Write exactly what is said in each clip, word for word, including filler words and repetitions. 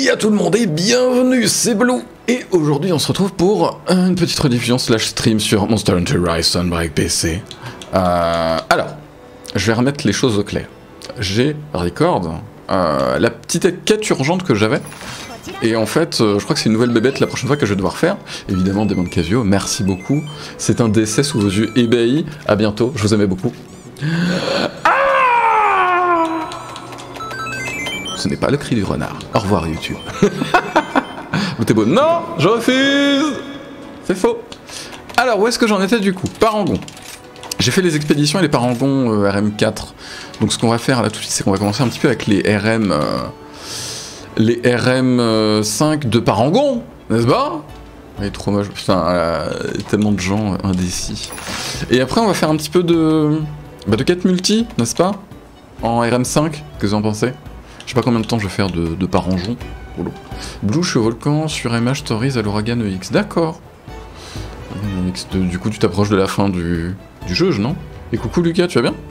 Salut à tout le monde et bienvenue, c'est Blue. Et aujourd'hui on se retrouve pour une petite rediffusion slash stream sur Monster Hunter Rise Sunbreak P C. Euh, alors, je vais remettre les choses au clair. J'ai record euh, la petite quête urgente que j'avais. Et en fait, euh, je crois que c'est une nouvelle bébête la prochaine fois que je vais devoir faire. Évidemment, Démon de Casio, merci beaucoup. C'est un décès sous vos yeux ébahis. À bientôt, je vous aimais beaucoup. Ce n'est pas le cri du renard. Au revoir YouTube. Vous t'es beau. Non, je refuse. C'est faux. Alors, où est-ce que j'en étais du coup? Parangon. J'ai fait les expéditions et les parangons euh, R M quatre. Donc ce qu'on va faire là tout de suite, c'est qu'on va commencer un petit peu avec les R M... Euh, les R M cinq de parangon, n'est-ce pas? Il est trop moche. Putain, euh, tellement de gens indécis. Et après, on va faire un petit peu de... Bah, de quête multi, n'est-ce pas? En R M cinq, qu'est-ce que vous en pensez? Je sais pas combien de temps je vais faire de, de parangon. Blue, je suis au volcan sur M H Stories à l'ouragan E X. D'accord. Du coup, tu t'approches de la fin du, du jeu, non? Et coucou Lucas, tu vas bien?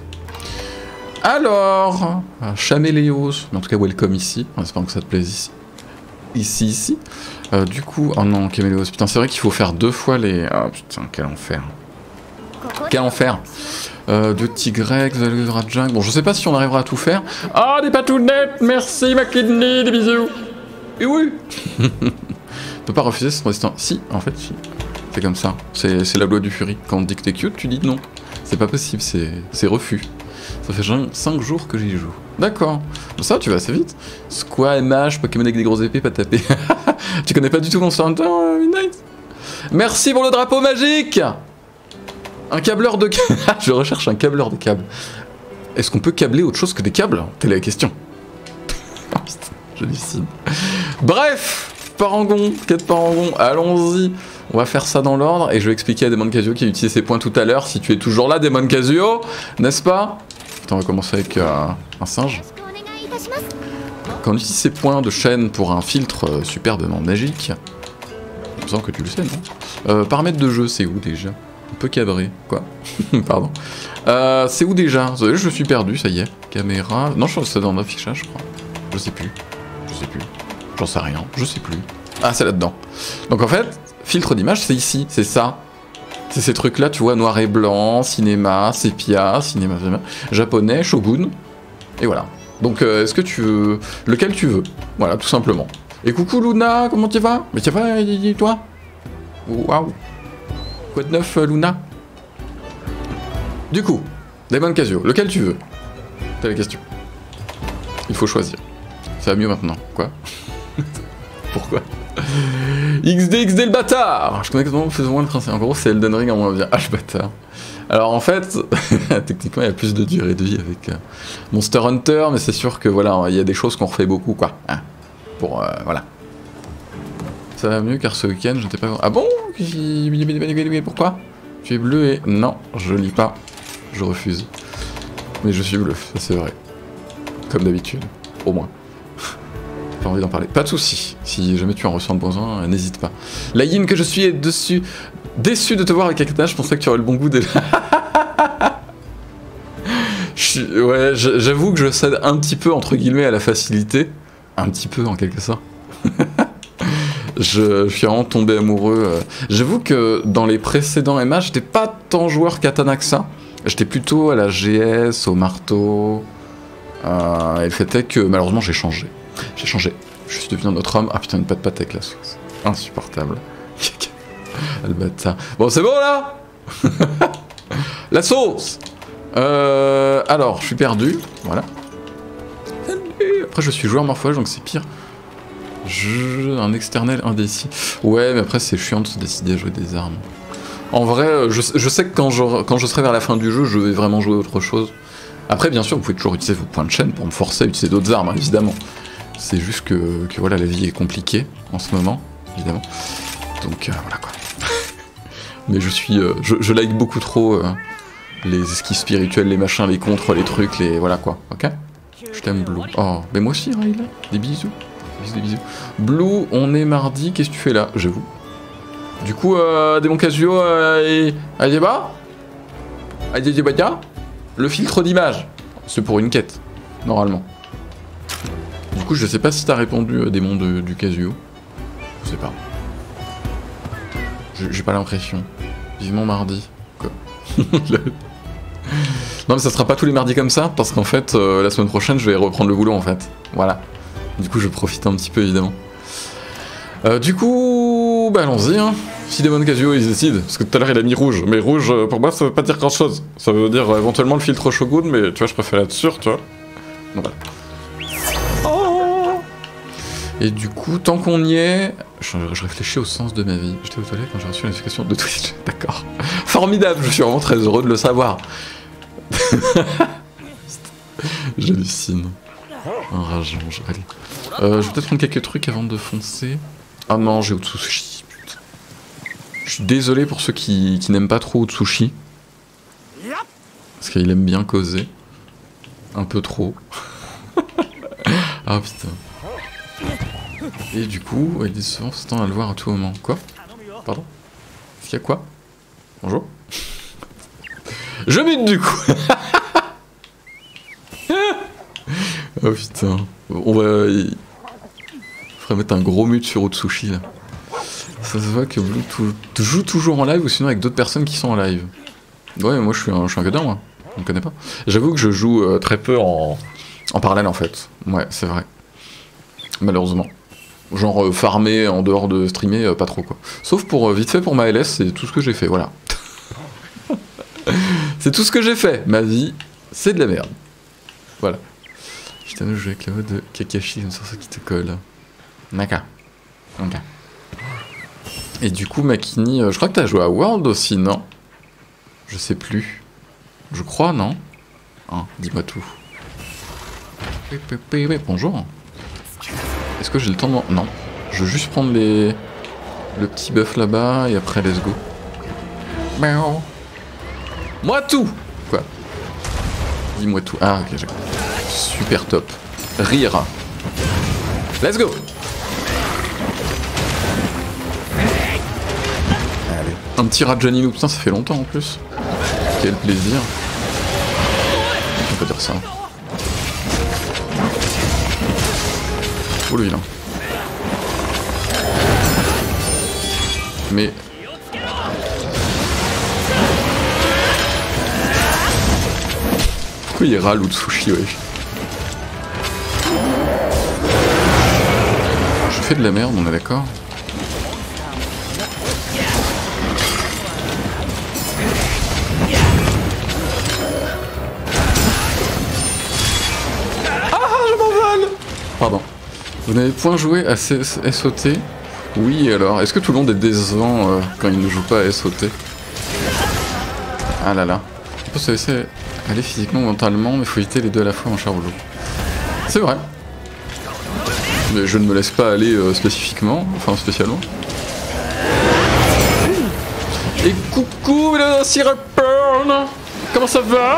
Alors, Chaméléos, mais en tout cas, welcome ici. On espère que ça te plaise ici. Ici, ici. Euh, du coup, oh non, Caméléos. Putain, c'est vrai qu'il faut faire deux fois les. Ah oh, putain, quel enfer. Quel enfer. Euh, de Tigrex, Value Rajang. Bon, je sais pas si on arrivera à tout faire. Ah, oh, des patounettes, merci ma kidney, des bisous. Et oui. On peut pas refuser cette résistance. Si, en fait, si. C'est comme ça. C'est la loi du Fury. Quand on te dit que t'es cute, tu dis non. C'est pas possible, c'est refus. Ça fait cinq jours que j'y joue. D'accord. Bon, ça, tu vas assez vite. Squat, M H, Pokémon avec des grosses épées, pas taper. Tu connais pas du tout Monster Hunter, euh, Midnight? Merci pour le drapeau magique. Un câbleur de câble. Je recherche un câbleur de câble. Est-ce qu'on peut câbler autre chose que des câbles? Telle est la question. Oh, putain, je décide. Bref, parangon, quête parangon, allons-y. On va faire ça dans l'ordre et je vais expliquer à Démon Casio qui a utilisé ses points tout à l'heure. Si tu es toujours là, Démon Casio, n'est-ce pas? Attends, on va commencer avec euh, un singe. Quand on utilise ses points de chaîne pour un filtre euh, superbement magique, il me semble que tu le sais, non? euh, Paramètres de jeu, c'est où déjà? Un peu cabré, quoi. Pardon. Euh, c'est où déjà? Je suis perdu, ça y est. Caméra... Non, je crois que c'est dans l'affichage, je crois. Je sais plus. Je sais plus. J'en sais rien. Je sais plus. Ah, c'est là-dedans. Donc en fait, filtre d'image, c'est ici. C'est ça. C'est ces trucs-là, tu vois, noir et blanc, cinéma, sépia, cinéma, cinéma, japonais, shogun. Et voilà. Donc, euh, est-ce que tu veux... Lequel tu veux? Voilà, tout simplement. Et coucou Luna, comment tu vas? Mais tu vas, toi? Waouh. Quoi de neuf, Luna? Du coup, Démon Casio, lequel tu veux? T'as la question. Il faut choisir. Ça va mieux maintenant. Quoi? Pourquoi? X D, X D le bâtard! Je connais exactement plus ou moins le principe. En gros, c'est Elden Ring en moins bien. Ah, le bâtard. Alors en fait, techniquement, il y a plus de durée de vie avec euh, Monster Hunter, mais c'est sûr que voilà, il y a des choses qu'on refait beaucoup, quoi. Hein, pour, euh, voilà. Ça va mieux car ce week-end, je n'étais pas... Ah bon? Pourquoi? Tu es bleu et... Non, je lis pas. Je refuse. Mais je suis bleu, ça c'est vrai. Comme d'habitude. Au moins. Pas envie d'en parler. Pas de soucis. Si jamais tu en ressens le besoin, n'hésite pas. La yin que je suis est dessus. Déçu de te voir avec Akata, je pensais que tu aurais le bon goût des... je... Ouais, j'avoue que je cède un petit peu, entre guillemets, à la facilité. Un petit peu, en quelque sorte. je... je suis vraiment tombé amoureux. J'avoue que dans les précédents M H, j'étais pas tant joueur katana que ça. J'étais plutôt à la G S, au marteau. Euh... Et le fait est que, malheureusement, j'ai changé. J'ai changé. Je suis devenu un autre homme. Ah putain, une patte patte avec la sauce. Insupportable. Le bâtard. Bon, c'est bon là. La sauce. euh, Alors, je suis perdu. Voilà. Après, je suis joueur morphage, donc c'est pire. Je... Un externel indécis. Ouais, mais après, c'est chiant de se décider à jouer des armes. En vrai, je, je sais que quand je, quand je serai vers la fin du jeu, je vais vraiment jouer autre chose. Après, bien sûr, vous pouvez toujours utiliser vos points de chaîne pour me forcer à utiliser d'autres armes, hein, évidemment. C'est juste que, que voilà, la vie est compliquée en ce moment, évidemment. Donc euh, voilà quoi. Mais je suis, euh, je, je like beaucoup trop euh, les esquisses spirituelles, les machins, les contres, les trucs, les voilà quoi. Ok. Je t'aime Blue. Oh, mais moi aussi, Rayla. Des bisous. Des bisous. Blue, on est mardi. Qu'est-ce que tu fais là? J'avoue. Du coup, euh, Démon Casio, euh, et Ayeba, Ayeba, le filtre d'image. C'est pour une quête, normalement. Du coup, coup, je sais pas si t'as répondu euh, démon de, du Kazuo. Je sais pas. J'ai pas l'impression. Vivement mardi. Quoi. Non mais ça sera pas tous les mardis comme ça, parce qu'en fait, euh, la semaine prochaine, je vais reprendre le boulot en fait. Voilà. Du coup, je profite un petit peu évidemment. Euh, du coup, bah allons-y, hein. Si Démon Kazuo ils décident, parce que tout à l'heure il a mis rouge, mais rouge euh, pour moi ça veut pas dire grand chose. Ça veut dire euh, éventuellement le filtre Shogun, mais tu vois, je préfère être sûr, tu vois. Donc voilà. Oh. Et du coup, tant qu'on y est, je, je réfléchis au sens de ma vie. J'étais aux toilettes quand j'ai reçu une notification de Twitch. D'accord. Formidable, je suis vraiment très heureux de le savoir. J'hallucine. Enrageant, allez. Euh, je vais peut-être prendre quelques trucs avant de foncer. Ah non, j'ai Utsushi. Putain. Je suis désolé pour ceux qui, qui n'aiment pas trop Utsushi. Parce qu'il aime bien causer. Un peu trop. Ah putain. Et du coup, il est souvent s'attend à le voir à tout moment. Quoi? Pardon? Est-ce qu'il y a quoi? Bonjour? Je bute du coup. Oh putain. On va... Il faudrait mettre un gros mute sur Utsushi là. Ça se voit que Blue joue toujours en live ou sinon avec d'autres personnes qui sont en live. Ouais, moi je suis un, je suis un codeur moi. On me connaît pas. J'avoue que je joue euh, très peu en, en parallèle en fait. Ouais, c'est vrai. Malheureusement. Genre euh, farmer en dehors de streamer, euh, pas trop quoi. Sauf pour euh, vite fait pour ma L S, c'est tout ce que j'ai fait, voilà. C'est tout ce que j'ai fait. Ma vie, c'est de la merde. Voilà. Putain, je joue avec la voix de Kakashi, comme ça, ça qui te colle. D'accord. Ok. Et du coup, Makini, euh, je crois que t'as joué à World aussi, non? Je sais plus. Je crois, non? Hein, dis-moi tout. Bonjour. Est-ce que j'ai le temps de... Non. Je veux juste prendre les... le petit buff là-bas et après, let's go. Miaou. Moi tout. Quoi? Dis-moi tout. Ah, ok, j'ai... Super top. Rire. Let's go. Allez. Un petit Rajaninu, putain, ça fait longtemps en plus. Quel plaisir. On peut dire ça. Oh le vilain. Mais... Pourquoi il râle ou Utsushi, ouais. Je fais de la merde, on est d'accord? Ah, je m'envole! Pardon. Vous n'avez point joué à S O T? Oui, alors, est-ce que tout le monde est décevant euh, quand il ne joue pas à S O T? Ah là là. On peut se laisser aller physiquement ou mentalement, mais il faut éviter les deux à la fois, mon cher Rouleau. C'est vrai. Mais je ne me laisse pas aller euh, spécifiquement, enfin spécialement. Et coucou, mesdames et Burn. Comment ça va?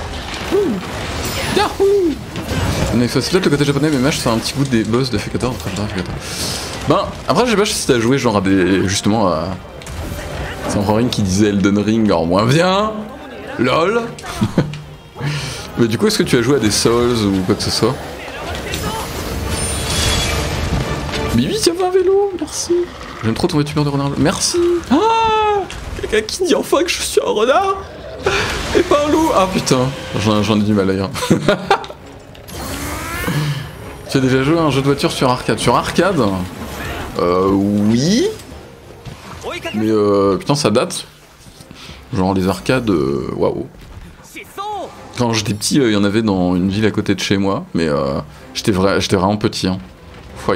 Yahoo! C'est peut-être le côté japonais, mais match, c'est un petit goût des boss de F quatorze. Ben, après, je sais pas si t'as joué genre à des. Justement à. C'est encore une qui disait Elden Ring en moins bien. LOL. Mais du coup, est-ce que tu as joué à des Souls ou quoi que ce soit? Bibi, tiens, va un vélo, merci. J'aime trop ton youtubeur de renard. Merci. Ah, quelqu'un qui dit enfin que je suis un renard et pas un loup. Ah putain, j'en ai du mal d'ailleurs. Tu as déjà joué à un jeu de voiture sur arcade? Sur arcade? Euh, oui. Mais euh, putain, ça date. Genre les arcades, waouh. Wow. Quand j'étais petit, il euh, y en avait dans une ville à côté de chez moi, mais euh, j'étais vrai, j'étais vraiment petit. Hein. Foy.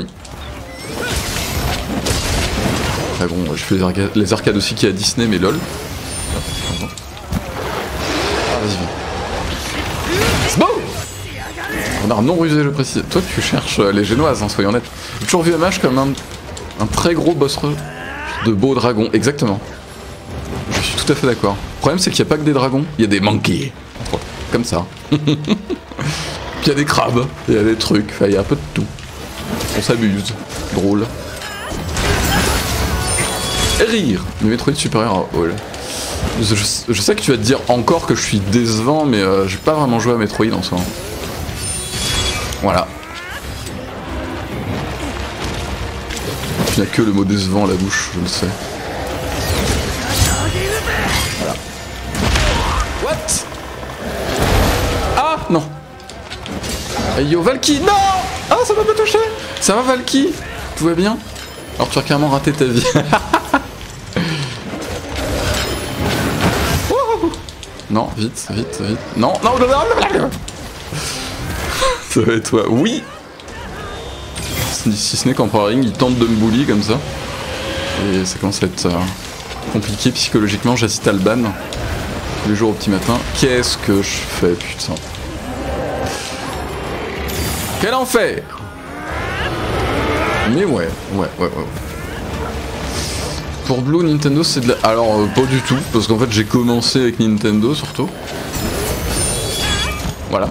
Ah bon, je fais les arcades, les arcades aussi qui à Disney, mais lol. Ah, vas-y. C'est beau! Renard non rusé, je précise. Toi, tu cherches les génoises, hein, soyons honnêtes. J'ai toujours vu M H comme un, un très gros boss de beaux dragons. Exactement. Je suis tout à fait d'accord. Le problème, c'est qu'il n'y a pas que des dragons, il y a des monkeys. Comme ça. Puis il y a des crabes, il y a des trucs, il y a un peu de tout. On s'amuse. Drôle. Et rire. Le Metroid supérieur à Hall. Je, je, je sais que tu vas te dire encore que je suis décevant, mais euh, j'ai pas vraiment joué à Metroid en ce moment. Voilà. tu n'as que le mot décevant à la bouche, je le sais. Voilà. What? Ah non. Hey yo Valky, non. Ah ça m'a pas touché. Ça va Valky? Tout va bien? Alors tu as carrément raté ta vie. Non, vite, vite, vite. Non, non, non, non, non. Ça va être toi. Oui. Si ce n'est qu'en Power Ring, il tente de me bully comme ça. Et ça commence à être euh, compliqué psychologiquement. J'assiste à le ban tous les jours au petit matin. Qu'est-ce que je fais, putain? Quel enfer! Mais ouais, ouais, ouais, ouais. Pour Blue, Nintendo c'est de la... Alors, euh, pas du tout, parce qu'en fait j'ai commencé avec Nintendo surtout. Voilà.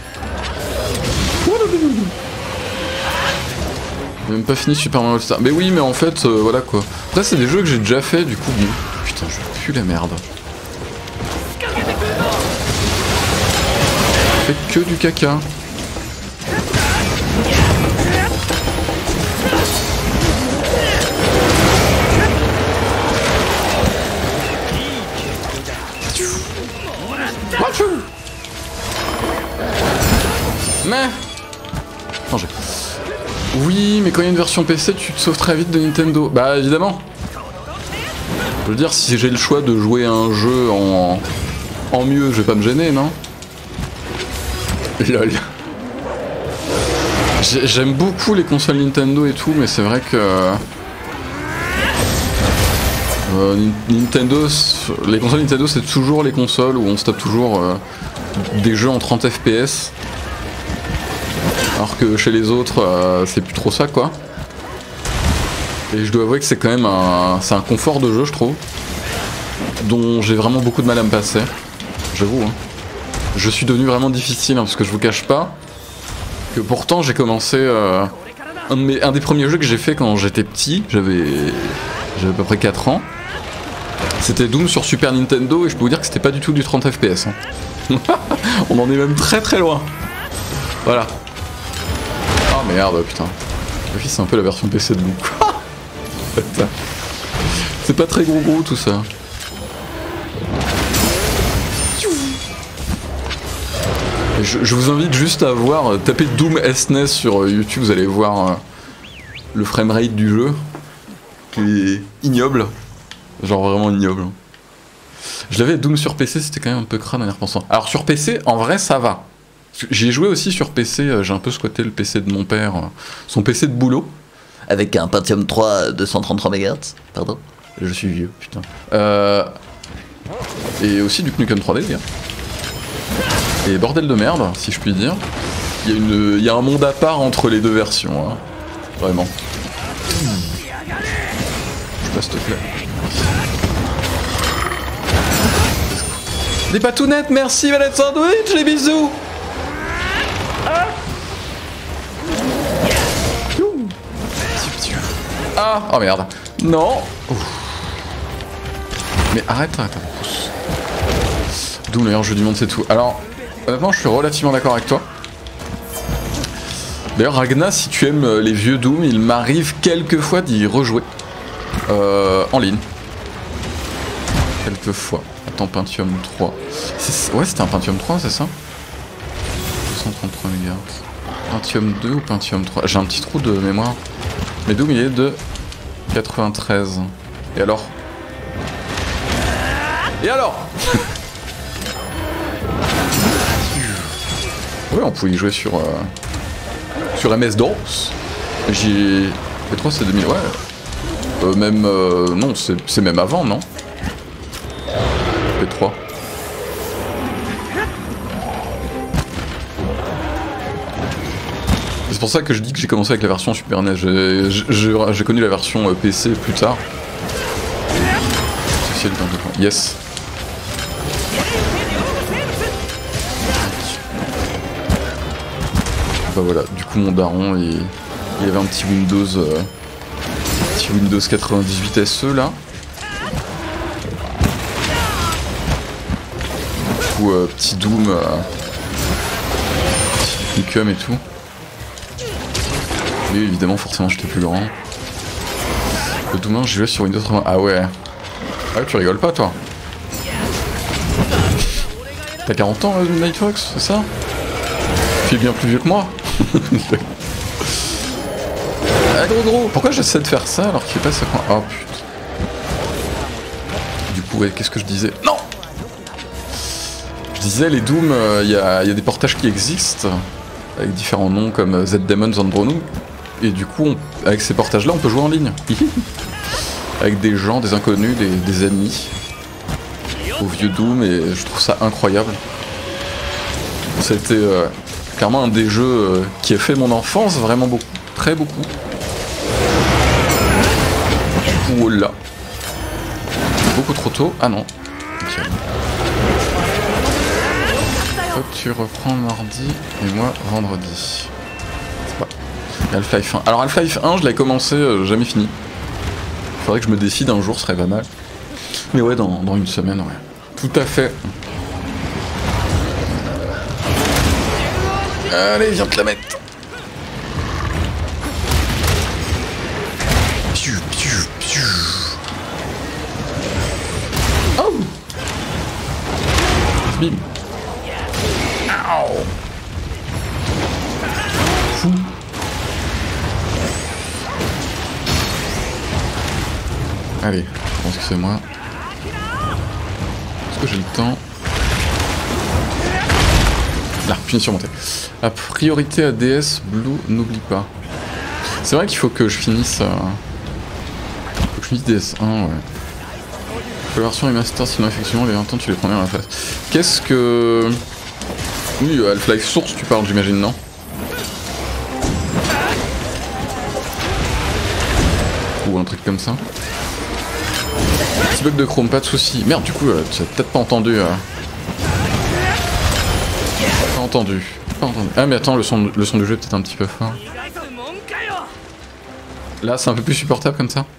J'ai même pas fini Super Mario All-Star. Mais oui, mais en fait, euh, voilà quoi. Après, c'est des jeux que j'ai déjà fait, du coup, bon. Putain, je pue la merde. Fait que du caca. Mais... Changer. Oui, mais quand il y a une version P C, tu te sauves très vite de Nintendo. Bah évidemment. Je veux dire, si j'ai le choix de jouer à un jeu en, en mieux, je vais pas me gêner, non? Lol. J'aime beaucoup les consoles Nintendo et tout, mais c'est vrai que... Euh, Nintendo, les consoles Nintendo, c'est toujours les consoles où on se tape toujours euh, des jeux en trente F P S. Alors que chez les autres, euh, c'est plus trop ça quoi. Et je dois avouer que c'est quand même un, c'est un confort de jeu, je trouve, dont j'ai vraiment beaucoup de mal à me passer. J'avoue. Hein. Je suis devenu vraiment difficile, hein, parce que je vous cache pas que pourtant j'ai commencé euh, un, de mes, un des premiers jeux que j'ai fait quand j'étais petit. J'avais, j'avais à peu près quatre ans. C'était Doom sur Super Nintendo et je peux vous dire que c'était pas du tout du trente F P S. Hein. On en est même très très loin. Voilà. Oh merde, putain. C'est un peu la version P C de Doom. C'est pas très gros gros tout ça. Et je, je vous invite juste à voir, euh, taper Doom S N E S sur euh, YouTube, vous allez voir euh, le framerate du jeu, qui est ignoble. Genre vraiment ignoble. Je l'avais Doom sur P C, c'était quand même un peu crâne en y repensant. Alors sur P C, en vrai ça va. J'y ai joué aussi sur P C, euh, j'ai un peu squatté le P C de mon père, euh, son P C de boulot. Avec un Pentium trois deux cent trente-trois mégahertz, pardon. Je suis vieux, putain. Euh... Et aussi du Knuckles trois D, les gars. Et bordel de merde, si je puis dire. Il y a, une... Il y a un monde à part entre les deux versions, hein. Vraiment. Je passe, s'il te plaît. Des patounettes, merci Valette Sandwich, les bisous. Ah, ah oh merde. Non. Ouf. Mais arrête, arrête, arrête. D'où le meilleur jeu du monde, c'est tout. Alors, honnêtement, je suis relativement d'accord avec toi. D'ailleurs, Ragna, si tu aimes les vieux Doom, il m'arrive quelquefois d'y rejouer. Euh, en ligne. Quelquefois. Attends, Pentium trois. Ouais, c'était un Pentium trois, c'est ça? deux cent trente-trois mégahertz. Pentium deux ou Pentium trois? J'ai un petit trou de mémoire. Mais Doom, il est de quatre-vingt-treize. Et alors? Et alors? Ouais, on pouvait y jouer sur... Euh, sur M S DOS. J'ai... P trois, c'est deux mille... Ouais. Euh, même... Euh, non, c'est même avant, non? P trois. C'est pour ça que je dis que j'ai commencé avec la version Super N E S. J'ai connu la version P C plus tard. Yes. Bah voilà, du coup mon daron, il, il avait un petit Windows... Euh, petit Windows quatre-vingt-dix-huit S E là. Du coup, euh, petit Doom... Euh, petit Nukem et tout. Et évidemment, forcément, j'étais plus grand. Le Doom un, j'ai joué sur Windows trois. Ah ouais. Ah ouais, tu rigoles pas toi. T'as quarante ans, euh, Nightfox, c'est ça? Tu es bien plus vieux que moi. Ah gros gros, pourquoi j'essaie de faire ça alors qu'il fait pas ça? Oh putain. Du coup, ouais, qu'est-ce que je disais? Non. Je disais, les Doom, il euh, y, y a des portages qui existent, avec différents noms comme Z Demon, Zandronu, et du coup, on, avec ces portages-là, on peut jouer en ligne. Avec des gens, des inconnus, des, des amis, au vieux Doom, et je trouve ça incroyable. C'était euh, clairement un des jeux euh, qui a fait mon enfance, vraiment beaucoup, très beaucoup. Du coup, oh là. Beaucoup trop tôt. Ah non. Okay. Hop, tu reprends mardi et moi vendredi. C'est pas. Half-Life un. Alors Half-Life un, je l'ai commencé, euh, jamais fini. Faudrait que je me décide un jour, ce serait pas mal. Mais ouais, dans, dans une semaine, ouais. Tout à fait. Allez, viens te la mettre. Piu, piu, piu. Oh. Bim. Ow. Fou. Allez, je pense que c'est moi. Est-ce que j'ai le temps? La punition montée. A priorité à D S, Blue, n'oublie pas. C'est vrai qu'il faut que je finisse... Euh... Faut que je finisse D S un, ouais. La version remaster, sinon effectivement les vingt ans tu les prenais dans la face. Qu'est-ce que... Oui, Half-Life Source tu parles j'imagine, non? Ou un truc comme ça. Petit bug de Chrome, pas de soucis. Merde, du coup, euh, tu as peut-être pas entendu... Euh... Pas entendu. Pas entendu. Ah mais attends, le son, le son du jeu est peut-être un petit peu fort. Là, c'est un peu plus supportable comme ça.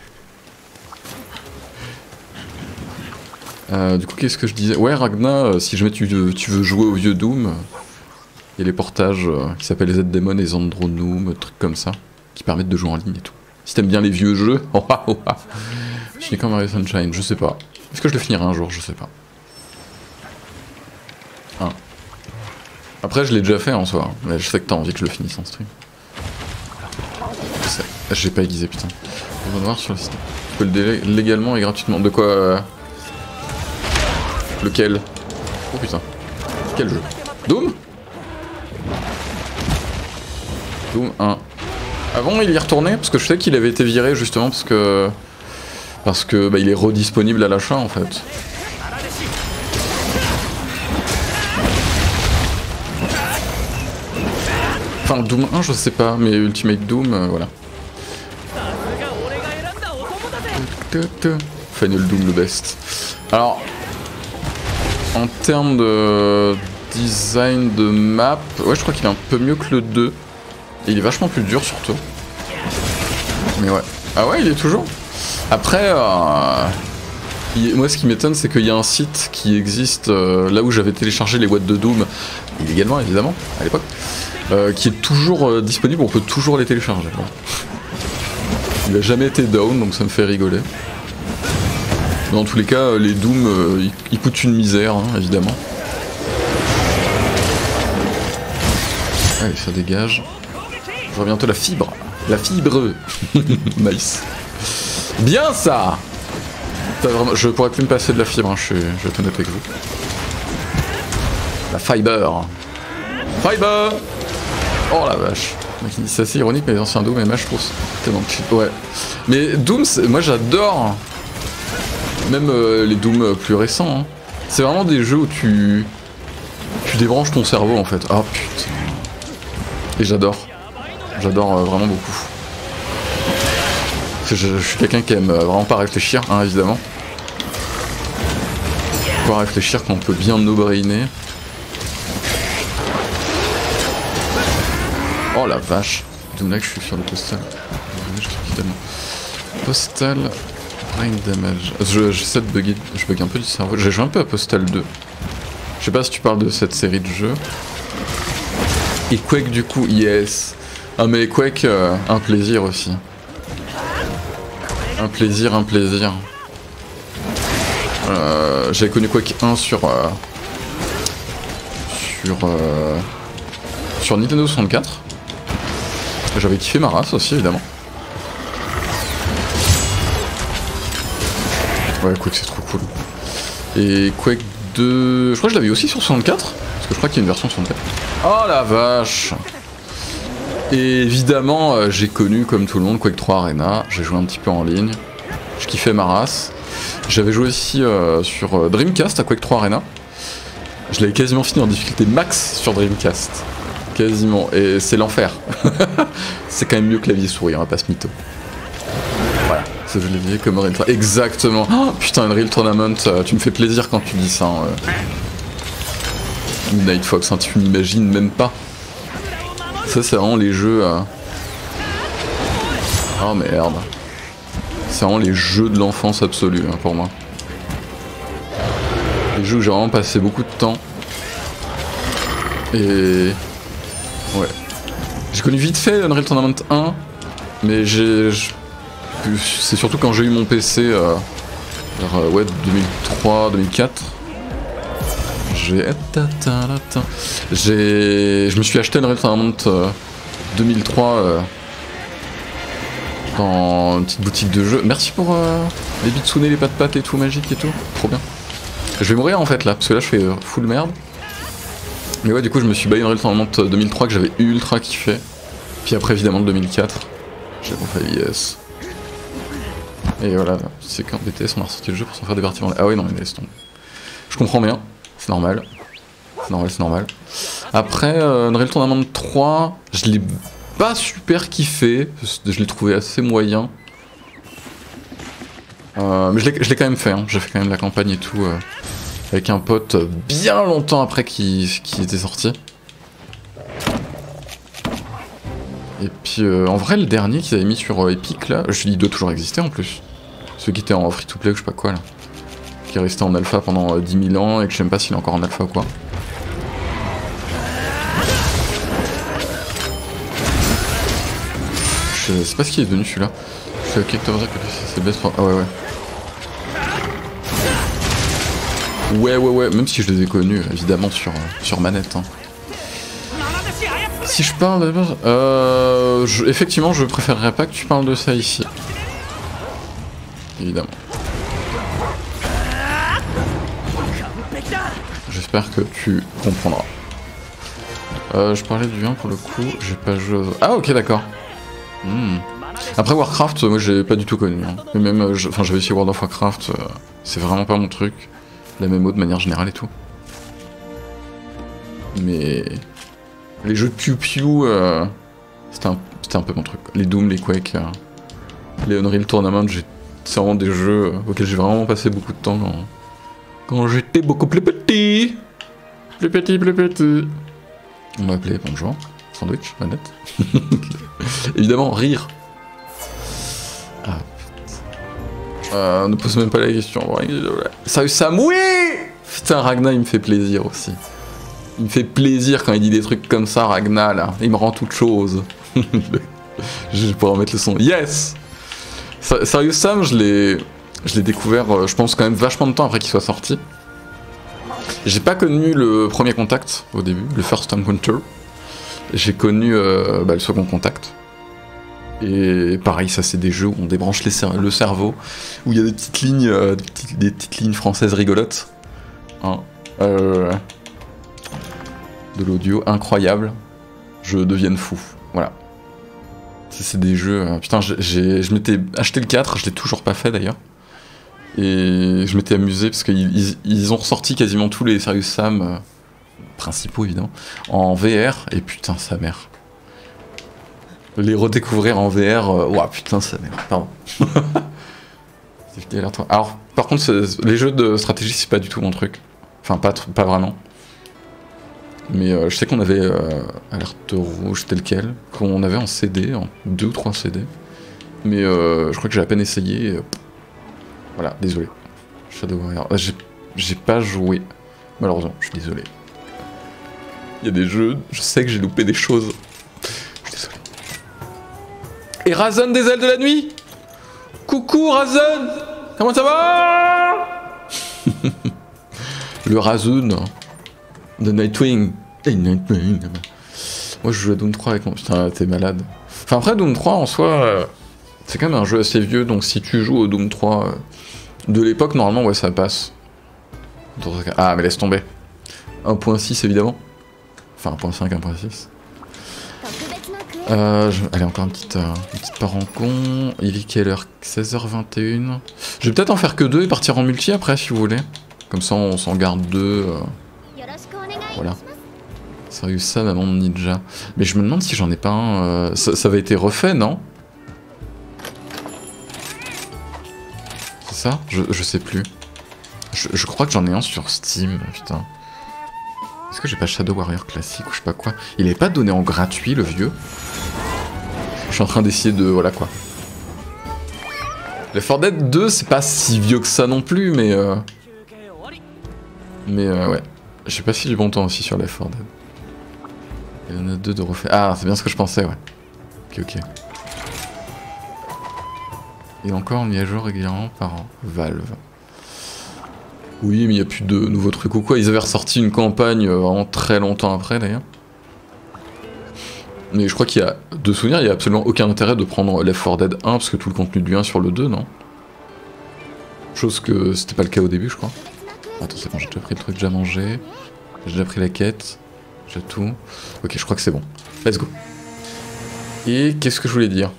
Euh, du coup, qu'est-ce que je disais? Ouais, Ragna, euh, si jamais tu, tu veux jouer au vieux Doom, il y a les portages euh, qui s'appellent Z Demon et Zandronum, trucs comme ça, qui permettent de jouer en ligne et tout. Si t'aimes bien les vieux jeux, oh ah oh ah. Je finis comme Mario Sunshine, je sais pas. Est-ce que je le finirai un jour? Je sais pas. Ah. Après, je l'ai déjà fait en soi, mais je sais que t'as envie que je le finisse en stream. Je sais. J'ai pas aiguisé, putain. On va voir sur le site. Tu peux le délai légalement et gratuitement. De quoi euh... Lequel? Oh putain. Quel jeu? Doom? Doom un. Avant il y est retourné parce que je sais qu'il avait été viré justement parce que parce que bah, il est redisponible à l'achat en fait. Enfin Doom un je sais pas mais Ultimate Doom euh, voilà. Final Doom le best. Alors en termes de design de map, ouais je crois qu'il est un peu mieux que le deux. Et il est vachement plus dur surtout. Mais ouais. Ah ouais, il est toujours. Après, euh, il, moi ce qui m'étonne c'est qu'il y a un site qui existe euh, là où j'avais téléchargé les watts de Doom, illégalement évidemment, à l'époque, euh, qui est toujours euh, disponible, on peut toujours les télécharger. Ouais. Il a jamais été down, donc ça me fait rigoler. Dans tous les cas, les Doom, euh, ils, ils coûtent une misère, hein, évidemment. Allez, ça dégage. Je vois bientôt la fibre. La fibre. Nice. Bien ça. Vraiment... Je pourrais plus me passer de la fibre, hein. je, suis... je vais être honnête avec vous. La fiber. Fiber. Oh la vache. C'est assez ironique, mais les anciens Doom et Mash, je trouve tellement cheap. Ouais. Mais Doom, moi j'adore. Même euh, les Doom plus récents. Hein. C'est vraiment des jeux où tu... Tu débranches ton cerveau en fait. Oh putain. Et j'adore. J'adore euh, vraiment beaucoup. Parce que je, je suis quelqu'un qui aime euh, vraiment pas réfléchir, hein, évidemment. Pas réfléchir quand on peut bien no-brainer. Oh la vache. D'où là que je suis sur le postal. Postal brain damage. Je, j'essaie de bugger. Je bug un peu du cerveau. J'ai joué un peu à Postal deux. Je sais pas si tu parles de cette série de jeux. Et Quake du coup, yes. Ah mais Quake, euh, un plaisir aussi. Un plaisir, un plaisir. Euh, J'avais connu Quake un sur... Euh, sur... Euh, sur Nintendo soixante-quatre. J'avais kiffé ma race aussi, évidemment. Ouais, Quake c'est trop cool. Et Quake deux... Je crois que je l'avais aussi sur soixante-quatre. Parce que je crois qu'il y a une version soixante-quatre. Oh la vache! Et évidemment, euh, j'ai connu, comme tout le monde, Quake trois Arena. J'ai joué un petit peu en ligne. Je kiffais ma race. J'avais joué aussi euh, sur euh, Dreamcast à Quake trois Arena. Je l'avais quasiment fini en difficulté max sur Dreamcast. Quasiment. Et c'est l'enfer. C'est quand même mieux clavier souris, on va pas se mytho. Voilà. Ça, je l'ai dit comme Unreal Tournament. Exactement. Oh, putain, Unreal Tournament, euh, tu me fais plaisir quand tu dis ça. Hein, euh. Midnight Fox, hein, tu m'imagines même pas. Ça, c'est vraiment les jeux... Euh... Oh merde. C'est vraiment les jeux de l'enfance absolue hein, pour moi. Les jeux où j'ai vraiment passé beaucoup de temps. Et... Ouais. J'ai connu vite fait Unreal Tournament un. Mais j'ai... C'est surtout quand j'ai eu mon P C... Euh, vers euh, ouais, deux mille trois deux mille quatre. J'ai... J'ai... Je me suis acheté Unreal Tournament euh, deux mille trois... Euh, dans une petite boutique de jeux. Merci pour euh, les bitsounes, les pattes-pattes et tout, magique et tout. Trop bien. Je vais mourir en fait là, parce que là je fais euh, full merde. Mais ouais, du coup je me suis baillé Unreal Tournament deux mille trois que j'avais ultra kiffé. Puis après évidemment le deux mille quatre. J'ai refait yes. Et voilà, c'est qu'en B T S on a ressorti le jeu pour s'en faire des parties. Ah ouais non mais laisse tomber. Je comprends bien, c'est normal. C'est normal, c'est normal. Après euh, Unreal Tournament trois, je l'ai pas super kiffé, je l'ai trouvé assez moyen. Euh, mais je l'ai quand même fait, hein. J'ai fait quand même la campagne et tout, euh, avec un pote bien longtemps après qu'il qu'il était sorti. Et puis euh, en vrai le dernier qu'ils avaient mis sur euh, Epic là, je il doit toujours exister en plus. Celui qui était en free to play ou je sais pas quoi là. Qui est resté en alpha pendant euh, dix mille ans et que je sais même pas s'il est encore en alpha ou quoi. Je sais pas ce qui est devenu celui-là. C'est ok que c'est le best for... Ah ouais ouais. Ouais ouais ouais, même si je les ai connus évidemment sur, sur manette. Hein. Si je parle de... Euh, je... Effectivement je préférerais pas que tu parles de ça ici. Évidemment. J'espère que tu comprendras. Euh, je parlais du un pour le coup, j'ai pas joué aux... Ah ok d'accord. Hmm. Après Warcraft, moi j'ai pas du tout connu. Hein. Mais même, enfin j'avais essayé World of Warcraft, euh, c'est vraiment pas mon truc. La M M O de manière générale et tout. Mais les jeux de Pew Pew, euh, c'était un, un peu mon truc. Les Doom, les Quake, euh, les Unreal Tournament, c'est vraiment des jeux auxquels j'ai vraiment passé beaucoup de temps quand, quand j'étais beaucoup plus petit. Plus petit, plus petit. On m'appelait bonjour. Sandwich, manette. Évidemment, rire. Ah, euh, ne pose même pas la question. Sérieux, Sam, oui. Putain, Ragnar, il me fait plaisir aussi. Il me fait plaisir quand il dit des trucs comme ça, Ragnar, là. Il me rend toute chose. Je vais pouvoir mettre le son. Yes. Sérieux, Sam, je l'ai je l'ai découvert, je pense, quand même vachement de temps après qu'il soit sorti. J'ai pas connu le premier contact au début, le first encounter. J'ai connu euh, bah, le second contact. Et pareil, ça c'est des jeux où on débranche les cer le cerveau, où il y a des petites lignes, euh, des, petites, des petites lignes françaises rigolotes. Hein. Euh, de l'audio incroyable. Je devienne fou. Voilà. C'est des jeux... Euh, putain, je m'étais acheté le quatre, je l'ai toujours pas fait d'ailleurs. Et je m'étais amusé parce qu'ils ils, ils ont ressorti quasiment tous les Serious Sam... Euh, principaux évidemment, en V R, et putain sa mère. Les redécouvrir en V R, euh, ouah putain sa mère, pardon. Alors par contre les jeux de stratégie c'est pas du tout mon truc, enfin pas, pas vraiment. Mais euh, je sais qu'on avait euh, Alerte Rouge tel quel, qu'on avait en C D, en deux ou trois C D. Mais euh, je crois que j'ai à peine essayé, et, euh, voilà, désolé. Shadow Warrior, j'ai pas joué, malheureusement, je suis désolé. Il y a des jeux, je sais que j'ai loupé des choses. Je suis désolé. Et Razon des ailes de la nuit. Coucou Razun. Comment ça va? Le Razun de Nightwing. Nightwing. Moi je joue à Doom trois avec mon... Putain, t'es malade. Enfin après Doom trois en soi, euh, c'est quand même un jeu assez vieux, donc si tu joues au Doom trois euh, de l'époque, normalement ouais ça passe. Ah mais laisse tomber. un point six évidemment. Enfin un point cinq, un point six. Euh, je... Allez encore une petite, euh, une petite part en con. Il est quelle heure? seize heures vingt et une. Je vais peut-être en faire que deux et partir en multi après si vous voulez. Comme ça on s'en garde deux. Euh... Voilà. Sérieux ça maman de ninja. Mais je me demande si j'en ai pas un... Euh... Ça, ça avait été refait non? C'est ça je, je sais plus. Je, je crois que j'en ai un sur Steam, putain. Est-ce que j'ai pas Shadow Warrior classique ou je sais pas quoi? Il est pas donné en gratuit le vieux? Je suis en train d'essayer de... Voilà quoi. Left four Dead deux c'est pas si vieux que ça non plus mais... Euh... Mais euh, ouais. J'ai pas fait du bon temps aussi sur Left four Dead. Il y en a deux de refait. Ah c'est bien ce que je pensais ouais. Ok ok. Et encore mis à jour régulièrement par Valve. Oui, mais il n'y a plus de nouveaux trucs ou quoi. Ils avaient ressorti une campagne vraiment très longtemps après d'ailleurs. Mais je crois qu'il y a, de souvenir, il n'y a absolument aucun intérêt de prendre Left four Dead un parce que tout le contenu du un sur le deux, non? Chose que c'était pas le cas au début, je crois. Attends, c'est bon, j'ai déjà pris le truc, déjà mangé. J'ai déjà pris la quête. J'ai tout. Ok, je crois que c'est bon. Let's go. Et qu'est-ce que je voulais dire?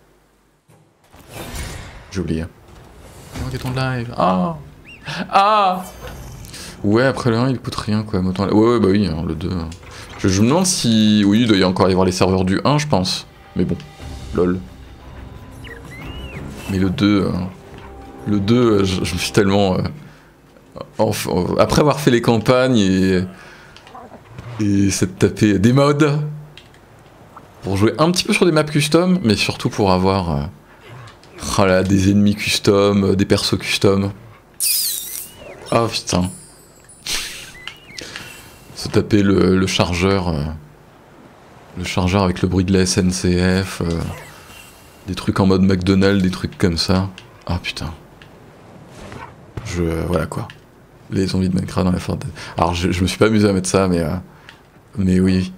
J'ai oublié. Oh, ton live. Ah! Ah! Ouais, après le un, il coûte rien, quoi. Ouais, ouais, bah oui, hein, le deux. Hein. Je, je me demande si... Oui, il doit y encore y avoir les serveurs du un, je pense. Mais bon, lol. Mais le deux... Euh... Le deux, je, je me suis tellement... Euh... Enfin, après avoir fait les campagnes et... Et s'être tapé des mods... Pour jouer un petit peu sur des maps custom, mais surtout pour avoir... Euh... Oh là, des ennemis custom, des persos custom. Oh putain. Se taper le, le chargeur. Euh, le chargeur avec le bruit de la S N C F. Euh, des trucs en mode McDonald's, des trucs comme ça. Ah putain. Je... Euh, voilà quoi. Les zombies de Minecraft dans la forêt. Alors je, je me suis pas amusé à mettre ça, mais... Euh, mais oui.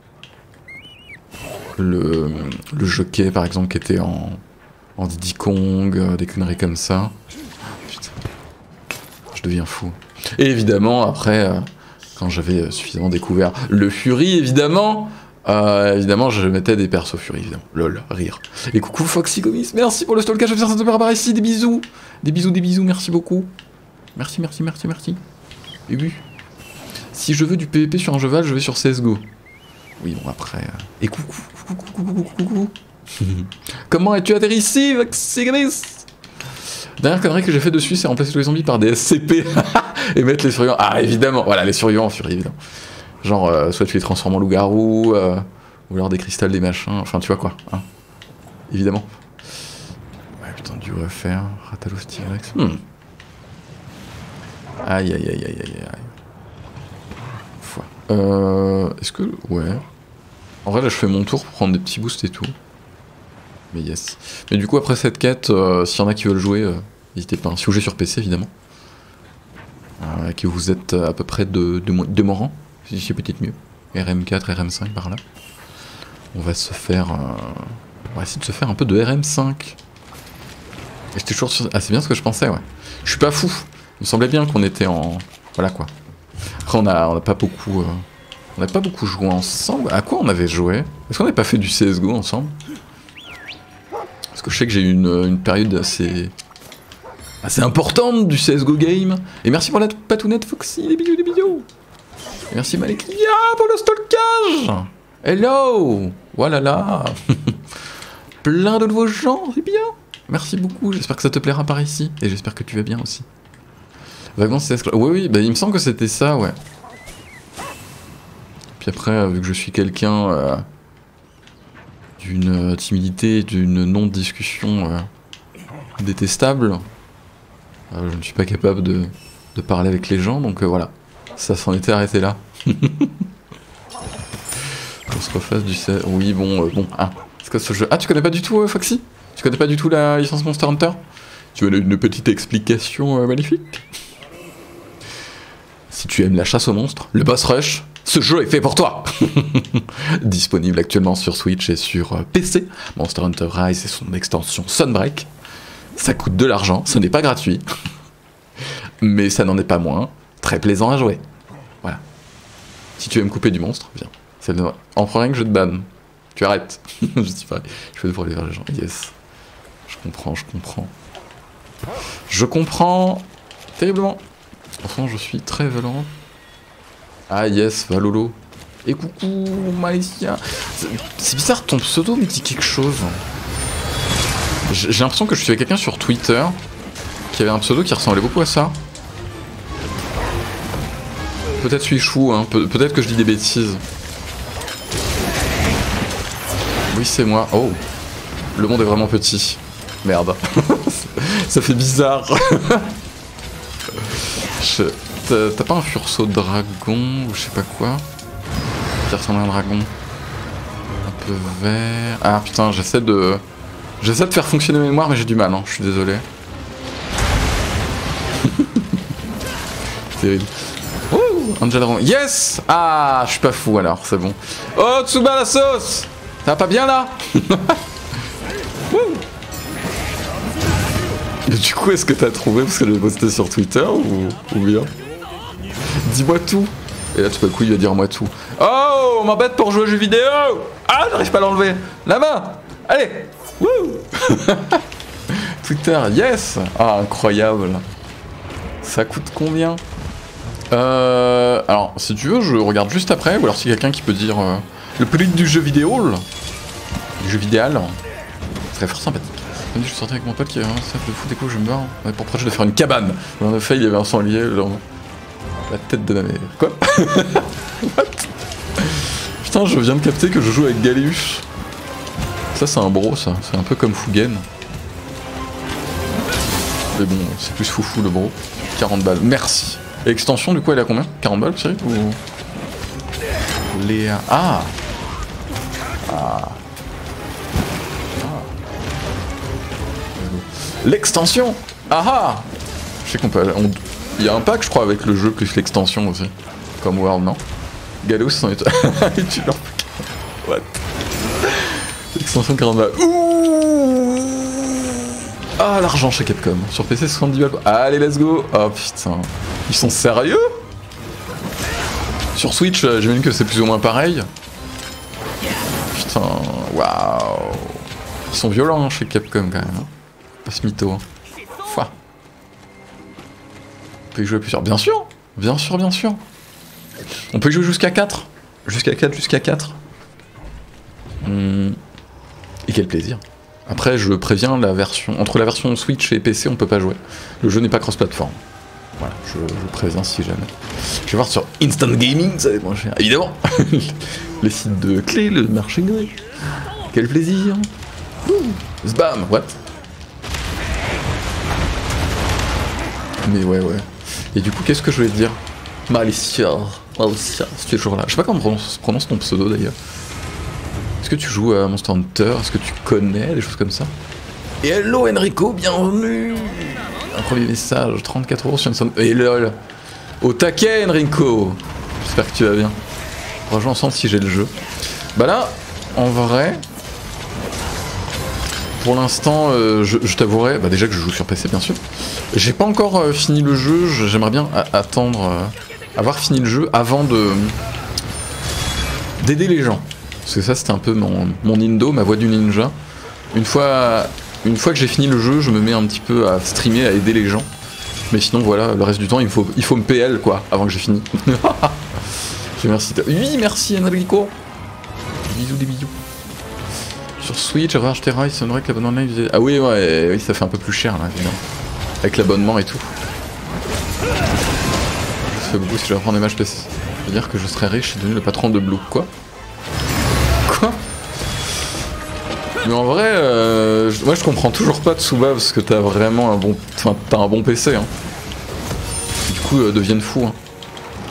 Le, le jockey par exemple qui était en... En Diddy Kong, euh, des conneries comme ça. Putain. Je deviens fou. Et évidemment, après, euh, quand j'avais suffisamment découvert le Fury, évidemment, euh, évidemment, je mettais des persos Fury, évidemment. Lol, rire. Et coucou Foxy Gomis, merci pour le stalkage, je vais faire ça par ici, des bisous. Des bisous, des bisous, merci beaucoup. Merci, merci, merci, merci. Et oui. Si je veux du P V P sur un cheval, je vais sur C S G O. Oui, bon, après... Euh... Et coucou, coucou, coucou, coucou, coucou. Comment es-tu atterri ici, Foxy Gomis? Dernière connerie que j'ai fait dessus, c'est remplacer tous les zombies par des S C P et mettre les survivants. Ah, évidemment, voilà, les survivants en furie, évidemment. Genre, euh, soit tu les transformes en loup-garou, euh, ou alors des cristals, des machins, enfin, tu vois quoi, hein. Évidemment. Ouais, putain, du refaire. Ratalos T-Rex. Hmm. Aïe, aïe, aïe, aïe, aïe, aïe. Foi. Euh. Est-ce que. Ouais. En vrai, là, je fais mon tour pour prendre des petits boosts et tout. Mais yes. Mais du coup, après cette quête, euh, s'il y en a qui veulent jouer, euh, n'hésitez pas. Si vous jouez sur P C, évidemment. Euh, que vous êtes à peu près de, de, de mon rang, si c'est peut-être mieux. R M quatre, R M cinq par là. On va se faire... Euh... On va essayer de se faire un peu de R M cinq. Et j'étais toujours sur... Ah, c'est bien ce que je pensais, ouais. Je suis pas fou. Il me semblait bien qu'on était en... Voilà, quoi. Après, on a, on a pas beaucoup... Euh... On n'a pas beaucoup joué ensemble. À quoi on avait joué? Est-ce qu'on n'avait pas fait du C S G O ensemble? Parce que je sais que j'ai eu une, une période assez... assez importante du C S G O game. Et merci pour la patounette Foxy, des bisous, des bisous. Et merci Malekia pour le stalkage. Hello. Voilà là. Plein de nouveaux gens, c'est bien. Merci beaucoup, j'espère que ça te plaira par ici. Et j'espère que tu vas bien aussi. Vaguement C S G O... Oui, oui, bah, il me semble que c'était ça, ouais. Puis après, vu que je suis quelqu'un... Euh... d'une timidité, d'une non-discussion euh, détestable. Euh, je ne suis pas capable de, de parler avec les gens, donc euh, voilà. Ça s'en était arrêté là. Qu'on se refasse du... Oui, bon, euh, bon, ah. Est-ce que ce jeu... Ah, tu connais pas du tout, euh, Foxy? Tu connais pas du tout la licence Monster Hunter? Tu veux une petite explication euh, magnifique? Si tu aimes la chasse aux monstres, le boss rush, ce jeu est fait pour toi. Disponible actuellement sur Switch et sur euh, P C. Monster Hunter Rise et son extension Sunbreak. Ça coûte de l'argent, ce n'est pas gratuit. Mais ça n'en est pas moins très plaisant à jouer. Voilà. Si tu aimes couper du monstre, viens. C'est le... En premier que je te banne. Tu arrêtes. Je suis pareil. Je fais pour aller vers les gens. Yes. Je comprends, je comprends. Je comprends terriblement. Enfin, je suis très violent. Ah yes, Valolo. Et coucou, Maïsia. C'est bizarre, ton pseudo me dit quelque chose. J'ai l'impression que je suivais quelqu'un sur Twitter qui avait un pseudo qui ressemblait beaucoup à ça. Peut-être suis chou, hein. Pe peut-être que je dis des bêtises. Oui, c'est moi. Oh, le monde est vraiment petit. Merde. Ça fait bizarre. T'as pas un furceau de dragon ou je sais pas quoi qui ressemble à un dragon? Un peu vert. Ah putain, j'essaie de... J'essaie de faire fonctionner ma mémoire mais j'ai du mal, hein. Je suis désolé. Terrible. Oh, Angel Dragon. Yes. Ah, je suis pas fou alors, c'est bon. Oh, Tsuba la sauce. Ça va pas bien là? Et du coup, est-ce que t'as trouvé parce que je l'ai posté sur Twitter ou, ou bien? Dis-moi tout. Et là, tout d'un coup, il va dire moi tout. Oh, on m'embête pour jouer aux jeux vidéo. Ah, j'arrive pas à l'enlever. La main. Allez. Wouh. Twitter, yes. Ah, incroyable. Ça coûte combien? Euh... Alors, si tu veux, je regarde juste après. Ou alors, si quelqu'un qui peut dire euh, le prix du jeu vidéo, là. Du jeu vidéal. Ce serait fort sympathique. Je suis sorti avec mon pote qui avait un sac de fou, des coups, je me barre. Ouais, pour projet de faire une cabane. En effet, il y avait un sanglier, genre. La tête de ma mère. Quoi? What? Putain, je viens de capter que je joue avec Galéus. Ça, c'est un bro, ça. C'est un peu comme Fugen. Mais bon, c'est plus foufou le bro. quarante balles. Merci. Et extension, du coup, elle est à combien? quarante balles, Cyril ou... Léa. Ah! Ah! L'extension! Ah ah! Je sais qu'on peut... On... Il y a un pack, je crois, avec le jeu plus l'extension aussi. Comme World, non? Galos, c'en est... Et tu leur... What? L'extension quarante balles. Ouh! Ah, l'argent chez Capcom. Sur P C, soixante-dix balles. Allez, let's go! Oh putain. Ils sont sérieux? Sur Switch, j'imagine que c'est plus ou moins pareil. Putain, waouh! Ils sont violents hein, chez Capcom quand même. Hein. Pas ce mytho. Hein. Fouah. On peut y jouer plusieurs. Bien sûr! Bien sûr, bien sûr. On peut y jouer jusqu'à quatre. Jusqu'à quatre, jusqu'à quatre. Hum. Et quel plaisir. Après, je préviens, la version entre la version Switch et P C, on peut pas jouer. Le jeu n'est pas cross-platform. Voilà, je, je préviens si jamais. Je vais voir sur Instant Gaming, ça va être moins cher. Évidemment. Les sites de clés, le marché gris. Quel plaisir. Ouh. Zbam, what? Mais ouais, ouais. Et du coup, qu'est-ce que je voulais te dire? Malicia. Malicia, c'est toujours là. Je sais pas comment on prononce, prononce ton pseudo d'ailleurs. Est-ce que tu joues à Monster Hunter? Est-ce que tu connais des choses comme ça? Et hello Enrico, bienvenue. Un premier message, trente-quatre euros sur une sonne. Et lol. Au taquet Enrico. J'espère que tu vas bien. On va jouer ensemble si j'ai le jeu. Bah là, en vrai... Pour l'instant, euh, je, je t'avouerai, bah déjà que je joue sur P C bien sûr. J'ai pas encore euh, fini le jeu, j'aimerais bien attendre, euh, avoir fini le jeu avant de d'aider les gens. Parce que ça c'était un peu mon, mon indo, ma voix du ninja. Une fois, une fois que j'ai fini le jeu, je me mets un petit peu à streamer, à aider les gens. Mais sinon voilà, le reste du temps il faut, il faut me P L quoi, avant que j'ai fini. Merci. Oui, merci Enrico. Bisous des bisous. Sur Switch, j'aurais acheté Rise, c'est vrai que l'abonnement live... Ah oui, ouais, oui, ça fait un peu plus cher là, évidemment. Avec l'abonnement et tout. Je fais beaucoup si je vais prendre des matchs P C. Ça veut dire que je serais riche et devenu le patron de Blue. Quoi? Quoi? Mais en vrai, euh, moi je comprends toujours pas Tsuba parce que t'as vraiment un bon... Enfin, t'as un bon P C, hein. Du coup, euh, deviennent fous, hein.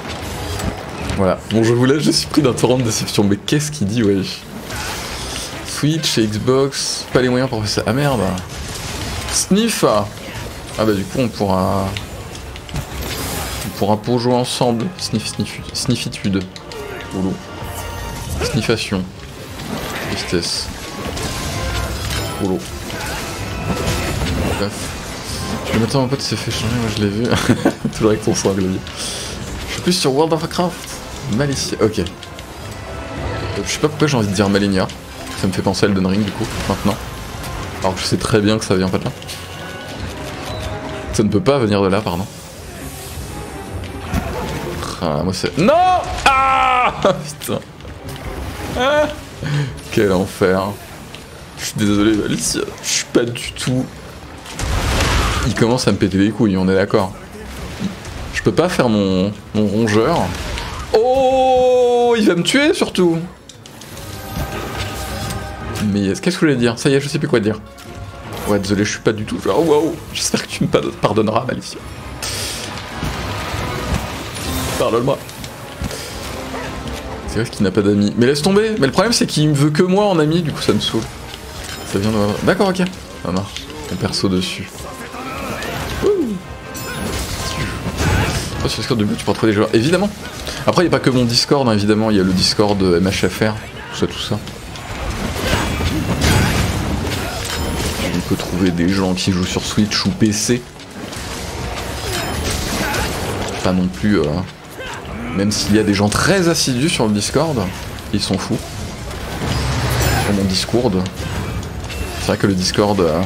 Voilà. Bon, je vous laisse, je suis pris d'un torrent de déception. Mais qu'est-ce qu'il dit, wesh? Switch et Xbox, pas les moyens pour faire ça. Ah merde. Sniff. Ah bah du coup on pourra... On pourra pour jouer ensemble. Sniff, sniff, sniffitude. Boulot. Sniffation. Tristesse. Boulot. Bref. Le matin mon pote s'est fait changer, moi je l'ai vu. Toujours avec ton sanglier. Je suis plus sur World of Warcraft. Malicia. Ok. Je sais pas pourquoi j'ai envie de dire Malenia. Ça me fait penser à Elden Ring du coup, maintenant. Alors que je sais très bien que ça vient pas de là. Ça ne peut pas venir de là, pardon. Ah, moi c'est... Non. Ah putain. Ah quel enfer. Je suis désolé Malicia, je suis pas du tout... Il commence à me péter les couilles, on est d'accord. Je peux pas faire mon, mon rongeur. Oh, il va me tuer surtout. Mais qu'est-ce que je voulais dire? Ça y est, je sais plus quoi dire. Ouais, désolé, je suis pas du tout genre waouh. J'espère que tu me pardonneras, Malicia. Pardonne-moi. C'est vrai qu'il n'a pas d'amis. Mais laisse tomber. Mais le problème, c'est qu'il me veut que moi en ami, du coup, ça me saoule. Ça vient de... D'accord, ok. Ça marche. Mon perso dessus. Oh, sur le Discord de Blue, tu peux retrouver des joueurs. Évidemment. Après, il n'y a pas que mon Discord, hein, évidemment. Il y a le Discord M H F R. Tout ça, tout ça. On peut trouver des gens qui jouent sur Switch ou P C. Pas non plus... Euh... Même s'il y a des gens très assidus sur le Discord, ils sont fous. Sur mon Discord. C'est vrai que le Discord... Euh...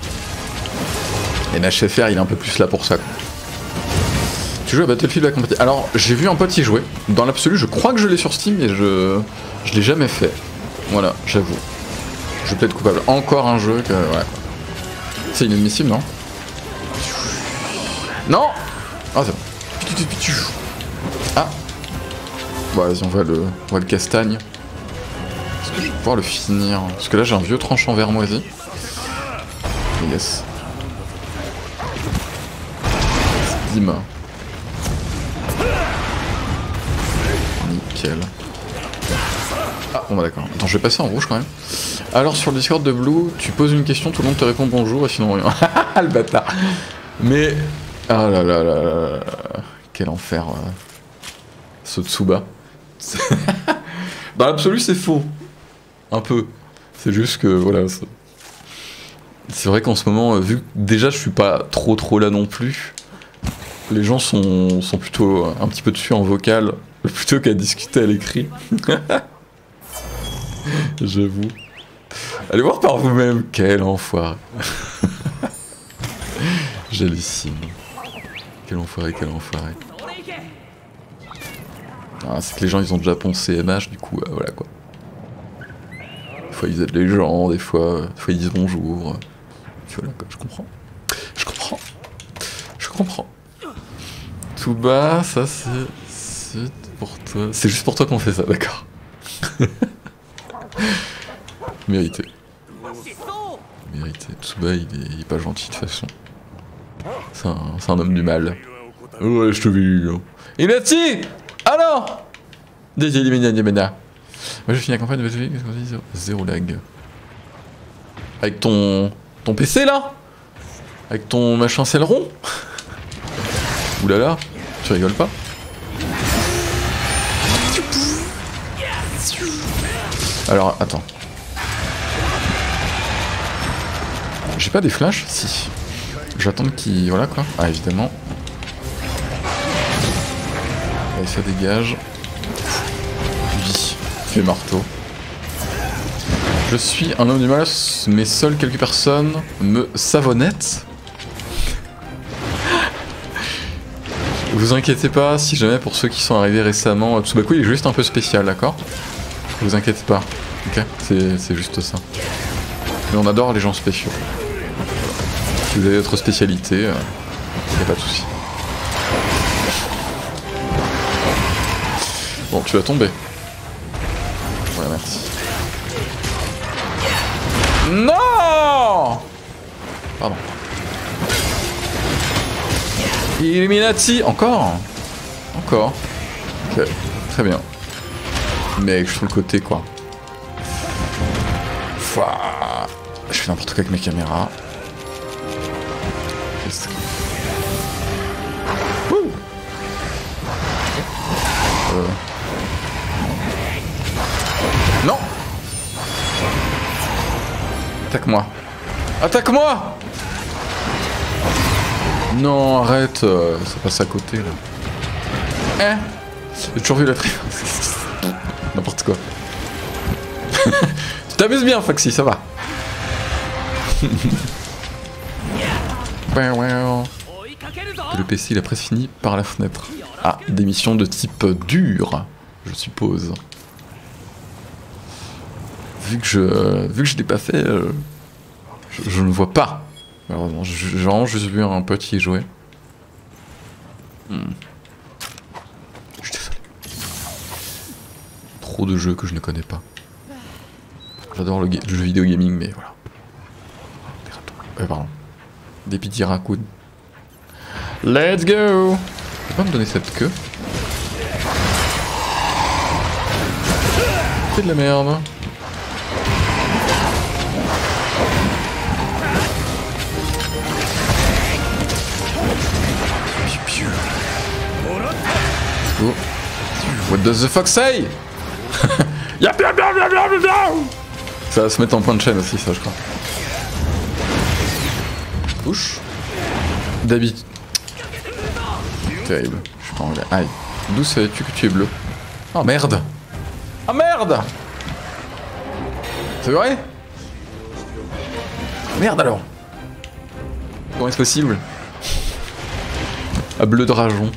M H F R, il est un peu plus là pour ça. Quoi. Tu joues à Battlefield la compétition. Alors, j'ai vu un pote y jouer. Dans l'absolu, je crois que je l'ai sur Steam, mais je... Je l'ai jamais fait. Voilà, j'avoue. Je plaide coupable. Encore un jeu que... Ouais. C'est inadmissible, non? Non. Ah, c'est bon. Ah. Bon, vas-y, on va le... On va le castagne. Est-ce que je vais pouvoir le finir? Parce que là, j'ai un vieux tranchant vermoisi. Yes. Dim. Nickel. Ah, bon bah d'accord. Attends, je vais passer en rouge quand même. Alors sur le Discord de Blue, tu poses une question, tout le monde te répond bonjour et sinon rien. Le bâtard. Mais... Ah là là là là là. Quel enfer. Euh... Ce Tsuba. Dans l'absolu c'est faux. Un peu. C'est juste que voilà... C'est vrai qu'en ce moment, vu que déjà je suis pas trop trop là non plus, les gens sont, sont plutôt un petit peu dessus en vocal, plutôt qu'à discuter à l'écrit. J'avoue. Allez voir par vous-même, quel enfoiré. J'hallucine. Quel enfoiré, quel enfoiré. Ah, c'est que les gens ils ont déjà poncé M H, du coup, euh, voilà quoi. Des fois ils aident les gens, des fois, des fois ils disent bonjour. Voilà quoi, je comprends. Je comprends. Je comprends. Tout bas, ça c'est... C'est pour toi. C'est juste pour toi qu'on fait ça, d'accord. Mérité. Mérité. Tsuba, il est, il est pas gentil de toute façon. C'est un, c'est un homme du mal. Ouais, je te vu. Inati. Alors Dédié Limina Niamena. Moi j'ai fini la campagne de Battlefield, qu'est-ce qu'on dit? Zéro lag. Avec ton... Ton P C là? Avec ton machin Celeron? Oulala, tu rigoles pas? Alors, attends. J'ai pas des flashs? Si. J'attends qu'il... Voilà quoi. Ah, évidemment. Allez, ça dégage. Vie. Fais marteau. Je suis un homme du mal, mais seules quelques personnes me savonnettent. Vous inquiétez pas, si jamais pour ceux qui sont arrivés récemment, Tsubaku il est juste un peu spécial, d'accord? Vous inquiétez pas, ok? C'est juste ça. Mais on adore les gens spéciaux. Si vous avez votre spécialité, euh, y a pas de souci. Bon, tu vas tomber. Ouais, merci. Non! Pardon. Illuminati! Encore? Encore? Ok, très bien. Mec, je suis sur le côté quoi. Pouah. Je fais n'importe quoi avec mes caméras. Ouh. Euh. Non. Attaque-moi. Attaque-moi. Non, arrête, euh, ça passe à côté là. Hein? J'ai toujours vu la tri... N'importe quoi. Tu t'amuses bien, Foxy, ça va. Le P C il a presque fini par la fenêtre. Ah, des missions de type dur, je suppose. Vu que je, vu que je l'ai pas fait, euh, je, je ne vois pas. Malheureusement, j'ai vraiment juste vu un pote y jouer. Hmm. Je suis désolé. Trop de jeux que je ne connais pas. J'adore le, le jeu vidéo gaming, mais voilà. Des ratons. Euh, pardon. Des petits raccoons. Let's go! Tu peux pas me donner cette queue? C'est de la merde. Oh. What does the fox say? Y'a bien bien bien bien bien bien. Ça va se mettre en point de chaîne aussi, ça je crois. Touche. D'habitude. Terrible. Je suis pas anglais. Aïe. D'où savais-tu que tu es bleu? Oh merde. Ah merde. C'est vrai? Merde alors. Comment est-ce possible? Ah, bleu de rajon.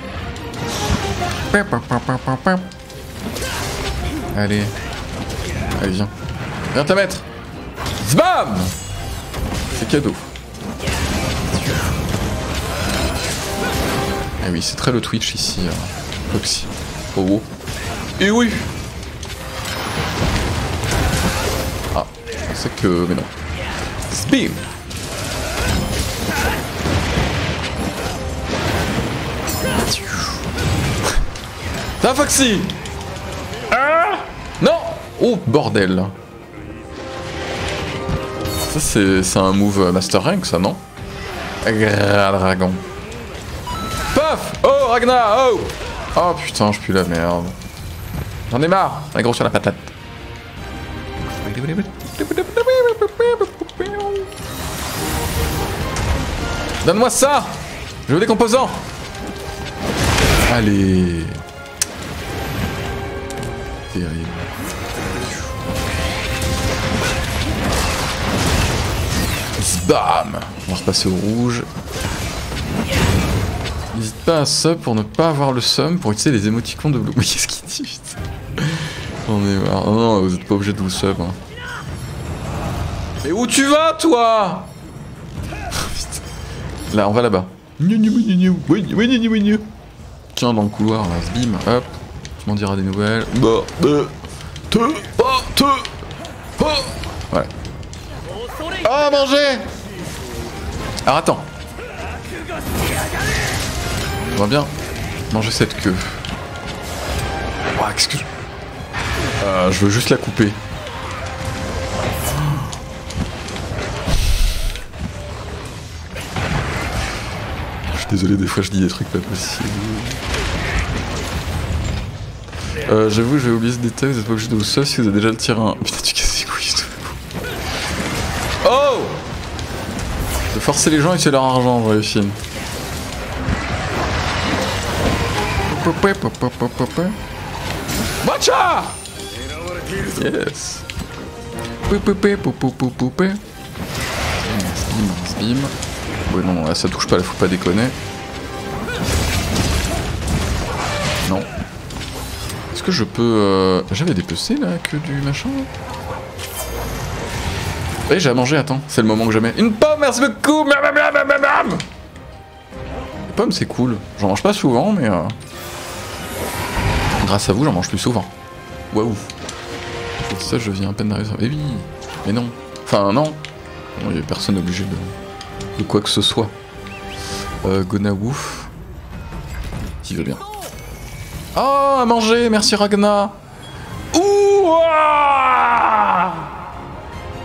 Allez. Allez, viens. Viens te mettre. Zbam! C'est cadeau. Eh oui, c'est très le Twitch ici. Euh, Foxy. Oh, oh. Et oui! Ah, je pensais que... Mais non. Zbim! Ça, Foxy! Ah! Non! Oh, bordel! Ça, c'est un move Master Rank, ça, non? Dragon. Paf! Oh, Ragnar! Oh! Oh putain, je pue la merde. J'en ai marre! Un gros sur la patate. Donne-moi ça! Je veux des composants! Allez! Terrible. Bam! On va repasser au rouge. N'hésite pas à sub pour ne pas avoir le seum pour utiliser les émoticônes de Blue. Mais qu'est-ce qu'il dit, putain? On est marre. Oh non, vous êtes pas obligé de vous sub. Hein. Mais où tu vas, toi? Là, on va là-bas. Tiens, dans le couloir, là, bim, hop. Tu m'en diras des nouvelles. Bah, bah, te, pas, te, pas. Ouais. Oh, manger! Alors attends. On va bien manger cette queue. Oh, excuse. Euh, je veux juste la couper. Je suis désolé, des fois je dis des trucs pas possibles. Euh, J'avoue, j'ai oublié ce détail, vous êtes pas obligé de vous sauver si vous avez déjà le terrain. Putain, tu casses les couilles tout. Oh! De forcer les gens à utiliser leur argent, j'aurais fine. Matcha! Yes! Bim, ouais, non, là ça touche pas, là faut pas déconner. Non. Est-ce que je peux... Euh... J'avais des P C là, que du machin là. Eh, j'ai à manger, attends, c'est le moment que je mets. Une pomme, merci beaucoup! Les pommes, c'est cool. J'en mange pas souvent, mais... Euh... Grâce à vous, j'en mange plus souvent. Waouh! Ça, je viens à peine d'arriver. Eh oui! Mais non! Enfin, non! Il n'y a personne obligé de... de quoi que ce soit. Euh, Gona Wouf. Qui veut bien. Oh, à manger! Merci Ragna! Ouah!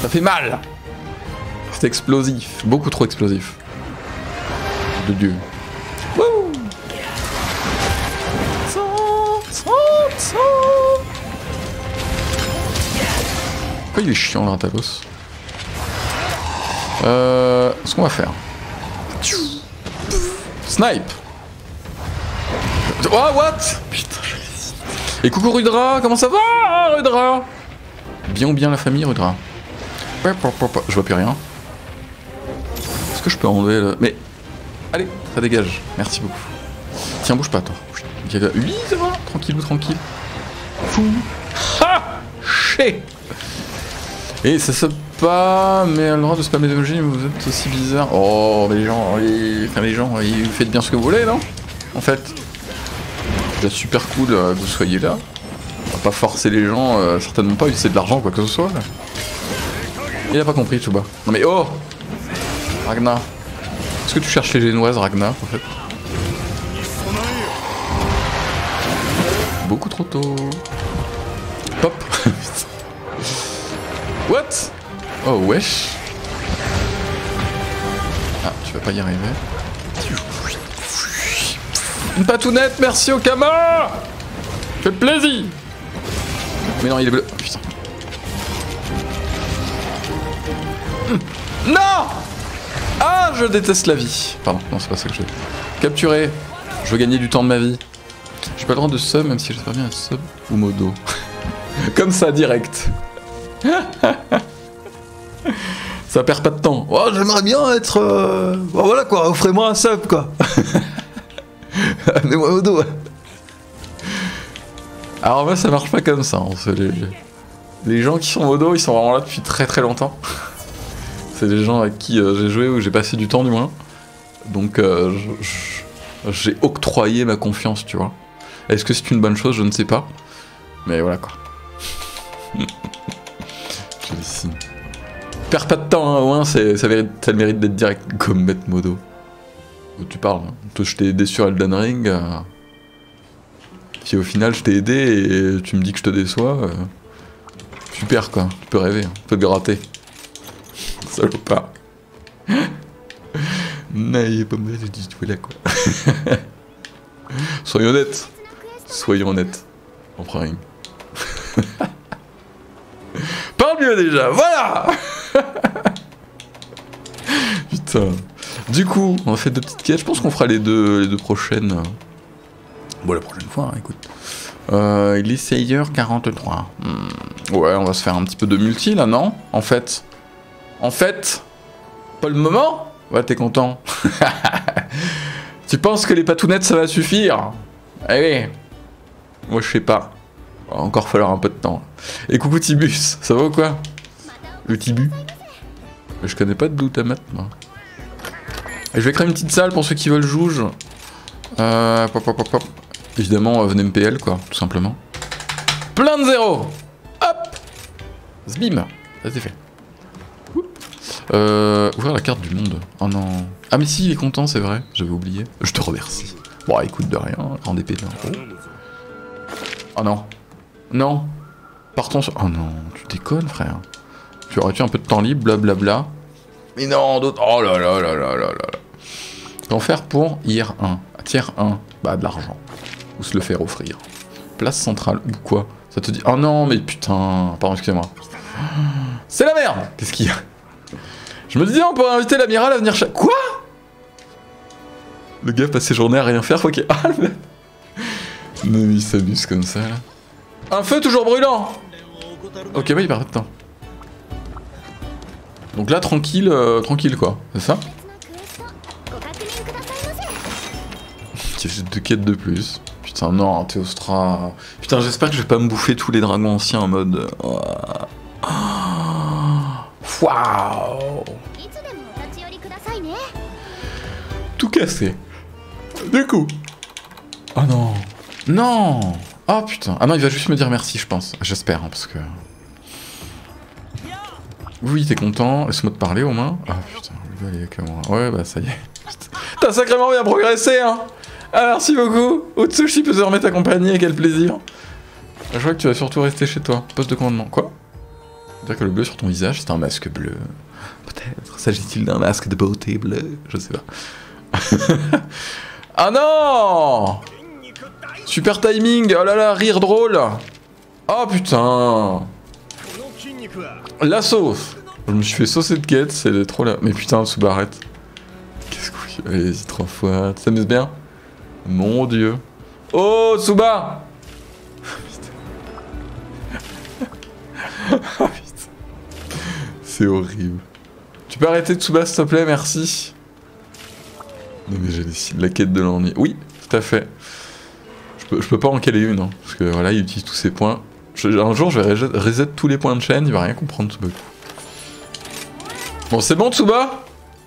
Ça fait mal. C'est explosif, beaucoup trop explosif. De Dieu. Wouh. Pourquoi il est chiant, Ratalos? Euh... Ce qu'on va faire... Snipe. Oh, what? Putain, je... Et coucou Rudra, comment ça va, Rudra? Bien ou bien la famille, Rudra? Je vois plus rien. Est-ce que je peux enlever le... Mais... Allez, ça dégage. Merci beaucoup. Tiens, bouge pas, toi. Oui, ça va. Tranquille ou tranquille. Fou. Ha! Ché. Et ça se pas, mais à le droit de spammer des emojis, vous êtes aussi bizarre. Oh, mais les gens, ils... Enfin, les gens, ils faites bien ce que vous voulez, non? En fait. C'est super cool euh, que vous soyez là. On va pas forcer les gens, euh, certainement pas utiliser de l'argent, quoi que ce soit. Là. Il a pas compris, tout bas. Non mais oh! Ragnar. Est-ce que tu cherches les génoises, Ragnar, en fait? Beaucoup trop tôt. Pop. What? Oh wesh. Ah, tu vas pas y arriver. Une patounette, merci Okama. Fait plaisir. Mais non, il est bleu. Oh, putain. Non. Ah, je déteste la vie. Pardon, non, c'est pas ça que je veux. Capturer. Je veux gagner du temps de ma vie. J'ai pas le droit de sub, même si j'espère bien un sub ou modo. Comme ça, direct. Ça perd pas de temps. Oh, j'aimerais bien être... Euh... Bon, voilà quoi, offrez-moi un sub quoi. Amenez-moi modo. Alors moi ça marche pas comme ça. Hein. Les... les gens qui sont modo, ils sont vraiment là depuis très très longtemps. C'est des gens avec qui euh, j'ai joué ou j'ai passé du temps du moins. Donc euh, j'ai octroyé ma confiance, tu vois. Est-ce que c'est une bonne chose? Je ne sais pas. Mais voilà quoi. Je dessine. Perds pas de temps, hein, au moins ça mérite, ça mérite d'être direct comme mettre modo. Tu parles, hein. Toi je t'ai aidé sur Elden Ring. Euh... Si au final je t'ai aidé et tu me dis que je te déçois, euh... super quoi, tu peux rêver, hein. Tu peux te gratter. Salopard. N'ayez pas mal du tout là quoi. Soyons honnêtes. Soyons honnêtes. En prime. Parle mieux déjà, voilà. Putain. Du coup, on a fait deux petites quêtes. Je pense qu'on fera les deux, les deux prochaines. Bon, la prochaine fois, hein, écoute. Euh, il est seize heures quarante-trois. Hmm. Ouais, on va se faire un petit peu de multi là, non? En fait. En fait. Pas le moment? Ouais, t'es content. Tu penses que les patounettes ça va suffire? Allez. Moi, je sais pas. Va encore falloir un peu de temps. Et coucou Tibus, ça va ou quoi? Le Tibu? Je connais pas de Glutamate, moi. Et je vais créer une petite salle pour ceux qui veulent jouge. Euh, pop, pop, pop, pop. Évidemment, euh, venez M P L, quoi, tout simplement. Plein de zéros. Hop. Zbim. Ça c'est fait. Euh, ouvrir la carte du monde. Oh non. Ah mais si, il est content, c'est vrai. J'avais oublié. Je te remercie. Bon, écoute, de rien. En épée d'impôt. Oh non. Non. Partons sur... Oh non, tu déconnes, frère. Tu aurais-tu un peu de temps libre, blablabla. Mais non, d'autres... Oh là là là là là là. Qu'en faire pour tiers un? Tiers un. Bah, de l'argent. Ou se le faire offrir. Place centrale, ou quoi? Ça te dit... Oh non, mais putain... Pardon, excusez-moi. C'est la merde. Qu'est-ce qu'il y a? Je me disais, on pourrait inviter l'amiral à venir chaque... Quoi? Le gars passe ses journées à rien faire, faut qu'il... Ah, le... Mais il s'amuse comme ça, là. Un feu toujours brûlant. Ok, bah il perd pas de temps. Donc là, tranquille, euh, tranquille, quoi. C'est ça? Deux quêtes de plus. Putain, non, Théostra. Putain, j'espère que je vais pas me bouffer tous les dragons anciens en mode... Waouh. Tout cassé. Du coup. Oh non. Non. Oh putain. Ah non, il va juste me dire merci, je pense. J'espère, hein, parce que... Oui, t'es content. Laisse-moi te parler, au moins. Ah putain, le gars, il est que moi. Ouais, bah ça y est. T'as sacrément bien progressé, hein. Ah, merci beaucoup. Otsushi peut se remettre accompagné, quel plaisir. Je vois que tu vas surtout rester chez toi. Poste de commandement. Quoi? C'est-à-dire que le bleu sur ton visage, c'est un masque bleu. Peut-être. S'agit-il d'un masque de beauté bleu? Je sais pas. Ah non! Super timing! Oh là là, rire drôle! Oh putain! La sauce! Je me suis fait saucer de quête, c'est trop là. Mais putain, Tsubarette. Qu'est-ce que... Allez-y, trois fois. Tu t'amuses bien? Mon dieu. Oh, Tsuba! Oh putain. C'est horrible. Tu peux arrêter Tsuba, s'il te plaît, merci. Non mais j'ai décidé la quête de l'ennui. Oui, tout à fait. Je peux, je peux pas en caler une, hein, parce que voilà, il utilise tous ses points. Je, un jour, je vais reset, reset tous les points de chaîne, il va rien comprendre, Tsuba. Bon, c'est bon, Tsuba?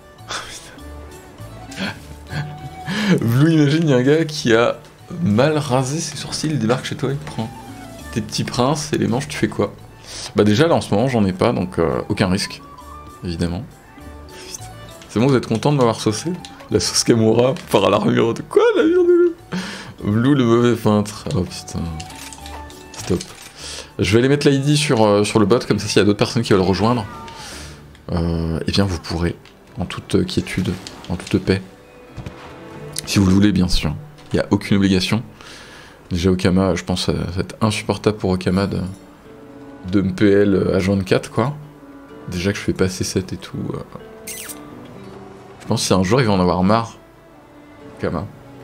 Blue, imagine, il y a un gars qui a mal rasé ses sourcils, il débarque chez toi, il prend tes petits princes et les mange, tu fais quoi? Bah déjà, là, en ce moment, j'en ai pas, donc euh, aucun risque, évidemment. C'est bon, vous êtes content de m'avoir saucé? La sauce Kamura par l'armure de... Quoi, l'armure de loup? Blue, le mauvais peintre. Oh putain. Stop. Je vais aller mettre l'I D sur, euh, sur le bot, comme ça s'il y a d'autres personnes qui veulent rejoindre, euh, eh bien vous pourrez, en toute quiétude, en toute paix. Si vous le voulez, bien sûr. Il n'y a aucune obligation. Déjà Okama, je pense que ça va être insupportable pour Okama de, de M P L H vingt-quatre, quoi. Déjà que je fais passer sept et tout... Euh... Je pense que si un jour il va en avoir marre. Kama.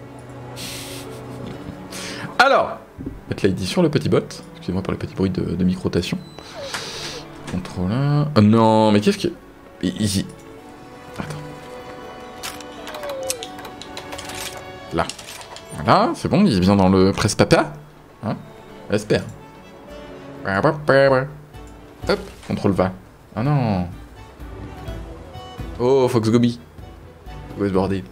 Alors, mettre l'I D sur le petit bot. Excusez-moi pour les petits bruits de, de microtation. Contrôle. Oh non, mais qu'est-ce que. Easy. Attends. Là. Voilà, c'est bon, il est bien dans le presse-papa. Hein? J'espère. Hop, contrôle va. Ah non. Oh, Fox Gobi. Où est ce bordel?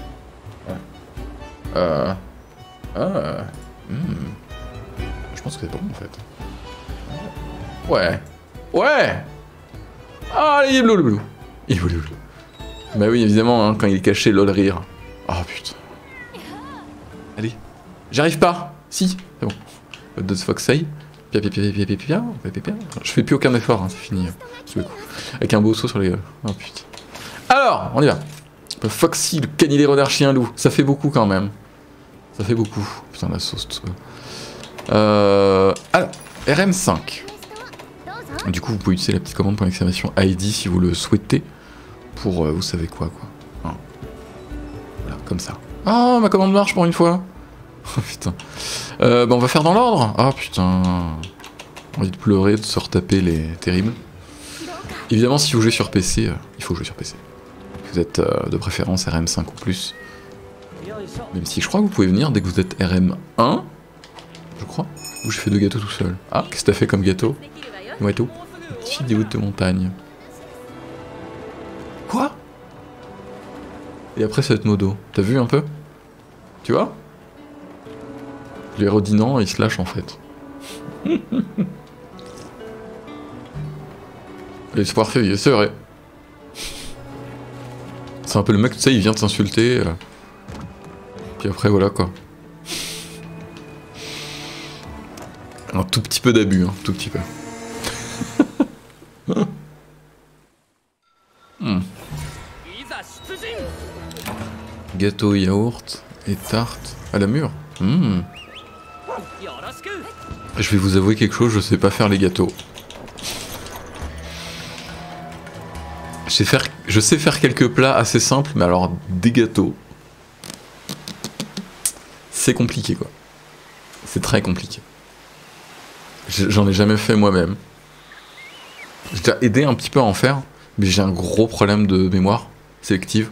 Euh... Ah... Hmm. Je pense que c'est pas bon en fait. Ouais. Ouais. Ah, il est bleu le bleu. Il est bleu le bleu. Bah oui, évidemment, hein, quand il est caché, lol rire. Oh putain. Allez. J'arrive pas. Si, c'est bon. What does Fox say? Pia pia pia pia pia pia pia pia. Je fais plus aucun effort, hein, c'est fini. Sous le coup. Avec un beau saut sur les... Oh putain. Alors, on y va. Le Foxy, le canidé renard chien loup. Ça fait beaucoup quand même. Ça fait beaucoup. Putain, la sauce, tout ça. Euh... Alors, R M cinq. Du coup, vous pouvez utiliser la petite commande pour l'exclamation I D si vous le souhaitez. Pour, euh, vous savez quoi, quoi. Hein. Voilà, comme ça. Ah, oh, ma commande marche pour une fois. Oh putain. Euh, bah, on va faire dans l'ordre. Ah oh, putain. Envie de pleurer, de se retaper les terribles. Évidemment, si vous jouez sur P C, euh, il faut jouer sur P C. Vous êtes euh, de préférence R M cinq ou plus. Même si je crois que vous pouvez venir dès que vous êtes R M un. Je crois. Ou je fais deux gâteaux tout seul. Ah, qu'est-ce que t'as fait comme gâteau? Ouais, tout. Une petite vidéo de montagne. Quoi? Et après, ça va être modo. T'as vu un peu? Tu vois? Les redinants, ils se lâchent en fait. L'espoir fait vivre, c'est vrai. C'est un peu le mec, tu sais, il vient de s'insulter. Euh... Puis après, voilà quoi. Un tout petit peu d'abus, hein, tout petit peu. hmm. Gâteau, yaourt et tarte à la mûre. Hmm. Je vais vous avouer quelque chose, je sais pas faire les gâteaux. Je sais faire, je sais faire quelques plats assez simples, mais alors des gâteaux, c'est compliqué quoi. C'est très compliqué. J'en ai jamais fait moi-même. J'ai déjà aidé un petit peu à en faire, mais j'ai un gros problème de mémoire sélective.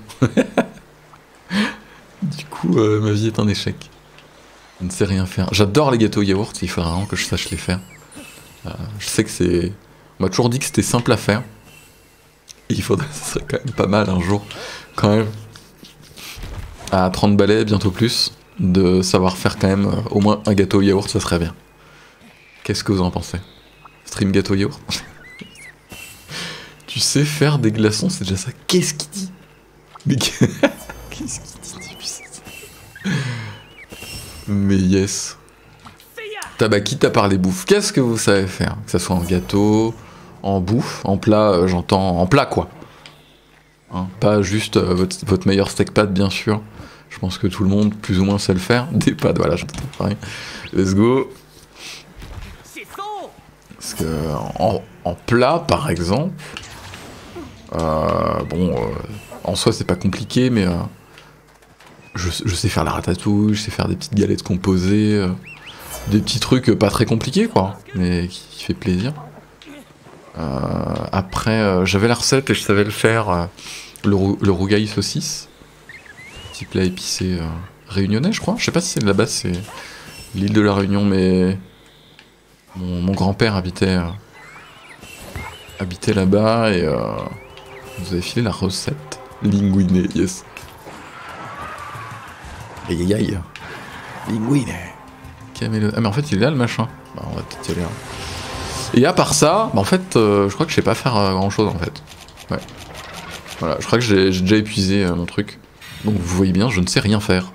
Du coup, euh, ma vie est un échec. Je ne sais rien faire. J'adore les gâteaux yaourt, il faudrait vraiment que je sache les faire. Euh, je sais que c'est... On m'a toujours dit que c'était simple à faire. Et il faudrait, ce serait quand même pas mal un jour, quand même, à trente balais, bientôt plus, de savoir faire quand même euh, au moins un gâteau yaourt, ça serait bien. Qu'est-ce que vous en pensez? Stream gâteau yaourt. Tu sais faire des glaçons, c'est déjà ça. Qu'est-ce qu'il dit? Mais qu'est-ce qu'il dit, putain? Mais yes. Tabaki t'a parlé bouffe. Qu'est-ce que vous savez faire? Que ça soit en gâteau, En bouffe, en plat, euh, j'entends en plat quoi. Hein, pas juste euh, votre, votre meilleur steak pad bien sûr. Je pense que tout le monde plus ou moins sait le faire. Des pâtes, voilà, j'entends pareil. Let's go. Parce que en, en plat par exemple, euh, bon, euh, en soi c'est pas compliqué mais euh, je, je sais faire la ratatouille, je sais faire des petites galettes composées, euh, des petits trucs pas très compliqués quoi, mais qui, qui fait plaisir. Euh, après, euh, j'avais la recette et je savais le faire, euh, le, rou le rougail saucisse, petit plat épicé euh, réunionnais, je crois. Je sais pas si c'est de là-bas, c'est l'île de la Réunion, mais mon, mon grand-père habitait, euh, habitait là-bas et euh, vous avez filé la recette. Linguine, yes. Aïe aïe aïe. Linguine. Camélo. Ah, mais en fait, il est là le machin. Bah, on va peut-être y aller. Hein. Et à part ça, bah en fait, euh, je crois que je sais pas faire euh, grand chose en fait. Ouais. Voilà, je crois que j'ai déjà épuisé euh, mon truc. Donc vous voyez bien, je ne sais rien faire.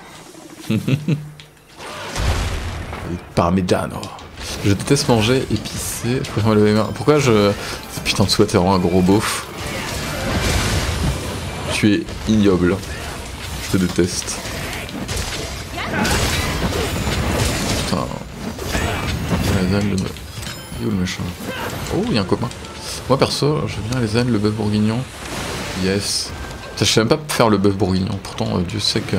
Parmigiano. Je déteste manger épicé. Je préfère me lever les mains. Pourquoi je. Putain, toi, t'es vraiment un gros beauf. Tu es ignoble. Je te déteste. Putain. Les ânes, le... Il est où le machin? Oh, il y a un copain. Moi perso, j'aime bien les ânes, le bœuf bourguignon. Yes. Je sais même pas faire le bœuf bourguignon. Pourtant, euh, Dieu sait que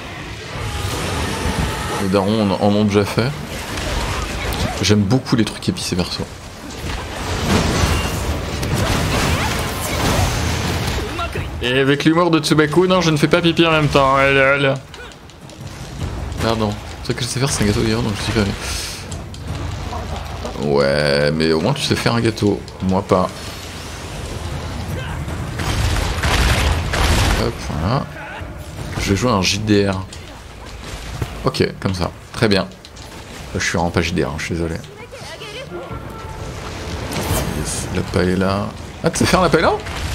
les darons en, en ont déjà fait. J'aime beaucoup les trucs épicés perso. Et avec l'humour de Tsubaku, non, je ne fais pas pipi en même temps. Elle, elle. Pardon. Ce que je sais faire, c'est un gâteau d'ailleurs, donc je suis pas. Ouais, mais au moins tu sais faire un gâteau. Moi pas. Hop, voilà. Je vais jouer un J D R. Ok, comme ça. Très bien. Je suis vraiment pas J D R, hein, je suis désolé. Yes, la paella. Ah, tu sais faire la paella?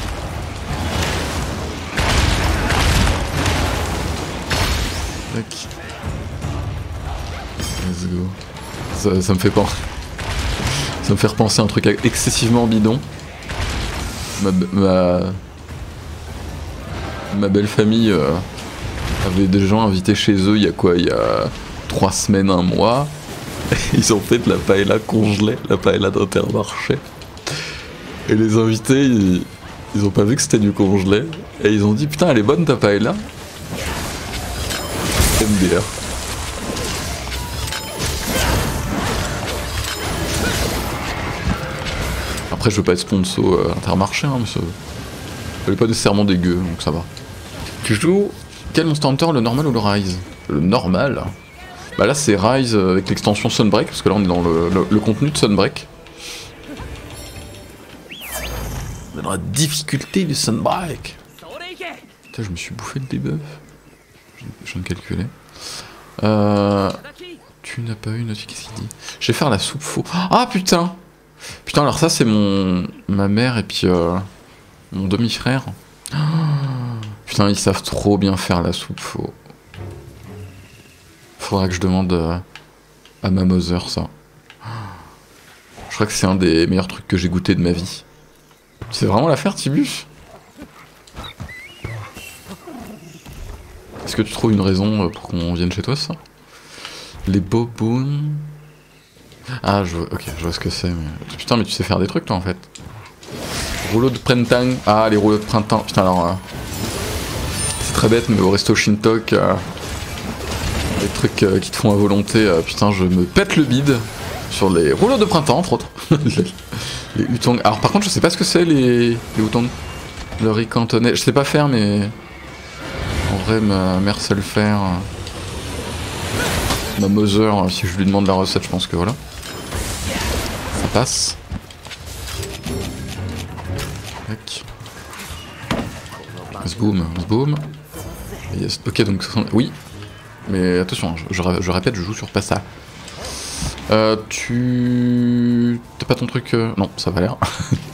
Tac. Let's go. Ça, ça me fait penser. Ça me fait repenser à un truc excessivement bidon. Ma, ma, ma belle famille euh, avait des gens invités chez eux il y a quoi? Il y a trois semaines, un mois. Ils ont fait de la paella congelée, la paella d'Intermarché. Et les invités, ils, ils ont pas vu que c'était du congelé. Et ils ont dit putain, elle est bonne ta paella. M D R. Après, je veux pas être sponsor euh, Intermarché, hein, mais ça... elle est pas nécessairement dégueu, donc ça va. Tu joues quel Monster Hunter, le normal ou le Rise? Le normal? Bah là, c'est Rise avec l'extension Sunbreak, parce que là, on est dans le, le, le contenu de Sunbreak. On est dans la difficulté du Sunbreak. Putain, je me suis bouffé le debuff. Je viens de calculer. Euh... Tu n'as pas eu une autre... Qu'est-ce qu'il dit? Je vais faire la soupe faux. Ah putain! Putain, alors ça c'est mon... ma mère et puis euh... mon demi-frère. Oh, putain, ils savent trop bien faire la soupe faux. Faudra que je demande euh, à ma mother ça. Je crois que c'est un des meilleurs trucs que j'ai goûté de ma vie. Tu sais vraiment la faire, Tibus? Est-ce que tu trouves une raison pour qu'on vienne chez toi, ça? Les bobounes... Ah, je vois, ok, je vois ce que c'est, mais... Putain, mais tu sais faire des trucs, toi, en fait. Rouleau de printemps. Ah, les rouleaux de printemps. Putain, alors... Euh... c'est très bête, mais au resto Shintok, euh... les trucs euh, qui te font à volonté, euh, putain, je me pète le bide sur les rouleaux de printemps, entre autres. les, les hutong. Alors, par contre, je sais pas ce que c'est, les, les hutong. Le riz cantonais. Je sais pas faire, mais... En vrai, ma mère sait le faire. Ma mother, si je lui demande la recette, je pense que voilà. Ça passe. Tac. Zboom, zboom. Yes. Ok, donc... Oui. Mais attention, je, je, je répète, je joue sur pas ça. Euh, tu... T'as pas ton truc... Euh... Non, ça va l'air.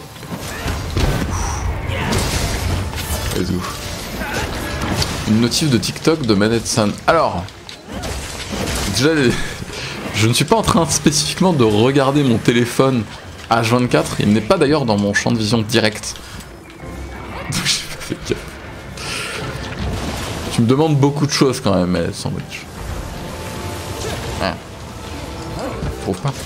Let's go. Une notif de TikTok de Manette-san. Alors... Déjà, je ne suis pas en train spécifiquement de regarder mon téléphone H vingt-quatre, il n'est pas d'ailleurs dans mon champ de vision direct. J'ai pas fait gaffe. Tu me demandes beaucoup de choses quand même, mais sandwich. Ah. Je trouve pas.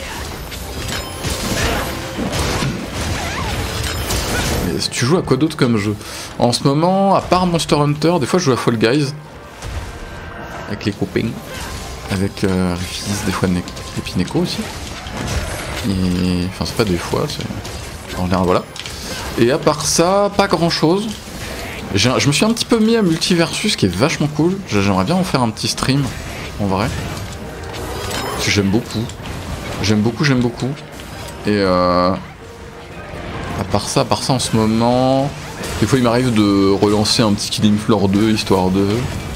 Mais si tu joues à quoi d'autre comme jeu? En ce moment, à part Monster Hunter, des fois je joue à Fall Guys. Avec les copains. Avec euh, Rifis, des fois ne et puis Neko aussi. Et... Enfin c'est pas des fois, c'est... En général voilà. Et à part ça, pas grand chose. Je me suis un petit peu mis à Multiversus qui est vachement cool. J'aimerais bien en faire un petit stream, en vrai. Parce que j'aime beaucoup. J'aime beaucoup, j'aime beaucoup. Et euh... À part ça, à part ça en ce moment... Des fois il m'arrive de relancer un petit Killing Floor deux, histoire de...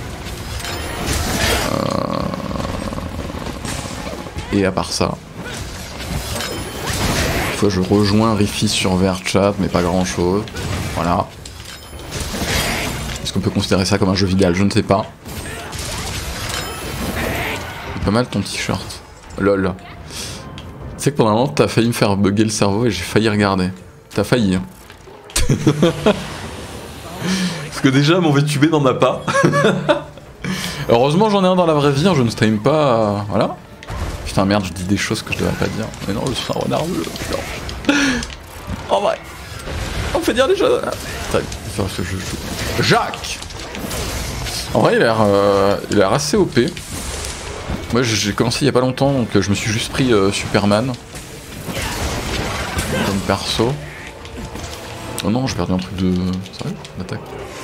Euh... Et à part ça... Des fois je rejoins Rifis sur V R Chat, mais pas grand chose. Voilà. Est-ce qu'on peut considérer ça comme un jeu vidéo? Je ne sais pas. C'est pas mal ton t-shirt. Lol. Tu sais que pendant un moment t'as failli me faire bugger le cerveau et j'ai failli regarder. T'as failli hein. Parce que déjà mon V T U B n'en a pas. Heureusement j'en ai un dans la vraie vie, hein, je ne stream pas... Euh, voilà. Putain merde, je dis des choses que je devrais pas dire. Mais non, je suis un renard bleu. En vrai. On fait dire des choses. Putain, ce jeu. Jacques. En vrai il a l'air euh, il a l'air assez O P. Moi j'ai commencé il y a pas longtemps, donc je me suis juste pris euh, Superman. Comme perso. Oh non, j'ai perdu un truc de... Sérieux? D'attaque.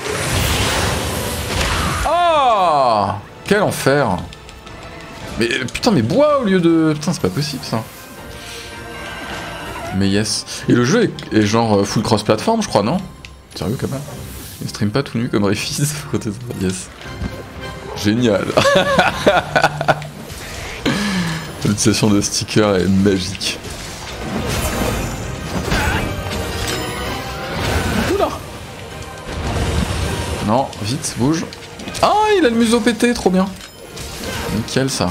Ah, quel enfer. Mais putain, mais bois au lieu de... Putain, c'est pas possible ça. Mais yes. Et le jeu est, est genre full cross-platform, je crois, non? Sérieux quand même. Il stream pas tout nu comme Rifis. Yes. Génial. L'utilisation de stickers est magique. Oula. Non, vite, bouge. Ah, il a le museau pété, trop bien. Nickel ça.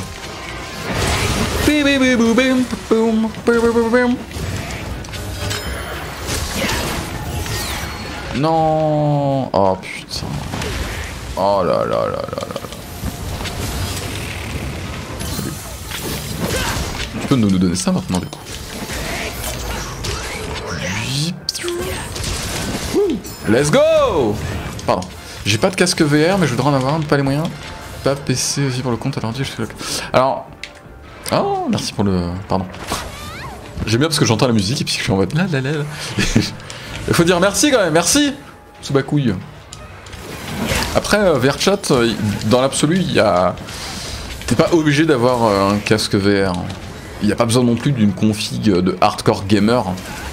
Non. Oh putain. Oh là là là là là. Tu peux nous, nous donner ça maintenant du coup. Let's go. Pardon. J'ai pas de casque V R mais je voudrais en avoir un, pas les moyens. Pas P C aussi pour le compte à l'ordi. Alors... Oh, merci pour le... Pardon. J'aime bien parce que j'entends la musique et puis je suis en mode là là là. Il faut dire merci quand même, merci sous ma couille. Après, euh, V R Chat, euh, dans l'absolu, il y a... T'es pas obligé d'avoir euh, un casque V R. Il n'y a pas besoin non plus d'une config de hardcore gamer.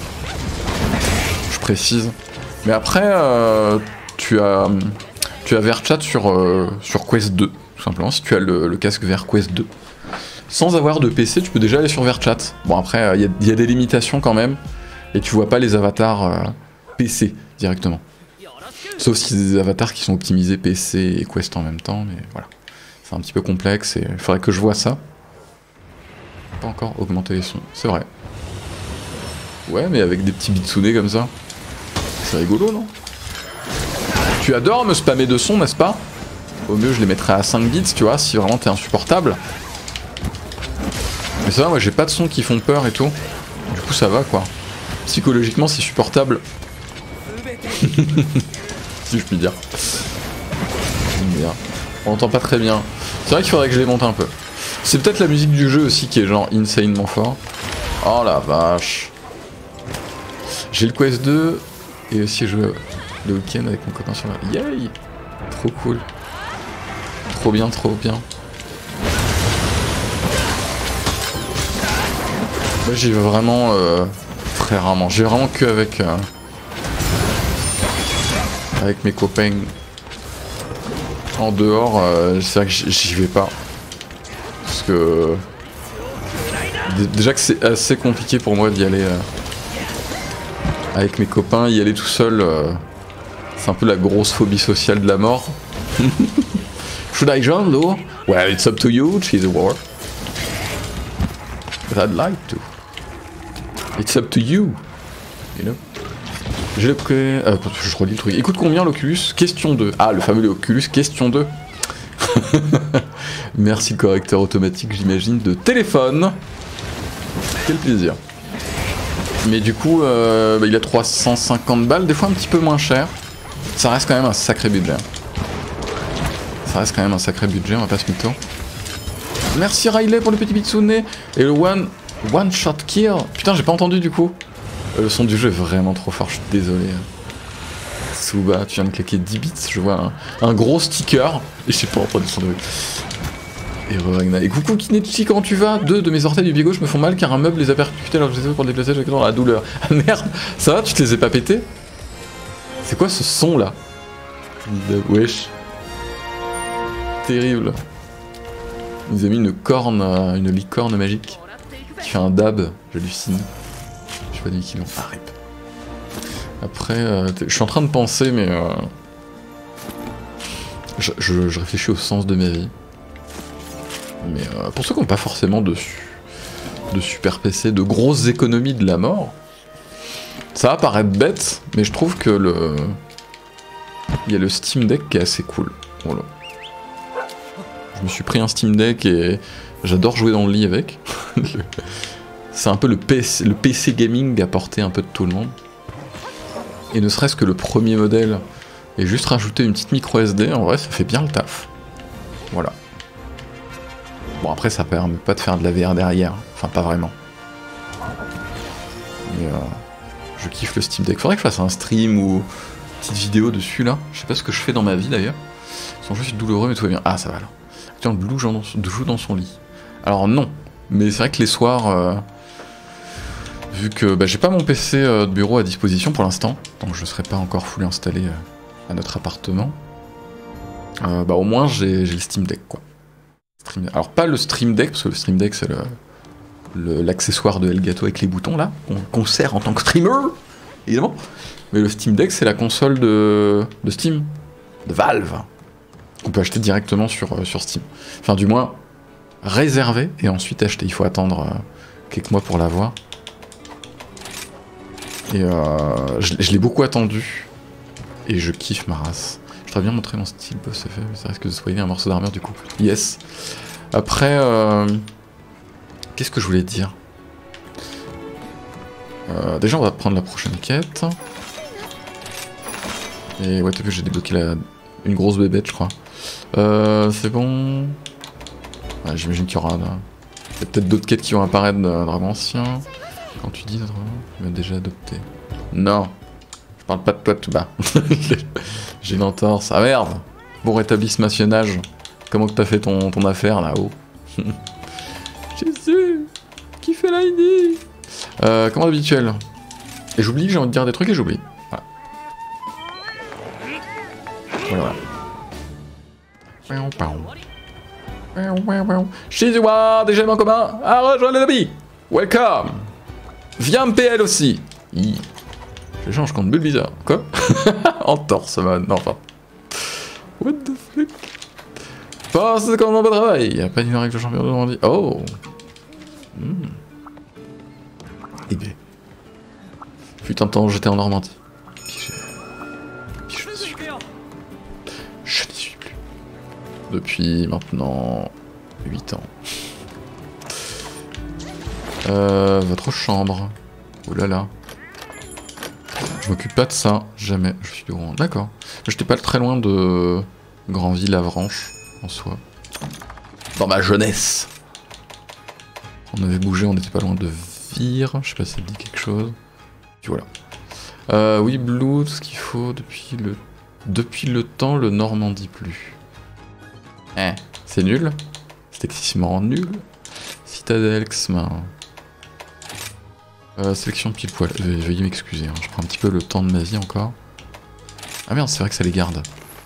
Je précise. Mais après, euh, tu as... Tu as V R Chat sur, euh, sur Quest deux, tout simplement, si tu as le, le casque V R Quest deux. Sans avoir de P C, tu peux déjà aller sur V R Chat. Bon après, il euh, y, y a des limitations quand même, et tu vois pas les avatars euh, P C directement. Sauf si c'est des avatars qui sont optimisés P C et Quest en même temps, mais voilà. C'est un petit peu complexe et il faudrait que je vois ça. Pas encore augmenter les sons, c'est vrai. Ouais, mais avec des petits bitsune comme ça. C'est rigolo, non? Tu adores me spammer de sons, n'est-ce pas? Au mieux, je les mettrais à cinq bits, tu vois, si vraiment t'es insupportable. Mais ça va, moi j'ai pas de sons qui font peur et tout. Du coup, ça va quoi. Psychologiquement, c'est supportable. Si je puis dire. On entend pas très bien. C'est vrai qu'il faudrait que je les monte un peu. C'est peut-être la musique du jeu aussi qui est genre insanement fort. Oh la vache. J'ai le Quest deux et aussi je joue le week-end avec mon copain sur la... Yay. Trop cool. Trop bien, trop bien. Moi j'y vais vraiment euh, très rarement. J'ai vraiment que avec euh, avec mes copains. En dehors, euh, c'est vrai que j'y vais pas. Parce que déjà que c'est assez compliqué pour moi d'y aller euh, avec mes copains, y aller tout seul, euh, c'est un peu la grosse phobie sociale de la mort. Should I join though? Well, it's up to you, she's a war. But I'd like to. It's up to you. You know. J'ai le prêt. Euh, je relis le truc. Écoute combien l'Oculus? Question deux. Ah, le fameux Oculus question deux. Merci le correcteur automatique, j'imagine, de téléphone. Quel plaisir. Mais du coup, euh, bah, il a trois cent cinquante balles, des fois un petit peu moins cher. Ça reste quand même un sacré budget. Ça reste quand même un sacré budget, on va pas se mytho. Merci Riley pour le petit bitsune. Et le one, one shot kill. Putain, j'ai pas entendu du coup. Euh, le son du jeu est vraiment trop fort, je suis désolé. Tsuba, tu viens de claquer dix bits, je vois un, un gros sticker. Et j'ai pas entendu son bruit. Et Ragna. Et coucou Kinechi, comment tu vas? Deux de mes orteils du pied gauche me font mal car un meuble les a percutés alors que j'essaie pour le déplacer, j'ai dans la douleur. Ah merde, ça va, tu te les ai pas pétés? C'est quoi ce son là? Wesh. Terrible. Il nous a mis une corne, une licorne magique. Qui fait un dab, j'hallucine. Je sais pas de qui l'ont. Ah, rip. Après, euh, je suis en train de penser, mais euh, je, je, je réfléchis au sens de ma vie. Mais euh, pour ceux qui n'ont pas forcément de, de super P C, de grosses économies de la mort, ça va paraître bête, mais je trouve que le, il y a le Steam Deck qui est assez cool. Voilà. Je me suis pris un Steam Deck et j'adore jouer dans le lit avec. C'est un peu le P C, le P C gaming à portée un peu de tout le monde. Et ne serait-ce que le premier modèle et juste rajouter une petite micro S D, en vrai ça fait bien le taf. Voilà. Bon après ça permet pas de faire de la V R derrière, enfin pas vraiment. Mais euh, je kiffe le Steam Deck. Faudrait que je fasse un stream ou une petite vidéo dessus là. Je sais pas ce que je fais dans ma vie d'ailleurs. Son jeu c'est douloureux mais tout va bien. Ah ça va là. Tiens, Blue joue dans son lit. Alors non, mais c'est vrai que les soirs... Euh, vu que bah, j'ai pas mon P C euh, de bureau à disposition pour l'instant, donc je serai pas encore full installé euh, à notre appartement, euh, bah au moins j'ai le Steam Deck quoi. Stream... Alors pas le Stream Deck, parce que le Stream Deck c'est l'accessoire le, de Elgato avec les boutons là, qu'on qu'on sert en tant que streamer, évidemment. Mais le Steam Deck c'est la console de, de Steam, de Valve, qu'on peut acheter directement sur, euh, sur Steam. Enfin du moins, réserver et ensuite acheter, il faut attendre euh, quelques mois pour l'avoir. Et euh, je, je l'ai beaucoup attendu. Et je kiffe ma race. Je t'aurais bien montré mon style boss F F, mais ça risque de spoiler un morceau d'armure du coup. Yes. Après, euh, qu'est-ce que je voulais dire euh, Déjà, on va prendre la prochaine quête. Et ouais, t'as vu, j'ai débloqué la, une grosse bébête, je crois. Euh, C'est bon. Ouais, j'imagine qu'il y aura... Il y a peut-être d'autres quêtes qui vont apparaître de Dragon Ancien. Quand tu dis notre il m'a déjà adopté. Non, je parle pas de toi tout bas. J'ai l'entorse. Ah merde. Bon rétablissement-tionnage. Comment que t'as fait ton, ton affaire là-haut? Jésus, qui fait l'I D? euh, Comment habituel. Et j'oublie, j'ai envie de dire des trucs et j'oublie. Voilà. Voilà. Shizuwa, des gemmes en commun, à rejoindre le lobby. Welcome. Viens M P L aussi. I. Je change contre Bulbizarre. Quoi? En torse, man. Non, enfin. What the fuck? Pense c'est comment on travail. Y'a pas une règle de champion de Normandie. Oh. Hmm. Eh bien. Putain de temps, j'étais en Normandie. Puis je... Puis je ne suis plus. Je n'y suis plus. Depuis maintenant huit ans. Euh, votre chambre. Oh là là. Je m'occupe pas de ça, jamais. Je suis du Rouen. D'accord. J'étais pas très loin de Granville-Avranches, en soi. Dans ma jeunesse. On avait bougé, on n'était pas loin de Vire. Je sais pas si ça te dit quelque chose. Puis voilà. Euh, oui, Blue, ce qu'il faut depuis le... Depuis le temps, le Normandie plus. Eh, c'est nul. C'est excessivement nul. Citadel, Xmain. Euh, sélection pile poil. Euh, veuillez m'excuser, hein. Je prends un petit peu le temps de ma vie encore. Ah merde, c'est vrai que ça les garde.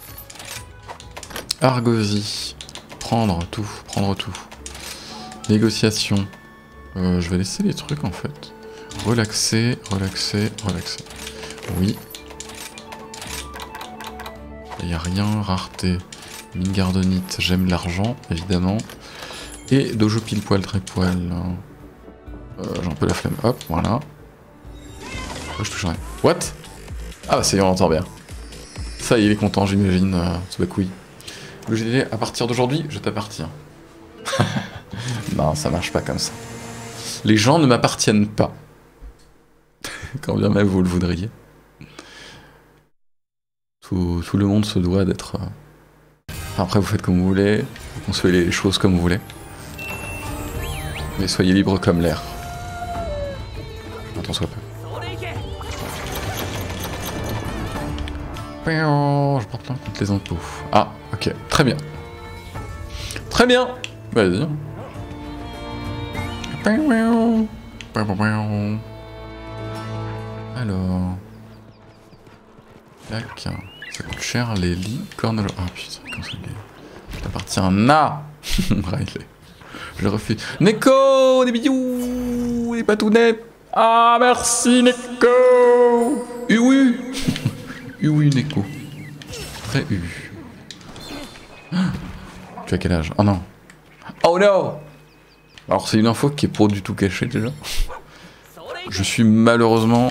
Argosie. Prendre tout, prendre tout. Négociation. Euh, je vais laisser les trucs en fait. Relaxer, relaxer, relaxer. Oui. Il n'y a rien, rareté. Mine gardonite, j'aime l'argent, évidemment. Et dojo pile poil, très poil. Euh, J'ai un peu la flemme. Hop, voilà. Oh, je touche rien. What? Ah bah ça y est, on l'entend bien. Ça y est, il est content, j'imagine, euh, ce bakouille. Le G D D, à partir d'aujourd'hui, je t'appartiens. Non, ça marche pas comme ça. Les gens ne m'appartiennent pas. Quand bien même vous le voudriez. Tout, tout le monde se doit d'être... Euh... Enfin, après, vous faites comme vous voulez, vous concevez les choses comme vous voulez. Mais soyez libre comme l'air. Attends, soit peu. Je porte plainte contre les impôts. Ah, ok, très bien. Très bien. Vas-y. Alors... Tac. Ça coûte cher les lits. Corne... Ah putain, comment ça gagne. T'appartiens à... Riley. Je refuse. Neko, des bijoux, des patounets. Ah merci Neko. Uwu. Uwu Neko. Très U. Tu as quel âge? Oh non. Oh non. Alors c'est une info qui est pas du tout cachée déjà. Je suis malheureusement...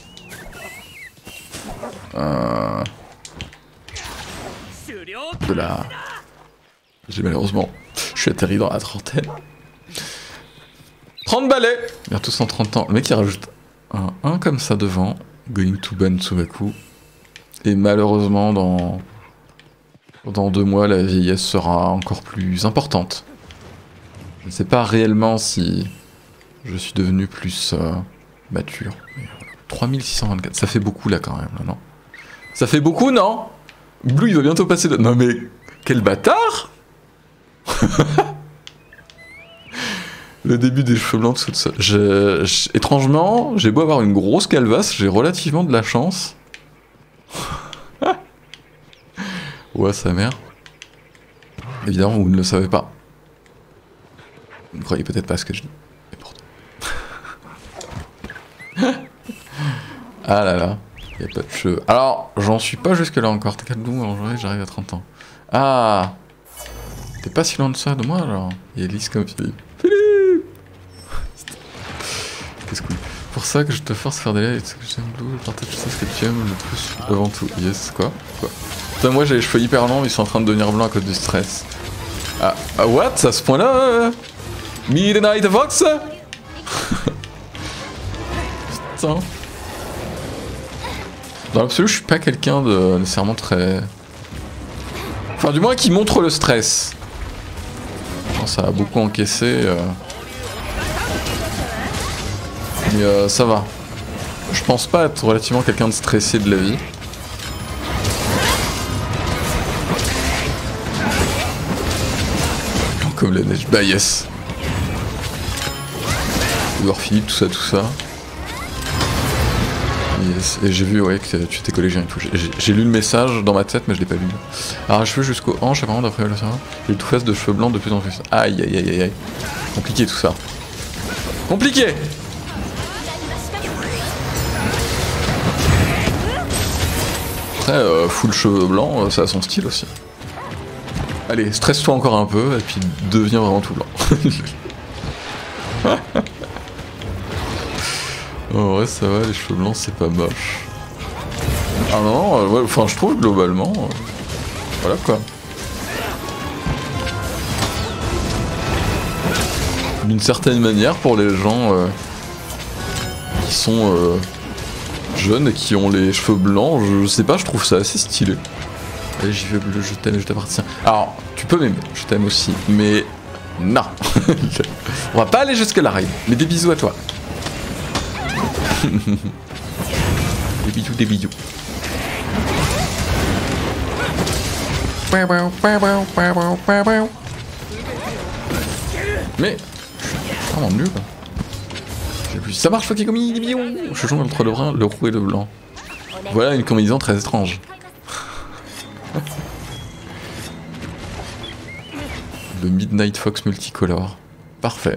Euh... De la... J'ai malheureusement... Je suis atterri dans la trentaine. trente balais. Bientôt cent trente ans. Le mec il rajoute un un comme ça devant. Going to ban Tsubaku. Et malheureusement dans... Dans deux mois la vieillesse sera encore plus importante. Je ne sais pas réellement si... Je suis devenu plus... Euh, mature. Mais voilà. trois mille six cent vingt-quatre. Ça fait beaucoup là quand même, là, non? Ça fait beaucoup, non? Blue il va bientôt passer de... Non mais... Quel bâtard. Le début des cheveux blancs, tout ça. Je, je, étrangement, j'ai beau avoir une grosse calvasse, j'ai relativement de la chance. Ouais, sa mère. Évidemment, vous ne le savez pas. Vous ne croyez peut-être pas à ce que je dis. Mais pourtant. Ah là là, il n'y a pas de cheveux. Alors, j'en suis pas jusque là encore. T'es calme-nous, j'arrive à trente ans. Ah, t'es pas si loin de ça de moi alors. Il y a Lise comme Philippe. Philippe. Qu'est-ce que... Pour ça que je te force à faire des lives et tout ce que j'aime, Blue, je partage tout ça, ce que tu aimes le plus avant tout. Yes, quoi quoi. Putain, moi j'ai les cheveux hyper longs, mais ils sont en train de devenir blancs à cause du stress. Ah, ah what? À ce point-là euh... Midnight Fox. Putain. Dans l'absolu, je suis pas quelqu'un de nécessairement très... Enfin, du moins qui montre le stress. Bon, ça a beaucoup encaissé. Euh... Mais euh, ça va. Je pense pas être relativement quelqu'un de stressé de la vie. Comme la neige. Bah yes. Edouard Philippe, tout ça, tout ça. Yes. Et j'ai vu ouais, que tu étais collégien et tout. J'ai lu le message dans ma tête, mais je l'ai pas lu. Alors, cheveux jusqu'aux hanches, apparemment, d'après le cerveau. J'ai tout face de cheveux blancs de plus en plus. Aïe, aïe, aïe, aïe. Compliqué tout ça. Compliqué. Après, euh, full cheveux blancs, ça a son style aussi. Allez, stresse-toi encore un peu, et puis deviens vraiment tout blanc. Oh ouais, ça va, les cheveux blancs, c'est pas moche. Ah non, euh, ouais, enfin, je trouve globalement... Euh, voilà quoi. D'une certaine manière, pour les gens euh, qui sont euh, jeunes et qui ont les cheveux blancs, je sais pas, je trouve ça assez stylé. Allez, j'y vais bleu, je t'aime, je t'appartiens. Alors, tu peux m'aimer, je t'aime aussi, mais non. On va pas aller jusque là, Ray. Mais des bisous à toi. Des bisous, des bisous. Mais, je suis vraiment nul. Ça marche, Fakikomi, des bisous. Je joue entre le brun, le roux et le blanc. Voilà une combinaison très étrange. Le Midnight Fox multicolore. Parfait.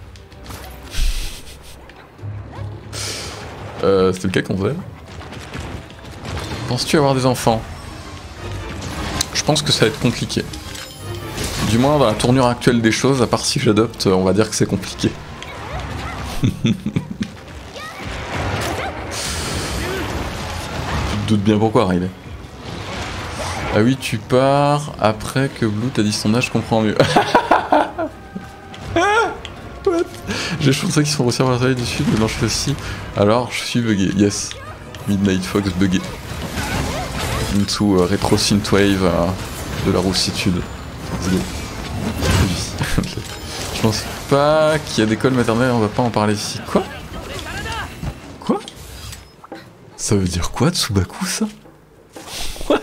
Euh, c'était lequel qu'on faisait? Penses-tu avoir des enfants? Je pense que ça va être compliqué. Du moins dans la tournure actuelle des choses, à part si j'adopte, on va dire que c'est compliqué. te doutes bien pourquoi, Riley. Ah oui, tu pars après que Blue t'a dit son âge, je comprends mieux. What? J'ai pensé qu'ils sont réussi à voir du sud, mais non, je fais aussi. Alors, je suis bugué, yes. Midnight Fox bugué. Into uh, Retro Synthwave uh, de la roussitude. Let's go. Je pense pas qu'il y a d'école maternelle, on va pas en parler ici. Quoi? Quoi? Ça veut dire quoi, Tsubaku, ça? What?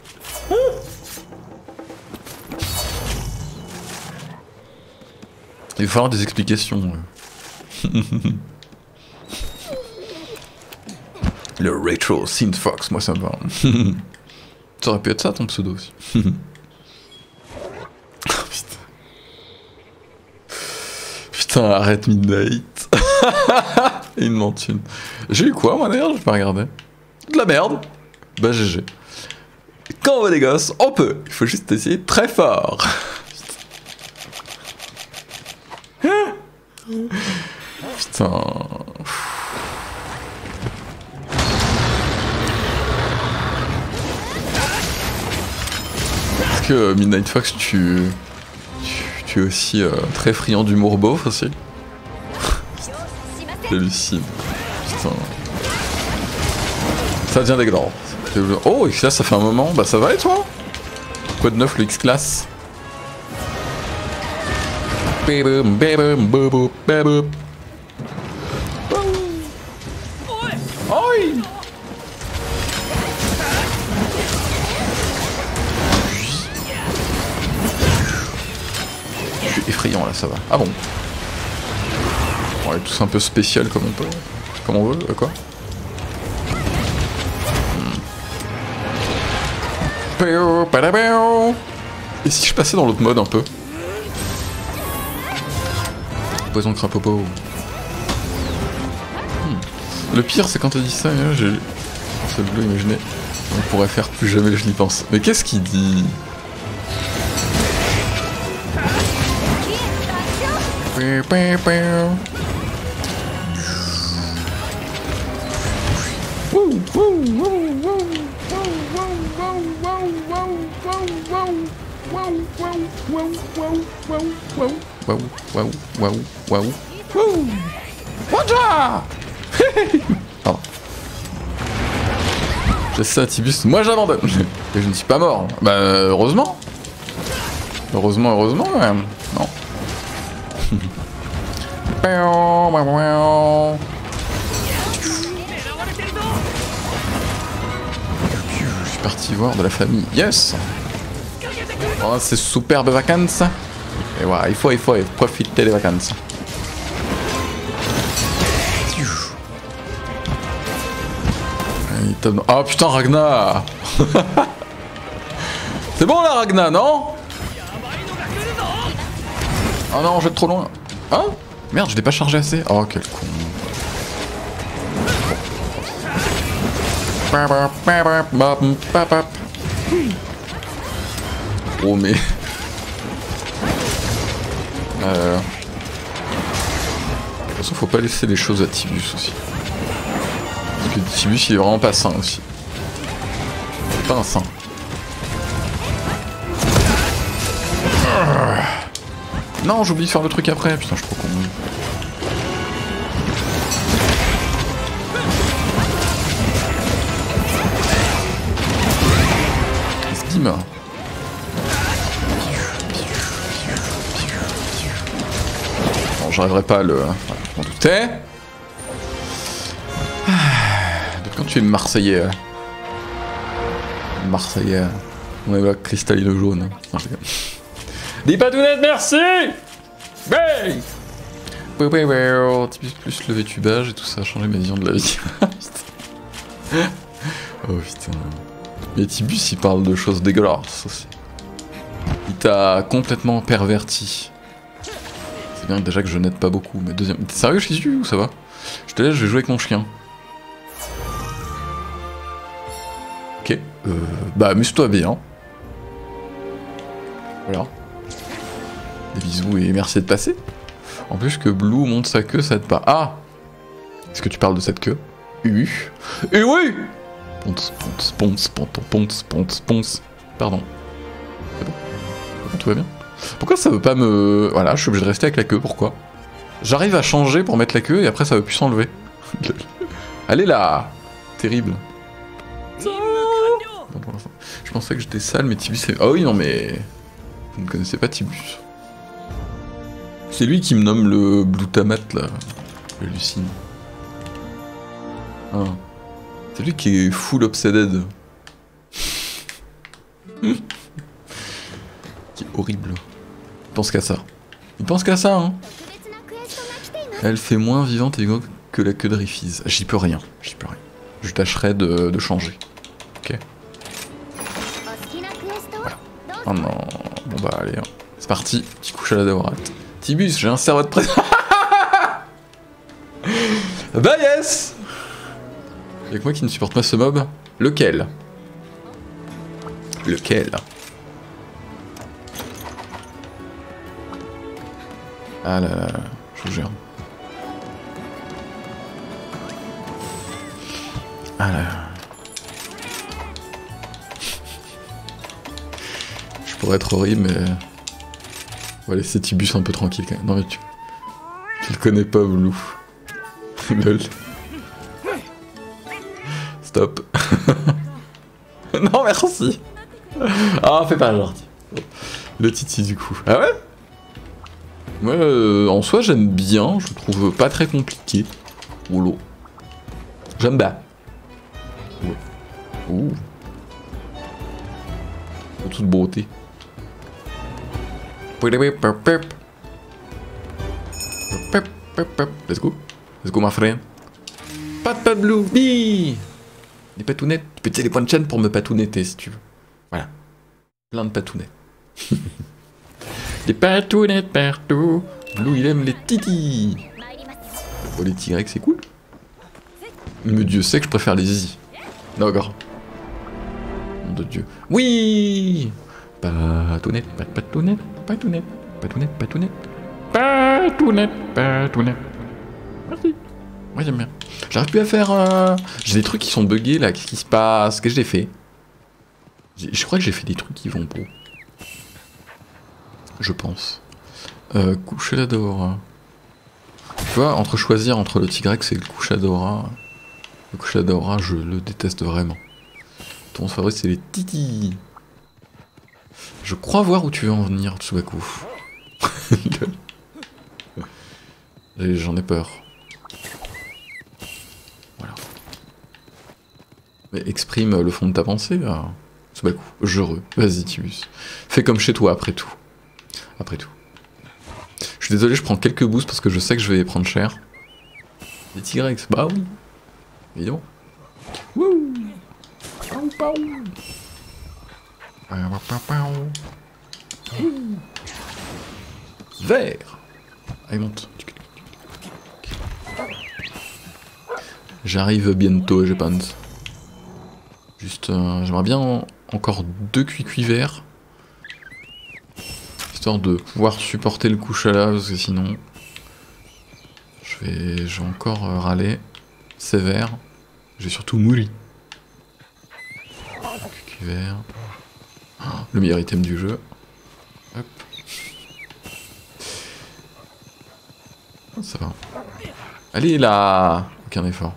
Il va falloir des explications. Le Retro Synth Fox, moi ça me va. Ça aurait pu être ça ton pseudo aussi. Oh, putain. Putain, arrête Midnight. Et une mentune. J'ai eu quoi moi d'ailleurs? J'ai pas regardé. De la merde. Bah G G. Quand on veut les gosses, on peut. Il faut juste essayer très fort. Putain. Est-ce que Midnight Fox, tu, tu, tu es aussi euh, très friand d'humour beauf aussi? J'hallucine. Putain. Ça devient dégueulasse. Oh, X-Class, ça fait un moment. Bah ça va et toi? Quoi de neuf le X-Class? Oi! Je suis effrayant là, ça va. Ah bon? On est tous un peu spécial comme on peut. Comme on veut, quoi? Et si je passais dans l'autre mode un peu? Poison crapopo. Hmm. Le pire, c'est quand t'as dit ça, hein, j'ai ce bleu imaginé. On pourrait faire plus jamais, je n'y pense. Mais qu'est-ce qu'il dit? Waouh, waouh, waouh, waouh, waouh. Wanja. Pardon. J'ai ça, Tibus, moi j'abandonne. Et je ne suis pas mort. Bah, heureusement. Heureusement, heureusement, ouais. Non. Je suis parti voir de la famille. Yes. Oh, c'est superbe vacances. Et voilà, il faut, il faut profiter des vacances. Oh putain, Ragna. C'est bon là, Ragna, non? Oh non, je vais trop loin. Hein? Merde, je l'ai pas chargé assez. Oh, quel con. Oh, mais... Euh... De toute façon, faut pas laisser les choses à Tibus aussi. Parce que Tibus, il est vraiment pas sain aussi. C'est pas un saint. Non, j'oublie de faire le truc après. Putain, je suis trop con. Steam. Bon, j'arriverai pas à le... Voilà, je m'en doutais. Depuis quand tu es Marseillais? Marseillais. On est là, cristalline jaune. Non, je déconne. Des padounettes, merci! Bang! Plus le vétubage et tout ça a changé ma vision de la vie. Oh putain. Mais Tibus il parle de choses dégueulasses aussi. Il t'a complètement perverti. C'est bien déjà que je n'aide pas beaucoup, mais deuxième. T'es sérieux, je suis ou ça va? Je te laisse, je vais jouer avec mon chien. Ok. Euh, bah amuse-toi bien. Voilà. Des bisous et merci de passer. En plus que Blue monte sa queue, ça aide pas. Ah! Est-ce que tu parles de cette queue? Oui. Et oui! Ponce, ponce, ponce, ponce, ponce, ponce, ponce. Pardon. C'est bon. Tout va bien. Pourquoi ça veut pas me... Voilà, je suis obligé de rester avec la queue, pourquoi? J'arrive à changer pour mettre la queue et après ça veut plus s'enlever. Allez là. Terrible. Je pensais que j'étais sale, mais Tibus c'est... Ah oui, non mais... Vous ne connaissez pas Tibus. C'est lui qui me nomme le glutamate là. Le lucine. Ah. C'est lui qui est full obséded. Qui est horrible. Il pense qu'à ça. Il pense qu'à ça, hein. Elle fait moins vivante et que la queue de Riffiz. J'y peux rien. J'y peux rien. Je tâcherai de, de changer. Ok. Voilà. Oh non. Bon bah allez, hein. C'est parti. Petit couche à la dawarate. Tibus, j'ai un cerveau de présent. Bah yes. Y'a que moi qui ne supporte pas ce mob. Lequel? Lequel? Ah là là, je vous jure. Ah là là. Je pourrais être horrible, mais... On va laisser Tibus un peu tranquille quand même. Non mais tu... Tu le connais pas, Blue. Lol. Stop. Non merci. Ah, fais pas gentil. Le Titi du coup. Ah ouais? Moi, euh, en soi, j'aime bien. Je trouve pas très compliqué. Oulô. J'aime bien. Ouais. Ouh. En toute beauté. Let's go. Let's go, my friend. Papa Blue, bi. Des patounettes. Tu peux utiliser les points de chaîne pour me patounetter si tu veux. Voilà. Plein de patounettes. Des patounettes partout. Blue, il aime les titis. Oh, les T-Rex, c'est cool. Mais Dieu sait que je préfère les zizi. D'accord. Nom de Dieu. Oui. Patounette, pat patounette, patounette, patounette, patounette. Patounette, patounette. Merci. Moi j'aime bien. J'arrive plus à faire... Euh... J'ai des trucs qui sont buggés là, qu'est-ce qui se passe? Qu'est-ce que j'ai fait? Je crois que j'ai fait des trucs qui vont pas. Je pense. Euh, Couchadora. Tu vois, entre choisir entre le Tigrex et le Couchadora, le Couchadora, je le déteste vraiment. Ton favori, c'est les titis. Je crois voir où tu veux en venir, Tsubaku. J'en ai peur. Voilà. Mais exprime le fond de ta pensée, là. Tsubaku. Heureux. Vas-y, Tibus. Fais comme chez toi, après tout. Après tout. Je suis désolé, je prends quelques boosts parce que je sais que je vais prendre cher. Les T-Rex, bah oui. Évidemment. Wouh. Pau, pau. Vert. Allez, monte. J'arrive bientôt, je pense. Juste, euh, j'aimerais bien en encore deux cuits verts. Histoire de pouvoir supporter le couche à la, parce que sinon... Je vais, je vais encore euh, râler. Sévère. J'ai surtout mouri. Cuit vert. Oh, le meilleur item du jeu. Hop. Oh, ça va. Allez là. Aucun effort.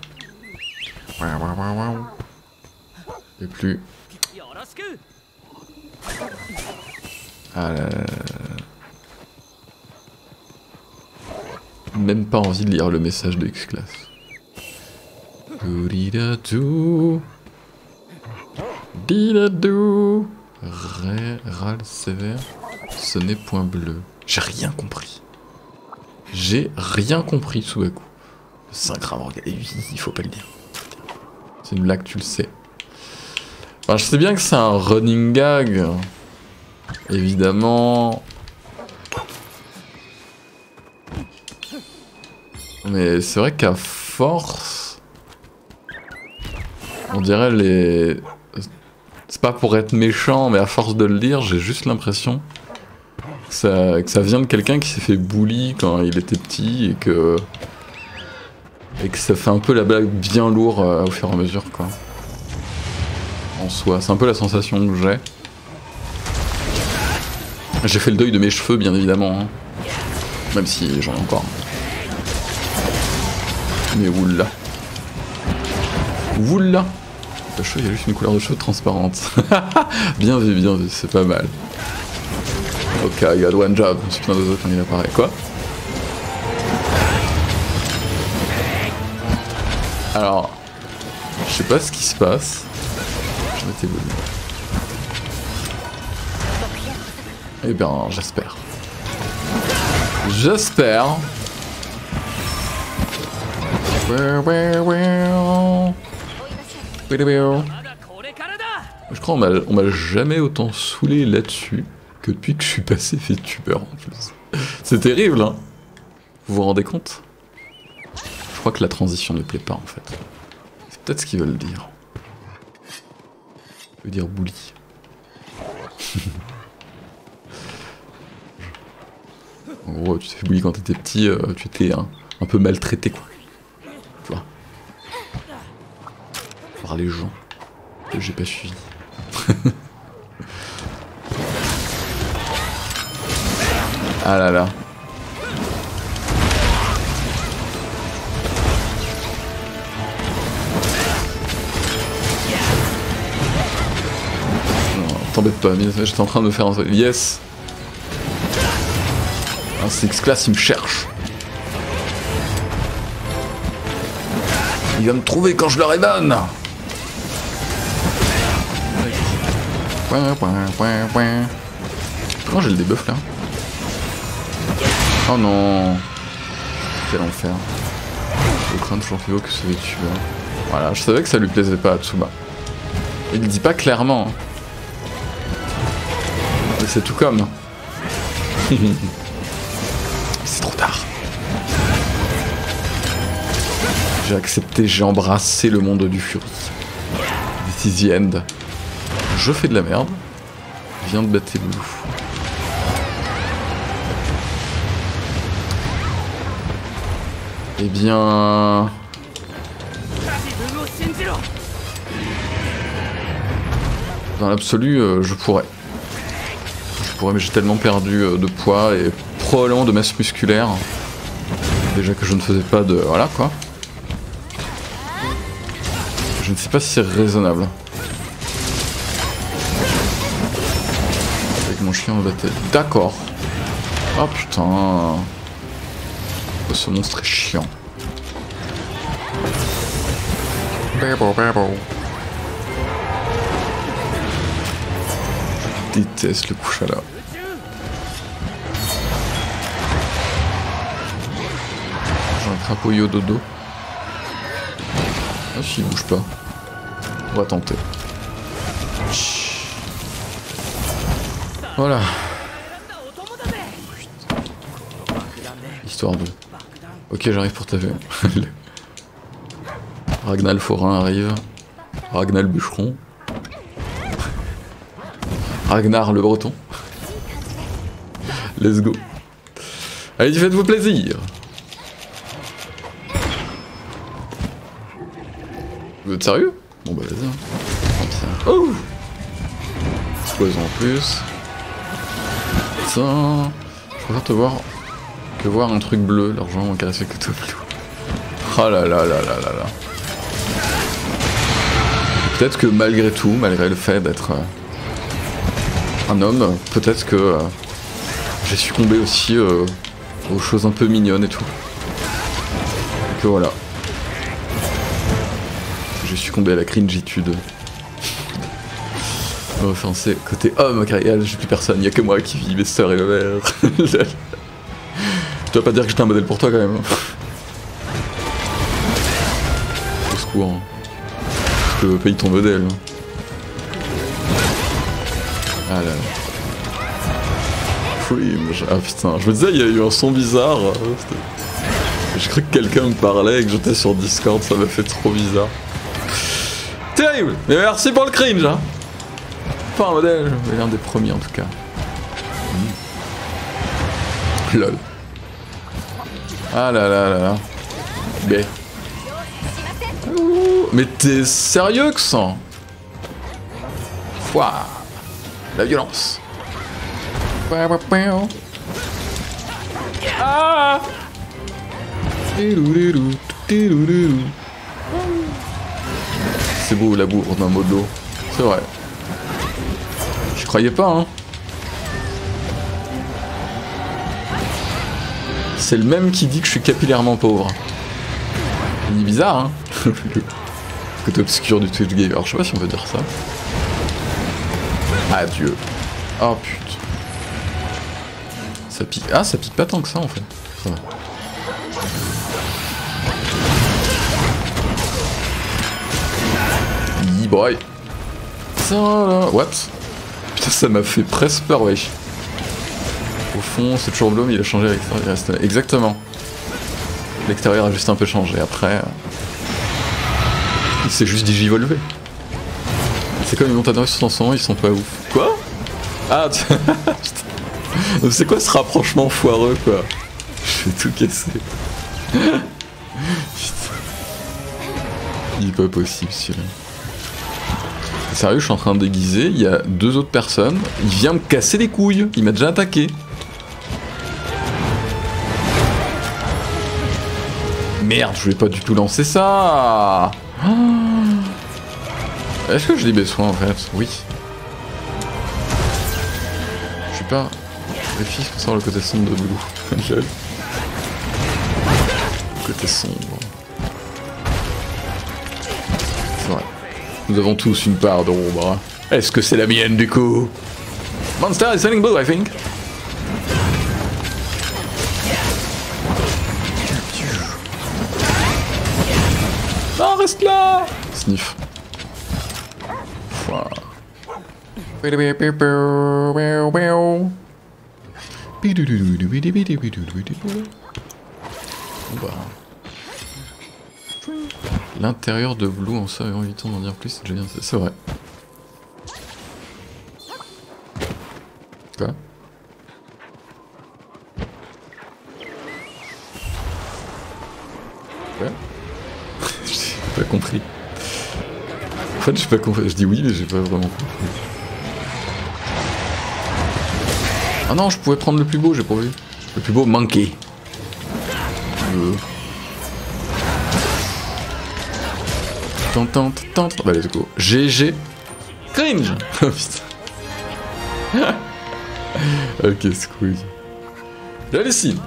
Et plus. Ah là là. Même pas envie de lire le message de X-Class. Didadou. Didadou. Ré, râle sévère. Ce n'est point bleu. J'ai rien compris. J'ai rien compris, Tsubaku. C'est un grave organe. Il faut pas le dire. C'est une blague, tu le sais. Enfin, je sais bien que c'est un running gag. Évidemment. Mais c'est vrai qu'à force... On dirait les... C'est pas pour être méchant, mais à force de le lire, j'ai juste l'impression que ça, que ça vient de quelqu'un qui s'est fait bully quand il était petit et que... Et que ça fait un peu la blague bien lourde euh, au fur et à mesure, quoi. en soi. C'est un peu la sensation que j'ai. J'ai fait le deuil de mes cheveux, bien évidemment. Hein. Même si j'en ai encore. Mais oula. Oula. Le cheveu, il y a juste une couleur de cheveux transparente. Bien vu, bien vu, c'est pas mal. Ok, il y a one job. C'est plein d'autres quand il apparaît. Quoi? Alors, je sais pas ce qui se passe. Je vais t'évoluer. Eh bien, j'espère. J'espère. Je crois qu'on m'a jamais autant saoulé là-dessus que depuis que je suis passé VTuber en plus. C'est terrible, hein. Vous vous rendez compte? Je crois que la transition ne plaît pas en fait. C'est peut-être ce qu'ils veulent dire. Je veux dire bully. En gros, tu t'es fait bully quand t'étais petit, euh, tu étais un, un peu maltraité quoi. Tu vois. Par les gens que j'ai pas suivi. Ah là là. T'embête pas, j'étais en train de me faire un... Yes. Un six class, il me cherche. Il va me trouver quand je leur ai donne. Comment j'ai le debuff là? Oh non. Quel enfer. Je crains toujours plus haut que ce VTuber. Voilà, je savais que ça lui plaisait pas à Tsuba. Il le dit pas clairement. Mais c'est tout comme. C'est trop tard. J'ai accepté, j'ai embrassé le monde du Fury. This is the end. Je fais de la merde. Je viens de battre les loulous. Eh bien... Dans l'absolu, euh, je pourrais. Je pourrais, mais j'ai tellement perdu euh, de poids et probablement de masse musculaire. Déjà que je ne faisais pas de... Voilà quoi. Je ne sais pas si c'est raisonnable. Avec mon chien on va battre. D'accord. Oh putain. Ce monstre est chiant. Babo, babo. Je déteste le Kushala. J'ai un crapaud yododo. Ah si, il bouge pas. On va tenter. Voilà. Histoire de... Ok, j'arrive pour ta vue. Ragnar le forain arrive. Ragnar le bûcheron. Ragnar le breton. Let's go. Allez, faites-vous plaisir. Vous êtes sérieux? Bon bah vas-y. Hein. Oh! Explosion en plus. Ça. Je préfère te voir que voir un truc bleu, l'argent m'a caressé que toi bleu. Oh là là là là là là. Peut-être que malgré tout, malgré le fait d'être euh, un homme, peut-être que euh, j'ai succombé aussi euh, aux choses un peu mignonnes et tout. Et que voilà. J'ai succombé à la cringitude. Enfin, c'est côté homme, carrément, j'ai plus personne, y'a que moi qui vis, mes sœurs et le verre. Tu dois pas dire que j'étais un modèle pour toi quand même. Au secours. Je peux payer ton modèle. Ah là là. Cringe. Ah putain, je me disais, il y a eu un son bizarre. J'ai cru que quelqu'un me parlait et que j'étais sur Discord, ça m'a fait trop bizarre. Terrible. Mais merci pour le cringe, hein. Pas un modèle, mais l'un des premiers en tout cas. Mmh. Lol. Ah là là là là. Mais... Mais t'es sérieux que ça? Ouah. La violence. Ah. C'est beau la bourre d'un mot de l'eau. C'est vrai. Je croyais pas, hein. C'est le même qui dit que je suis capillairement pauvre. Il est bizarre, hein. Le côté obscur du Twitch Game. Alors je sais pas si on peut dire ça. Adieu. Oh putain. Ça pique. Ah, ça pique pas tant que ça en fait. Ça va. Boy. Ça là. What? Putain, ça m'a fait presque peur, wesh. Au fond, c'est toujours bleu, mais il a changé à l'extérieur. Exactement. L'extérieur a juste un peu changé. Après, il s'est juste digivolvé. C'est comme les montagnards sur son ils sont pas ouf. Quoi? Ah, tu... c'est quoi ce rapprochement foireux, quoi? Je vais tout casser. Putain. Il est pas possible, celui-là. Sérieux, je suis en train de déguiser, il y a deux autres personnes, il vient me casser les couilles, il m'a déjà attaqué. Merde, je voulais pas du tout lancer ça. Est-ce que j'ai des besoins en fait? Oui. Je suis pas... Les filles qui sont le côté sombre de Blue. Le côté sombre. C'est vrai. Nous avons tous une part d'ombre. Est-ce que c'est la mienne du coup? Monster is selling blue, I think. Non, reste là. Sniff. Wow. Bah. L'intérieur de Blue en ça avant huit ans d'en dire plus, c'est déjà bien, c'est vrai. Quoi? Ouais. J'ai pas compris. En fait, j'ai pas compris. Je dis oui, mais j'ai pas vraiment compris. Ah non, je pouvais prendre le plus beau, j'ai pas vu. Le plus beau manqué. Euh... Tente, tente, tente. Bah, let's go. G G. Cringe. Oh putain. Ok, squeeze. J'hallucine.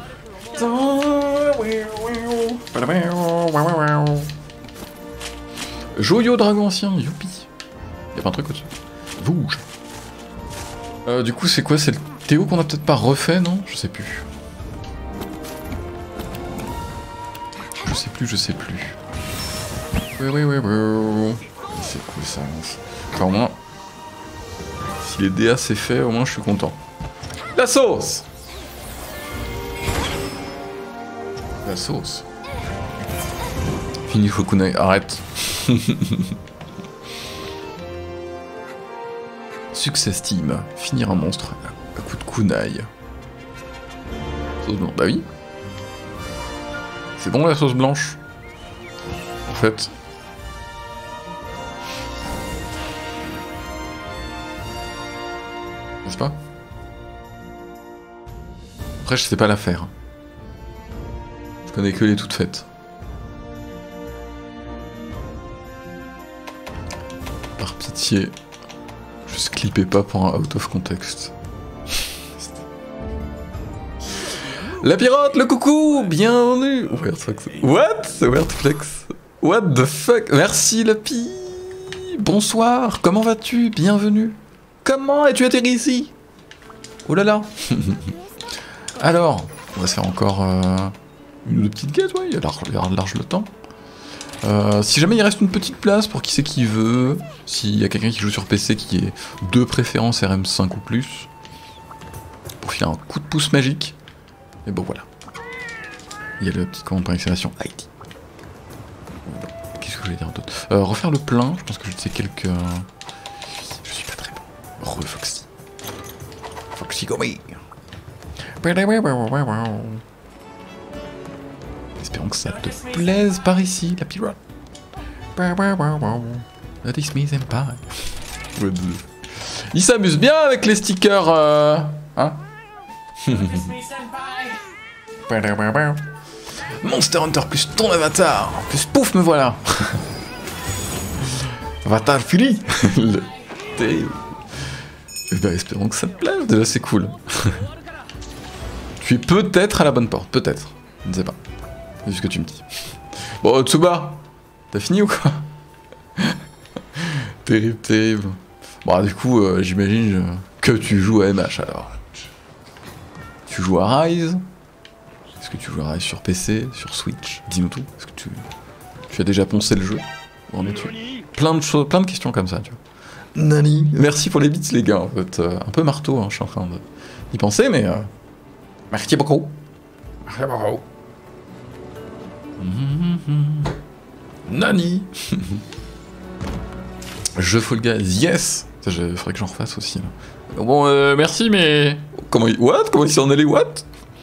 Joyau dragon ancien, youpi. Y'a pas un truc au-dessus. Bouge. Euh, du coup, c'est quoi? C'est le Théo qu'on a peut-être pas refait, non? Je sais plus. Je sais plus, je sais plus. Oui, oui, oui, oui. C'est cool ça. Enfin, au moins, si les D A c'est fait, au moins je suis content. La sauce! La sauce. Fini Fukunai, arrête. Success Team, finir un monstre à coup de kunai. Sauce blanche, bah oui. C'est bon la sauce blanche. En fait. N'est-ce pas? Après je sais pas la faire. Je connais que les toutes faites. Par pitié, juste clippez pas pour un out of context. La pirote, le coucou, bienvenue. What? C'est weird flex. What the fuck? Merci Lapi. Bonsoir, comment vas-tu? Bienvenue. Comment es-tu atterri ici? Oh là là. Alors, on va se faire encore euh, une ou deux petites quêtes, ouais, il y a large, il y a large le temps. Euh, si jamais il reste une petite place pour qui c'est qui veut, s'il y a quelqu'un qui joue sur P C qui est de préférence R M cinq ou plus, pour filer un coup de pouce magique, et bon voilà. Il y a le petit commande par exclamation I D. Qu'est-ce que je voulais dire d'autre? euh, Refaire le plein, je pense que je sais quelques... Je suis pas très bon. Re Foxy. Foxy Gomi. Espérons que ça te plaise par ici, la pirote. That is me, Empire. Il s'amuse bien avec les stickers, euh... hein. Monster Hunter plus ton avatar, plus pouf me voilà. Avatar fini. Le... Eh ben, espérons que ça te plaise, déjà c'est cool. Tu es peut-être à la bonne porte, peut-être. Je ne sais pas. C'est ce que tu me dis. Bon, Tsuba, t'as fini ou quoi? Terrible, terrible. Bon, du coup, euh, j'imagine que tu joues à M H alors. Tu joues à Rise? Est-ce que tu joues à Rise sur P C, sur Switch? Dis-nous tout. Est-ce que tu... tu as déjà poncé le jeu? Où en es-tu? Plein de choses, plein de questions comme ça, tu vois. Nani. Merci pour les bits, les gars. En fait, euh, un peu marteau, hein, je suis en train d'y penser, mais... Euh... Merci beaucoup. Merci beaucoup. Mm-hmm. Nani. Jeu Fall Guys, yes. Ça, il faudrait que j'en refasse aussi. Là. Bon, euh, merci, mais... Comment il... What? Comment il s'en allait, what?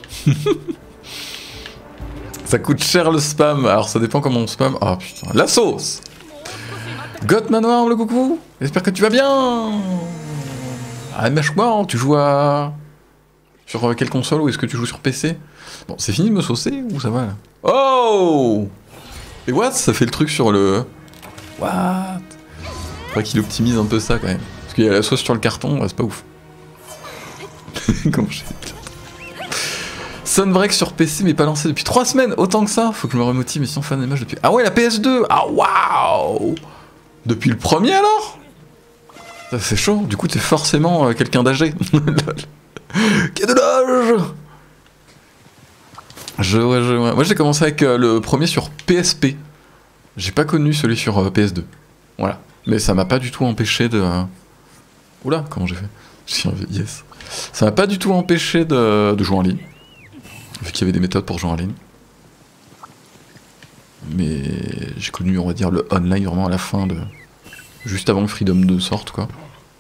Ça coûte cher le spam. Alors, ça dépend comment on spam. Oh, putain. La sauce. God Manoir, le coucou. J'espère que tu vas bien. Ah, M H quoi, tu joues à... Sur quelle console ou est-ce que tu joues sur P C? Bon, c'est fini de me saucer ou ça va là? Oh! Et what? Ça fait le truc sur le... What? Faudrait qu'il optimise un peu ça quand même. Parce qu'il y a la sauce sur le carton, c'est pas ouf. Comment j'ai... Sunbreak sur P C mais pas lancé depuis trois semaines, autant que ça. Faut que je me remotive, mais sinon fan d'image depuis... Ah ouais, la P S deux. Ah waouh. Depuis le premier alors? Ça c'est chaud, du coup t'es forcément euh, quelqu'un d'âgé. Quel de l'âge. Je, ouais, je, ouais. Moi j'ai commencé avec euh, le premier sur P S P. J'ai pas connu celui sur euh, P S deux. Voilà. Mais ça m'a pas du tout empêché de... Euh... Oula, comment j'ai fait? Yes. Ça m'a pas du tout empêché de, de jouer en ligne. Vu qu'il y avait des méthodes pour jouer en ligne. Mais j'ai connu, on va dire, le online vraiment à la fin de... Juste avant que Freedom deux sorte, quoi.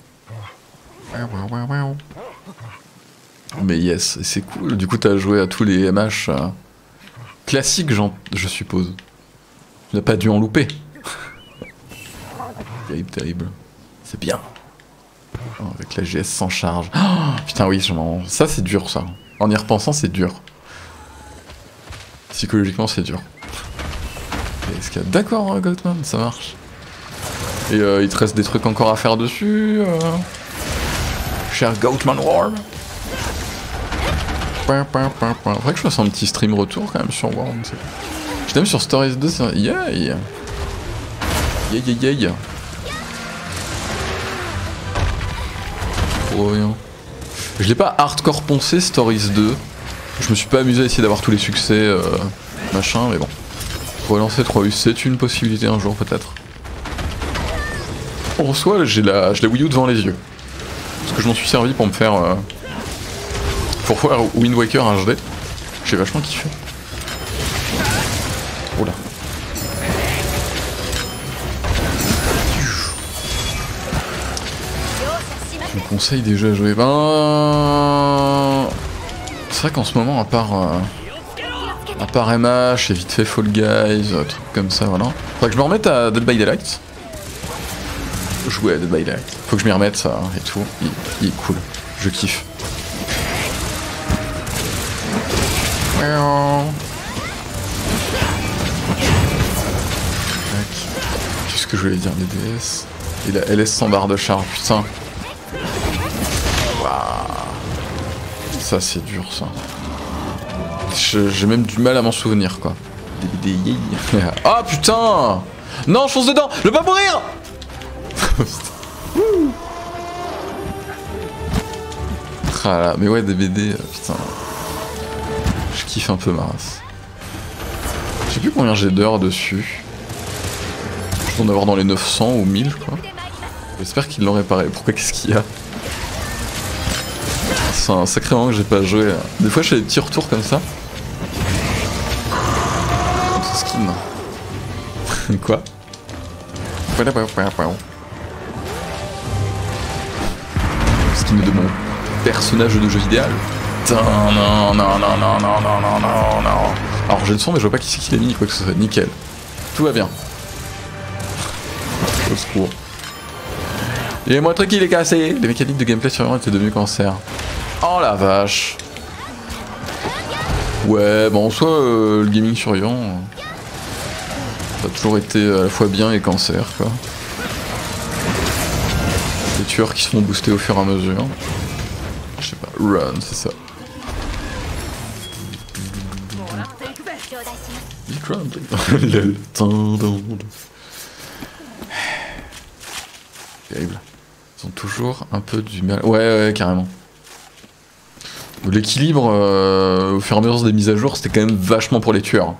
Mais yes, c'est cool. Du coup, t'as joué à tous les M H euh, classiques, je suppose. Tu n'as pas dû en louper. Terrible, terrible. C'est bien. Oh, avec la G S sans charge. Oh, putain, oui, je m'en... Ça, c'est dur, ça. En y repensant, c'est dur. Psychologiquement, c'est dur. Est-ce qu'il y a... D'accord, hein, Goatman, ça marche. Et euh, il te reste des trucs encore à faire dessus, euh... cher Goatman War. Faudrait que je fasse un petit stream retour quand même sur World. Je t'aime sur Stories deux, c'est... Yeah. Yeah, yeah, yeah, yeah. Trop bien. Je l'ai pas hardcore poncé Stories deux. Je me suis pas amusé à essayer d'avoir tous les succès, euh, machin, mais bon. Relancer trois U, c'est une possibilité un jour peut-être. En soi, j'ai la, la Wii U devant les yeux. Parce que je m'en suis servi pour me faire... Euh, pour faire Wind Waker H D. J'ai vachement kiffé. Oula. Je me conseille déjà à jouer. Ben... C'est vrai qu'en ce moment, à part... Euh, à part M H et vite fait Fall Guys, euh, trucs comme ça, voilà. Faudrait que je me remette à Dead by Daylight. Jouer à Dead by Daylight. Faut que je m'y remette, ça, et tout. Il, il est cool. Je kiffe. Qu'est-ce que je voulais dire, les D S? Et la L S sans barre de charge, putain. Waouh. Ça, c'est dur, ça. J'ai même du mal à m'en souvenir, quoi. Ah, putain. Non, je fonce dedans. Je veux pas mourir. Ah là, mais ouais, D B D, putain. Je kiffe un peu ma race. Je sais plus combien j'ai d'heures dessus. Je dois en avoir dans les neuf cents ou mille, quoi. J'espère qu'ils l'ont réparé. Pourquoi, qu'est-ce qu'il y a? C'est un sacré moment que j'ai pas joué. Des fois, je fais des petits retours comme ça. C'est skin. Quoi? Skin de mon personnage de jeu idéal. Non, non, non, non, non, non, non, non, non, non. Alors j'ai le son mais je vois pas qui c'est qui l'a mis ni quoi que ce soit. Nickel. Tout va bien. Au secours. Il est moins truc il est cassé. Les mécaniques de gameplay sur Orion étaient devenues cancer. Oh la vache. Ouais, bon en soi, euh, le gaming sur Orion, euh, ça a toujours été à la fois bien et cancer, quoi. Les tueurs qui se font booster au fur et à mesure. Je sais pas, run, c'est ça. Le tendon. Terrible. Ils ont toujours un peu du mal. Ouais, ouais, carrément. L'équilibre euh, au fur et à mesure des mises à jour, c'était quand même vachement pour les tueurs.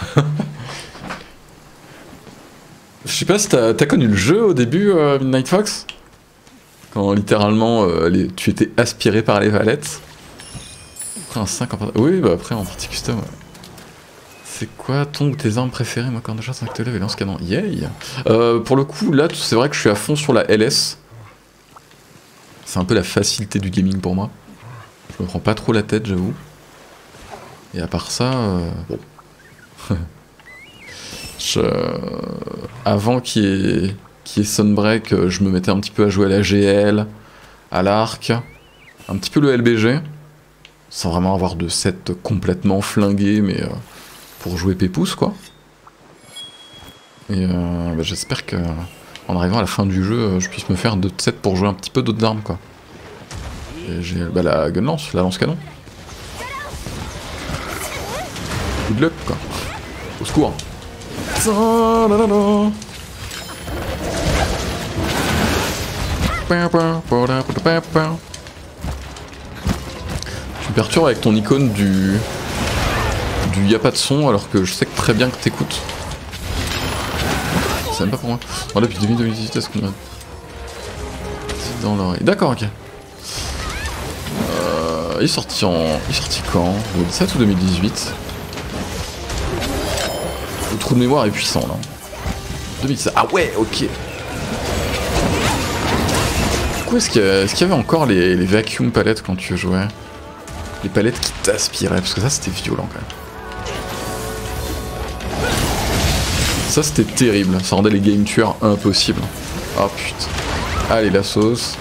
Je sais pas si t'as t'as connu le jeu au début, euh, Midnight Fox? Quand littéralement euh, les, tu étais aspiré par les valettes. Après un cinq en partie. Oui, bah après en partie custom, ouais. C'est quoi ton ou tes armes préférées? Moi, quand déjà cinq te lève et lance canon. Yay! euh, Pour le coup, là, c'est vrai que je suis à fond sur la L S. C'est un peu la facilité du gaming pour moi. Je me prends pas trop la tête, j'avoue. Et à part ça, euh, bon. je... Avant qu'il y ait, qu'il y ait Sunbreak, je me mettais un petit peu à jouer à la G L, à l'arc, un petit peu le L B G, sans vraiment avoir de set complètement flingué, mais euh, pour jouer pépousse, quoi. Et euh, bah, j'espère que en arrivant à la fin du jeu, je puisse me faire d'autres sets pour jouer un petit peu d'autres armes, quoi. Et j'ai bah, la gun lance, la lance canon. Good luck, quoi. Au secours. Tu me perturbes avec ton icône du... du y a pas de son alors que je sais que très bien que t'écoutes. C'est même pas pour moi. Voilà, depuis deux mille dix-huit, est-ce qu'on a... C'est dans l'oreille. D'accord, ok. Euh, il est sorti en... Il est sorti quand? deux mille dix-sept ou deux mille dix-huit? Le trou de mémoire est puissant là. deux mille dix-sept. Ah ouais, ok. Du coup, est-ce qu'il y, est qu'il y avait encore les, les vacuum palettes quand tu jouais? Les palettes qui t'aspiraient, parce que ça c'était violent quand même. Ça c'était terrible, ça rendait les game tueurs impossibles. Oh putain. Allez la sauce.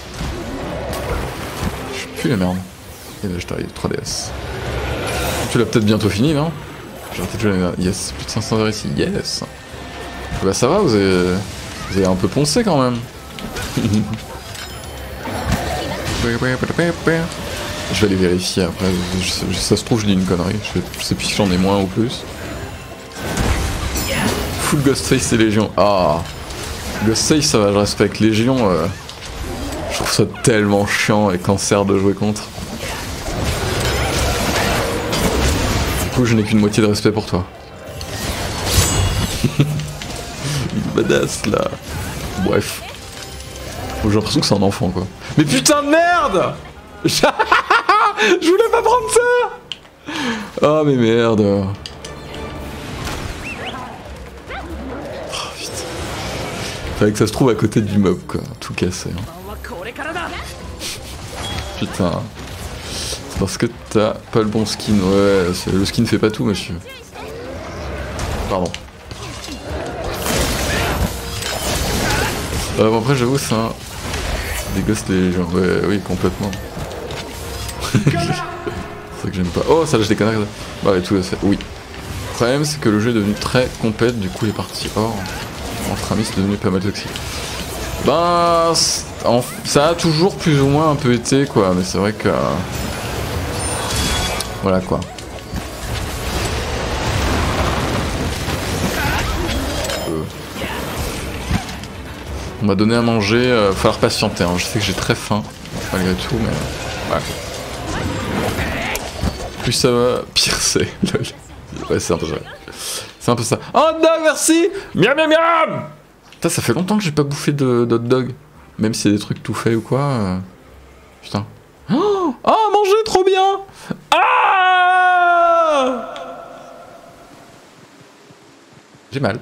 Je suis plus la merde. Et là je t'arrive, trois D S. Tu l'as peut-être bientôt fini, non? J'ai arrêté de jouer la... Yes, plus de cinq cents heures ici, yes. Bah ça va, vous avez, vous avez un peu poncé quand même. Je vais aller vérifier après, je, je, ça se trouve je dis une connerie, je, je sais plus si j'en ai moins ou plus. Full Ghostface et Légion, ah. Ghostface ça va, je respecte. Légion, euh, je trouve ça tellement chiant et cancer de jouer contre. Du coup je n'ai qu'une moitié de respect pour toi. Il est badass là. Bref. J'ai l'impression que c'est un enfant quoi. Mais putain de merde. Je voulais pas prendre ça. Oh mais merde. Oh putain. Fallait que ça se trouve à côté du mob quoi, tout cassé. Hein. Putain. C'est parce que t'as pas le bon skin. Ouais, le skin fait pas tout monsieur. Pardon. Euh, bon, après j'avoue c'est un... Des ghosts les gens. Ouais, oui complètement. C'est ça que j'aime pas. Oh ça lâche des canards. Bah et tout là, oui. Le problème c'est que le jeu est devenu très compète, du coup les parties hors entre amis c'est devenu pas mal toxique. Ben en... ça a toujours plus ou moins un peu été quoi, mais c'est vrai que... Voilà quoi. Euh... On m'a donné à manger, euh, falloir patienter, hein. Je sais que j'ai très faim malgré tout, mais... Ouais. Plus ça va, pire c'est. Ouais, c'est un peu ça. C'est un peu ça. Oh, hot dog, merci. Miam miam miam. Putain, ça fait longtemps que j'ai pas bouffé de hot dog. Même s'il y a des trucs tout faits ou quoi. Euh... Putain. Oh, oh, manger, trop bien. Ah. J'ai mal.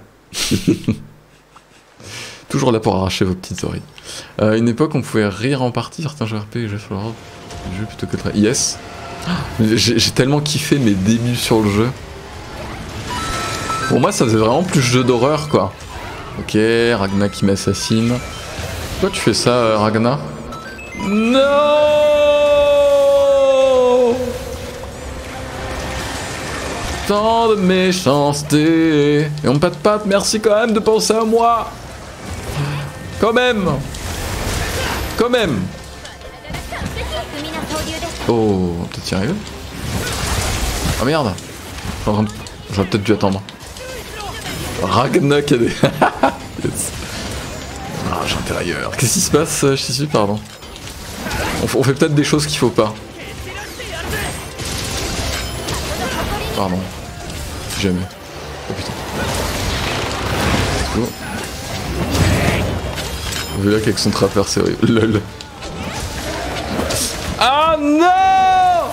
Toujours là pour arracher vos petites oreilles. Euh, à une époque, on pouvait rire en partie certains jeux R P G sur le jeu plutôt que de... Yes. J'ai tellement kiffé mes débuts sur le jeu. Pour moi ça faisait vraiment plus jeu d'horreur quoi. Ok, Ragna qui m'assassine. Pourquoi tu fais ça, euh, Ragna? Non. Tant de méchanceté. Et on patte patte, merci quand même de penser à moi. Quand même. Quand même. Oh, on va peut-être y arriver. Oh merde. J'aurais peut-être dû attendre. Ragna qui a des... yes. Ah, j'ai intérêt ailleurs. Qu'est-ce qui se passe, euh, Shisu, pardon? On, on fait peut-être des choses qu'il faut pas. Pardon. Jamais. Oh putain. Oh. Vu là qu'avec son trappeur, c'est horrible. Lol. Ah non!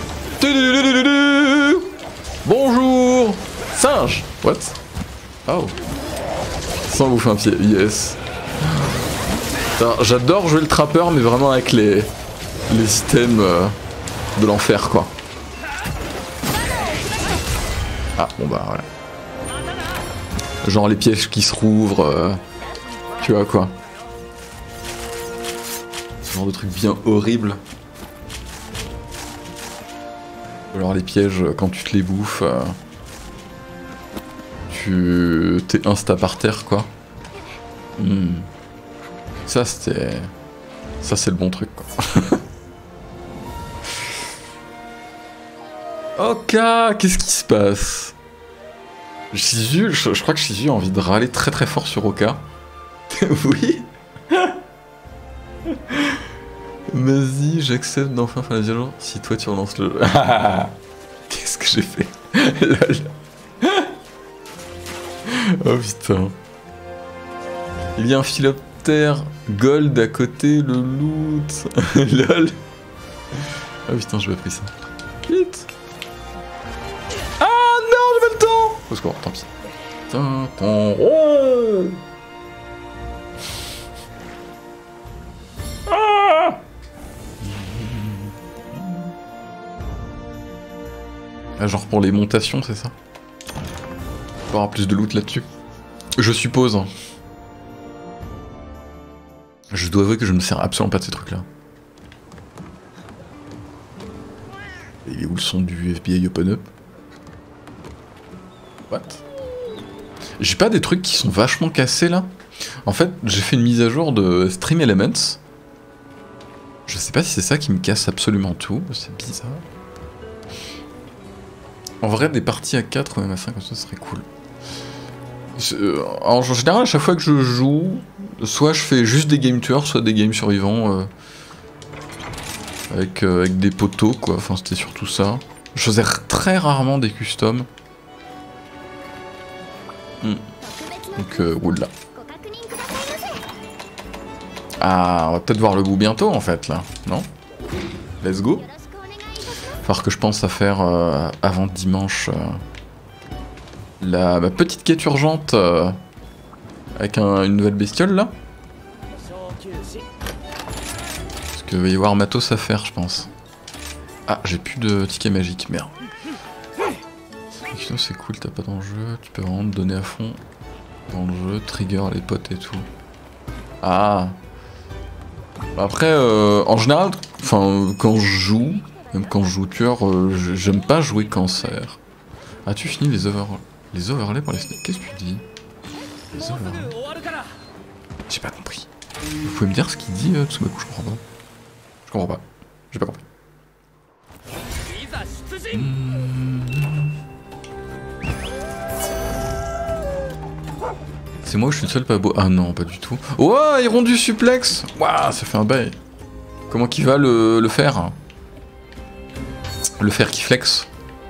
Bonjour! Singe! What? Oh. Sans bouffer un pied, yes. J'adore jouer le trappeur, mais vraiment avec les, les items euh, de l'enfer, quoi. Ah, bon bah voilà. Genre les pièges qui se rouvrent, euh, tu vois quoi. Ce genre de truc bien horrible. Genre les pièges, quand tu te les bouffes, euh, tu t'es insta par terre, quoi. Hmm. Ça c'était... Ça c'est le bon truc, quoi. Ok, qu'est-ce qui se passe? Shizu, je, je crois que Shizu a envie de râler très très fort sur Oka. Oui. Vas-y, j'accepte d'enfin faire la dialogue si toi tu relances le jeu. Qu'est-ce que j'ai fait? Lol. Oh putain. Il y a un philoptère gold à côté, le loot. Lol. Oh putain, je vais pris ça. Vite. Ah non, j'ai pas le temps. Au secours, tant pis. Tintin. Oh. Ah. Ah, genre pour les montations, c'est ça? Il y aura plus de loot là-dessus. Je suppose. Je dois avouer que je ne me sers absolument pas de ces trucs-là. Il est où le son du F B I Open Up? What? J'ai pas des trucs qui sont vachement cassés là? En fait, j'ai fait une mise à jour de Stream Elements. Je sais pas si c'est ça qui me casse absolument tout, c'est bizarre. En vrai, des parties à quatre ou même à cinq comme ça, ce serait cool. Euh, en général, à chaque fois que je joue, soit je fais juste des game tueurs, soit des games survivants. Euh, avec, euh, avec des poteaux, quoi. Enfin, c'était surtout ça. Je faisais très rarement des customs. Hmm. Donc, euh, oula. Ah, on va peut-être voir le bout bientôt, en fait, là. Non? Let's go. Falloir que je pense à faire euh, avant dimanche euh, la ma petite quête urgente euh, avec un, une nouvelle bestiole là. Parce qu'il va y avoir matos à faire, je pense. Ah, j'ai plus de tickets magiques, merde. Sinon c'est cool, t'as pas d'enjeu, tu peux vraiment te donner à fond dans le jeu, trigger les potes et tout. Ah. Après, euh, en général, enfin quand je joue. Même quand je joue tueur, euh, j'aime pas jouer cancer. As-tu fini les overlays Les overlays pour les snakes? Qu'est-ce que tu dis? Les overlays? J'ai pas compris. Vous pouvez me dire ce qu'il dit, euh, Tsumaku? Je comprends pas. Je comprends pas. J'ai pas compris. Mmh. C'est moi, je suis le seul pas beau. Ah non, pas du tout. Ouah, ils rond du suplex. Ouah, ça fait un bail. Comment qu'il va le, le faire? Le fer qui flex.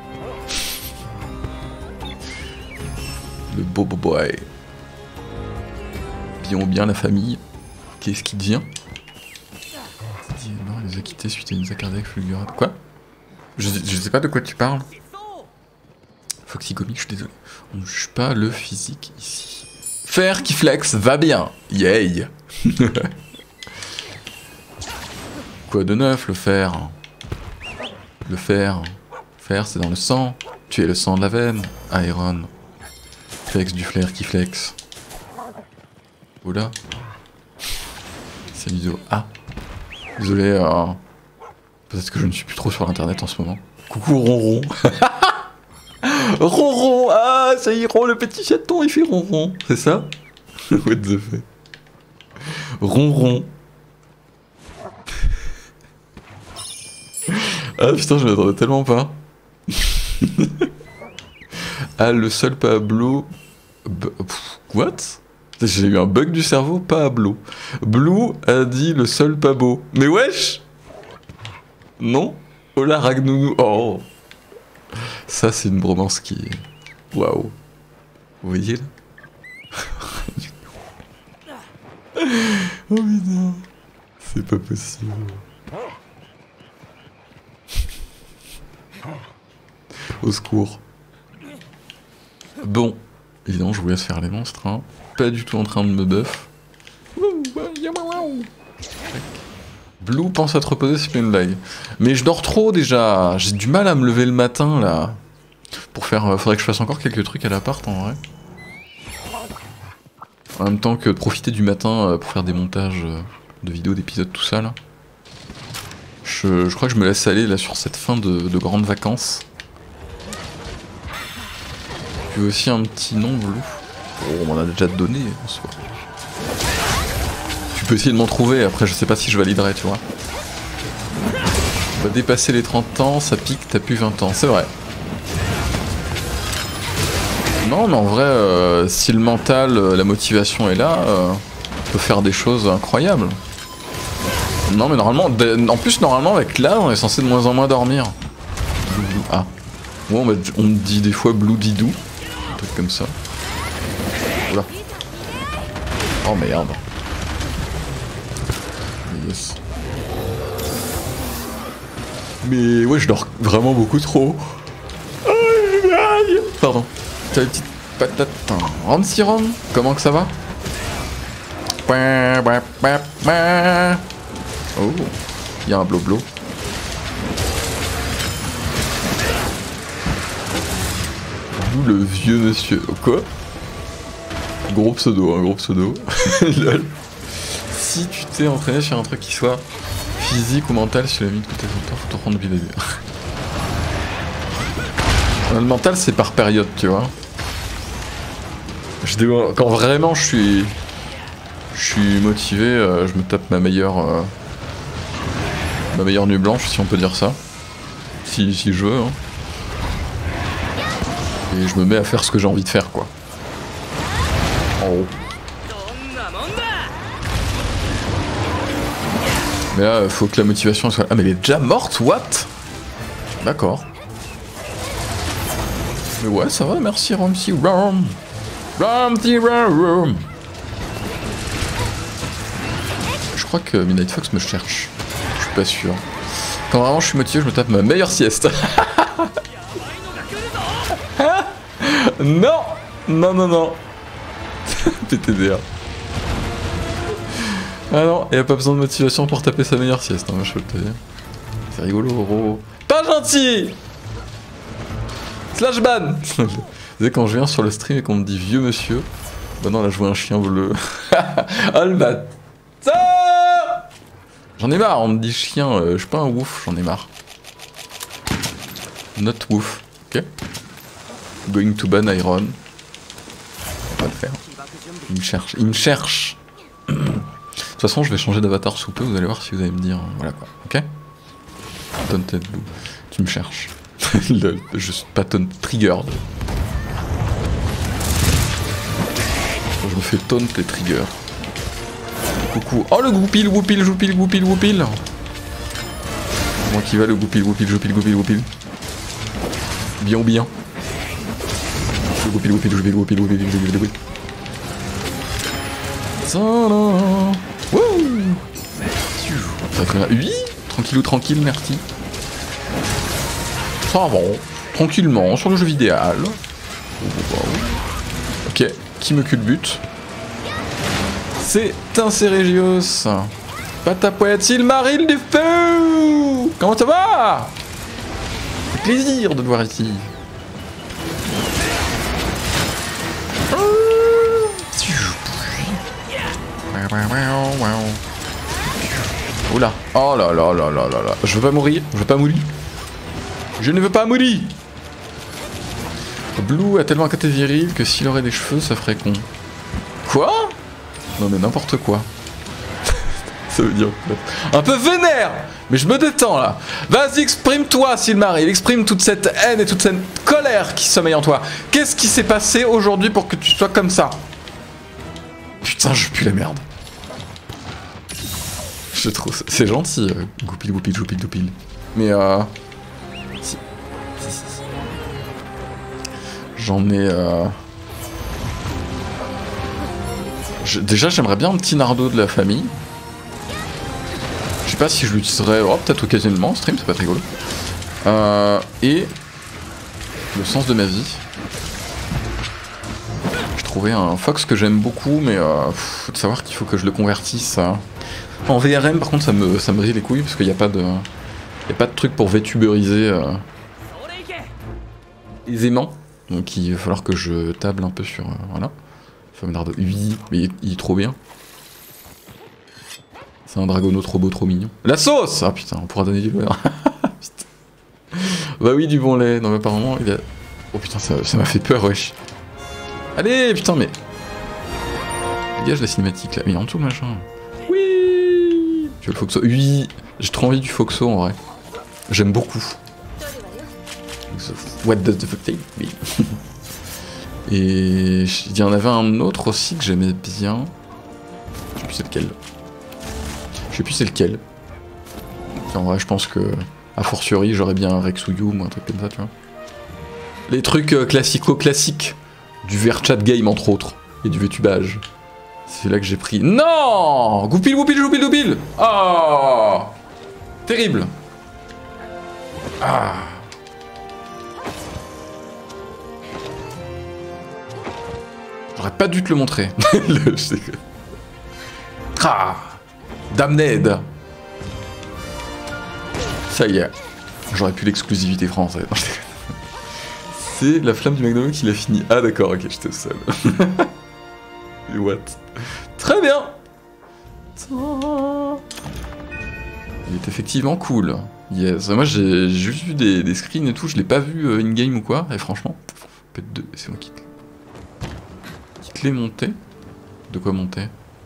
Le bobo boy. Bien ou bien la famille. Qu'est-ce qu'il devient? Non, il les a quittés suite à une attaque cardiaque fulgurante. Quoi? je, je sais pas de quoi tu parles. Foxy Comic, je suis désolé. On ne juge pas le physique ici. Fer qui flex, va bien. Yay. Quoi de neuf, le fer? Le fer, fer c'est dans le sang, tu es le sang de la veine, Iron. Flex du flair qui flex. Oula. C'est une vidéo. Ah. Désolé, euh... peut-être que je ne suis plus trop sur l'internet en ce moment. Coucou Ronron. Ronron. Ah, ça y est, Ron, le petit chaton, il fait Ronron. C'est ça? What the fuck. Ronron. Ah putain, je m'attendais tellement pas. Ah, le seul Pablo... B Pff, what? J'ai eu un bug du cerveau, Pablo. Blue a dit le seul pas beau. Mais wesh! Non? Hola Ragnounou. Oh! Ça, c'est une bromance qui... Waouh! Vous voyez là? Oh putain! C'est pas possible. Au secours. Bon. Évidemment, je vous laisse faire les monstres, hein. Pas du tout en train de me buff. Blue pense à te reposer, c'est pas une blague. Mais je dors trop déjà. J'ai du mal à me lever le matin là. Pour faire. Euh, faudrait que je fasse encore quelques trucs à l'appart en vrai. En même temps que de profiter du matin euh, pour faire des montages euh, de vidéos, d'épisodes, tout ça là. Je, je crois que je me laisse aller là sur cette fin de, de grandes vacances. Tu veux aussi un petit nom, Blue? Oh, on m'en a déjà donné en soi. Tu peux essayer de m'en trouver, après je sais pas si je validerai, tu vois. On va dépasser les trente ans, ça pique, t'as plus vingt ans, c'est vrai. Non, mais en vrai, euh, si le mental, euh, la motivation est là, euh, on peut faire des choses incroyables. Non, mais normalement, en plus, normalement, avec l'âge, on est censé de moins en moins dormir. Ah. Moi, on, on me dit des fois Blue Didou. Un truc comme ça. Oula. Oh merde. Yes. Mais ouais, je dors vraiment beaucoup trop. Pardon. T'as les petites patates. Ron Siron, comment que ça va? Oh, il y a un bloblo. D'où le vieux monsieur. Quoi? Gros pseudo, hein, gros pseudo. Lol. Si tu t'es entraîné sur un truc qui soit physique ou mental, si tu l'as mis de côté ton temps, faut te rendre depuis le début. Le mental, c'est par période, tu vois. Je dis, quand vraiment je suis, je suis motivé, euh, je me tape ma meilleure, euh, ma meilleure nuit blanche, si on peut dire ça, si, si je veux. Hein. Et je me mets à faire ce que j'ai envie de faire, quoi. En haut. Mais là, faut que la motivation soit... Ah, mais elle est déjà morte, what? D'accord. Mais ouais, ça va, merci Ramsey Rom. Ramsey Rom. Je crois que Midnight Fox me cherche. Je suis pas sûr. Quand vraiment je suis motivé, je me tape ma meilleure sieste. Non. Non, non, non. P T D A. Ah non, il n'y a pas besoin de motivation pour taper sa meilleure sieste, hein, je peux te dire. C'est rigolo, Oro. Pas gentil. Slash ban. Vous savez, quand je viens sur le stream et qu'on me dit vieux monsieur, bah non, là je vois un chien bleu. Oh le bâtard. J'en ai marre, on me dit chien, euh, je suis pas un wouf, j'en ai marre. Not wouf, ok. Going to ban Iron. On va le faire. Il me cherche, il me cherche. De toute façon, je vais changer d'avatar sous peu, vous allez voir si vous allez me dire, euh, voilà quoi, ok. Taunted Blue, tu me cherches. Le, je suis pas taunt, triggered. Je me fais taunt et trigger. Coucou. Oh le goupil, goupil, goupil, goupil, goupil. Moi qui va le goupil, goupil, goupil, goupil, goupil. Bien ou bien. Le goupil, goupil, goupil, goupil, goupil, goupil, goupil. Wouh. Oui, tranquillou, tranquille, merci. Ça va, tranquillement, sur le jeu vidéo. Ok, qui me culbute? C'est un Cérégios. Patapouette, il marine du feu. Comment ça va? C'est plaisir de te voir ici. Oula. Oh là là là là là là. Je veux pas mourir. Je veux pas mourir. Je ne veux pas mourir. Blue a tellement un côté viril que s'il aurait des cheveux, ça ferait con. Quoi? Non mais n'importe quoi. Ça veut dire quoi? Un peu vénère. Mais je me détends là. Vas-y, exprime-toi, Silmaril. Exprime toute cette haine et toute cette colère qui sommeille en toi. Qu'est-ce qui s'est passé aujourd'hui pour que tu sois comme ça? Putain, je pue la merde. Je trouve ça... C'est gentil, euh, goupil, goupil, goupil, goupil. Mais euh... Si. Si, si, si. J'en ai... Euh... Je... Déjà, j'aimerais bien un petit Nardo de la famille. Je sais pas si je l'utiliserais... Oh, peut-être occasionnellement en stream, ça peut être rigolo. Euh... Et... Le sens de ma vie. J'ai trouvé un Fox que j'aime beaucoup, mais euh... faut savoir qu'il faut que je le convertisse à... En V R M, par contre, ça me, ça me brille les couilles parce qu'il n'y a pas de, y a pas de truc pour vétuberiser euh, aisément. Donc il va falloir que je table un peu sur, euh, voilà. Famenardo, oui, mais il, il est trop bien. C'est un dragono trop beau, trop mignon. La sauce! Ah putain, on pourra donner du beurre. Bah oui, du bon lait. Non mais apparemment, il a... Oh putain, ça m'a fait peur, wesh. Allez, putain, mais... Dégage la cinématique là. Mais il est en dessous le machin. Tu veux le Foxo? Oui, j'ai trop envie du Foxo en vrai. J'aime beaucoup. What does the fuck take me? Et il y en avait un autre aussi que j'aimais bien. Je sais plus c'est lequel. Je sais plus c'est lequel. En vrai, je pense que, a fortiori, j'aurais bien un Rexuyum ou un truc comme ça, tu vois. Les trucs euh, classico-classiques. Du Verchat Game, entre autres. Et du vétubage. C'est là que j'ai pris... Non! Goupil, goupil, goupil, goupil! Oh! Terrible! Ah! J'aurais pas dû te le montrer. le... Ah! Damned! Ça y est. J'aurais pu l'exclusivité française. C'est la flamme du McDonald's qui l'a fini. Ah d'accord, ok, j'étais seul. What? Très bien. Il est effectivement cool. Yes. Moi j'ai juste vu des, des screens et tout, je l'ai pas vu euh, in-game ou quoi, et franchement, peut-être deux, c'est moi qui te... qui te l'ai monté. De quoi monter?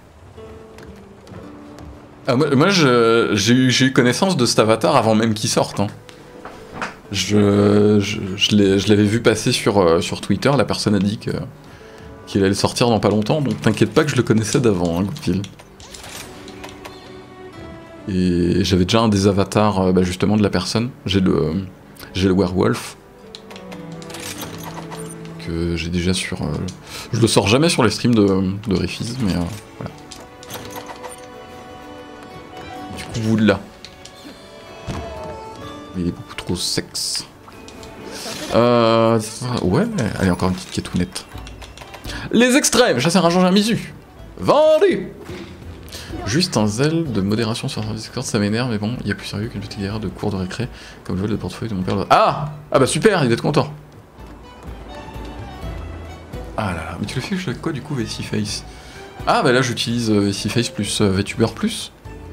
Ah, moi, moi j'ai eu, eu connaissance de cet avatar avant même qu'il sorte. Hein. Je, je, je l'avais vu passer sur, euh, sur Twitter, la personne a dit que qu'il allait sortir dans pas longtemps, donc t'inquiète pas que je le connaissais d'avant, hein, Goupil. Et j'avais déjà un des avatars, euh, bah, justement, de la personne. J'ai le, j'ai le werewolf. Que j'ai déjà sur... Euh, je le sors jamais sur les streams de, de Rifiz, mais euh, voilà. Du coup, vous là. Il est beaucoup trop sexe. Euh... Ouais, allez, encore une petite quétounette. Les extrêmes, chasser un Jean Misu. Vendu. Juste un zèle de modération sur Discord, ça m'énerve, mais bon, il y a plus sérieux qu'une petite guerre de cours de récré, comme je vois le portefeuille de mon père. Ah! Ah bah super, il va être content. Ah là là, mais tu le fais avec quoi du coup, V C Face? Ah bah là j'utilise V C Face plus euh, VTuber plus.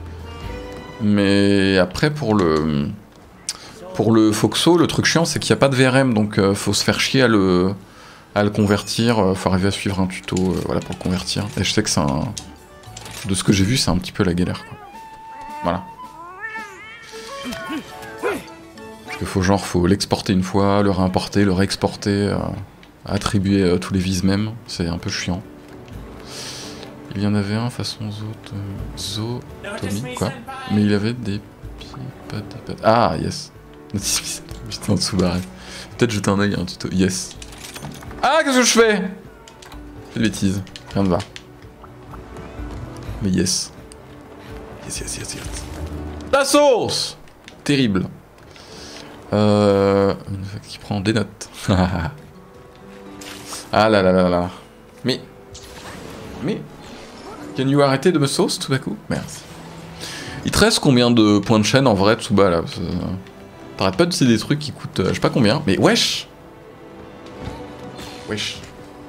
Mais après pour le... Pour le Foxo, le truc chiant c'est qu'il n'y a pas de V R M, donc euh, faut se faire chier à le... à le convertir, euh, faut arriver à suivre un tuto euh, voilà, pour le convertir. Et je sais que c'est un... De ce que j'ai vu, c'est un petit peu la galère, quoi. Voilà. Parce qu'il faut genre, faut l'exporter une fois, le réimporter, le réexporter, euh, attribuer euh, tous les vis même, c'est un peu chiant. Il y en avait un façon Zo... Zo... Tommy, quoi. Mais il avait des... Pipates, des pattes... Ah, yes. J'étais en dessous barré. Peut-être jeter un œil à un tuto. Yes. Ah, qu'est-ce que je fais? Fais de bêtises. Rien ne va. Mais yes. Yes, yes, yes, yes. La sauce! Terrible. Euh... Une fois qui prend des notes. Ah là là là là. Mais... Mais... Can you arrêter de me sauce tout d'un coup? Merci. Il te reste combien de points de chaîne en vrai, Tsuba, là? T'arrêtes pas de dire des trucs qui coûtent... Euh, je sais pas combien, mais wesh! Wesh.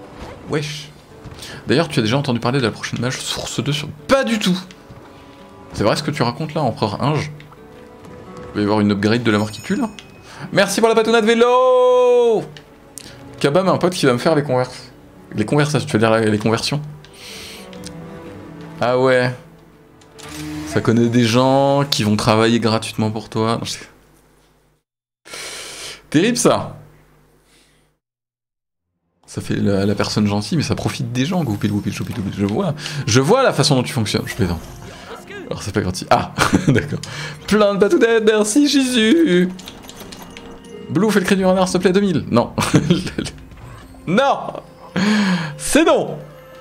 Wesh. D'ailleurs, tu as déjà entendu parler de la prochaine match Source deux sur... Pas du tout. C'est vrai ce que tu racontes là, Empereur Inge? Il va y avoir une upgrade de la mort qui tue là? Merci pour la bâtonnade vélo! Kabam, un pote qui va me faire les convers... Les conversations, tu veux dire la... les conversions? Ah ouais. Ça connaît des gens qui vont travailler gratuitement pour toi. Non, je... Terrible ça. Ça fait la, la personne gentille, mais ça profite des gens, goupil, goupil, choupil, goupil. Je vois. Je vois la façon dont tu fonctionnes, je plaisante. Alors c'est pas gratuit. Ah, d'accord. Plein de bâtonnades, merci Jésus. Blue, fais le crédit en art, s'il te plaît, deux mille. Non. Non. C'est non.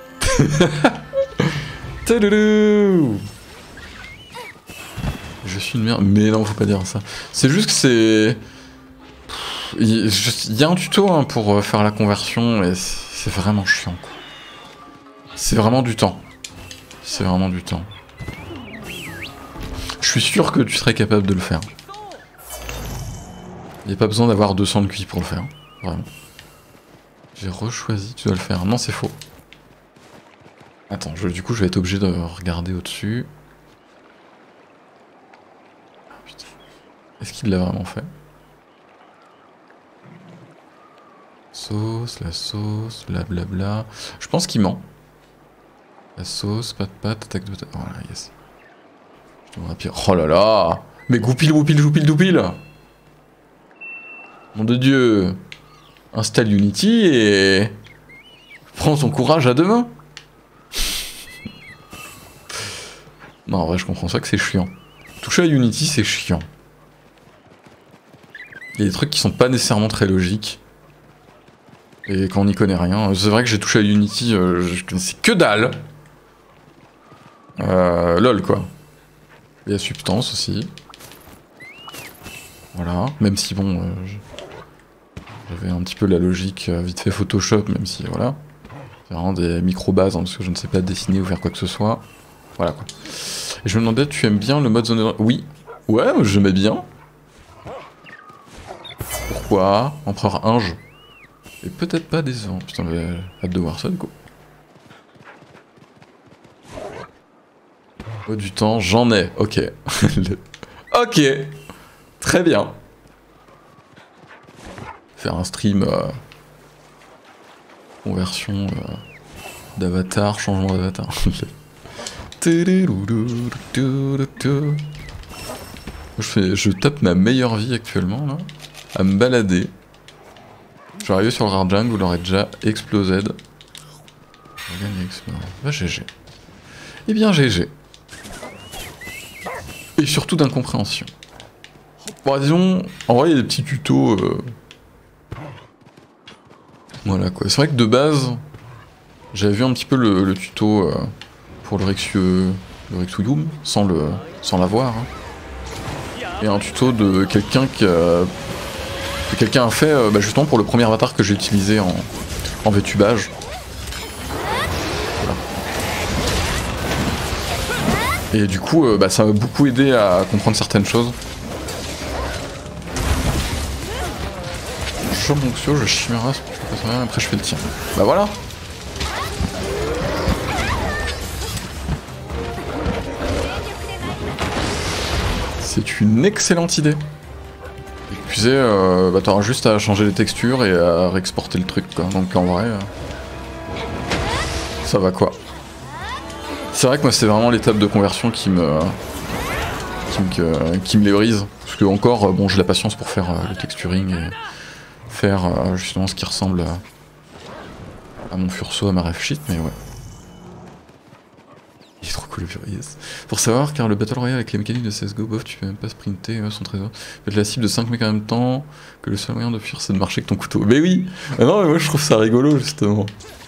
Je suis une merde. Mais non, faut pas dire ça. C'est juste que c'est... Il y a un tuto hein, pour faire la conversion et c'est vraiment chiant. C'est vraiment du temps. C'est vraiment du temps. Je suis sûr que tu serais capable de le faire. Il n'y a pas besoin d'avoir deux cents de Q I pour le faire. Vraiment. J'ai rechoisi, tu dois le faire. Non, c'est faux. Attends, je, du coup, je vais être obligé de regarder au-dessus. Ah, putain. Est-ce qu'il l'a vraiment fait? Sauce, la sauce, blablabla. Je pense qu'il ment. La sauce, pas de pâte, attaque de... Voilà, yes. Je devrais pire. Oh là là. Mais goupil, goupil, goupil, goupil. Nom de Dieu. Installe Unity et... Prends ton courage à deux mains. Non, en vrai, je comprends ça que c'est chiant. Toucher à Unity, c'est chiant. Il y a des trucs qui sont pas nécessairement très logiques. Et quand on n'y connaît rien, c'est vrai que j'ai touché à Unity, euh, je connaissais que dalle. Euh, lol quoi. Il y a Substance aussi. Voilà, même si bon, euh, j'avais un petit peu la logique euh, vite fait Photoshop, même si voilà. C'est vraiment des micro-bases, hein, parce que je ne sais pas dessiner ou faire quoi que ce soit. Voilà quoi. Et je me demandais, tu aimes bien le mode zone de... Oui. Ouais, j'aimais bien. Pourquoi? Empereur Inge. Et peut-être pas décevant. Putain, mais hâte de voir ça du coup. Oh, du temps, j'en ai. Ok. Ok. Très bien. Faire un stream... Euh... Conversion euh... d'avatar, changement d'avatar. je, fais... je tape ma meilleure vie actuellement là. À me balader. Je suis arrivé sur le Rarjang, vous l'aurez déjà explosé. Bah G G. Eh bien G G. Et surtout d'incompréhension. Bon disons, en vrai il y a des petits tutos. Euh... Voilà quoi. C'est vrai que de base, j'avais vu un petit peu le, le tuto euh, pour le Rexiu... le Rexium, sans le, sans l'avoir. Hein. Et un tuto de quelqu'un qui a... que quelqu'un a fait euh, bah, justement pour le premier avatar que j'ai utilisé en, en vétubage. Voilà. Et du coup, euh, bah, ça m'a beaucoup aidé à comprendre certaines choses. Je chope mon Xio, je chimera, après je fais le tien. Bah voilà. C'est une excellente idée. Épuisé, euh, bah t'auras juste à changer les textures et à réexporter le truc quoi. Donc en vrai, euh, ça va quoi. C'est vrai que moi c'est vraiment l'étape de conversion qui me qui me, qui me les brise. Parce que encore, bon j'ai la patience pour faire euh, le texturing et faire euh, justement ce qui ressemble à, à mon Furso, à ma ref sheet, mais ouais. Il est trop cool le pur, yes. Pour savoir, car le Battle Royale avec les mécaniques de C S G O, bof, tu peux même pas sprinter euh, son trésor. Faites la cible de cinq mecs en même temps, que le seul moyen de fuir c'est de marcher avec ton couteau. Mais oui! Ah non, mais moi je trouve ça rigolo justement.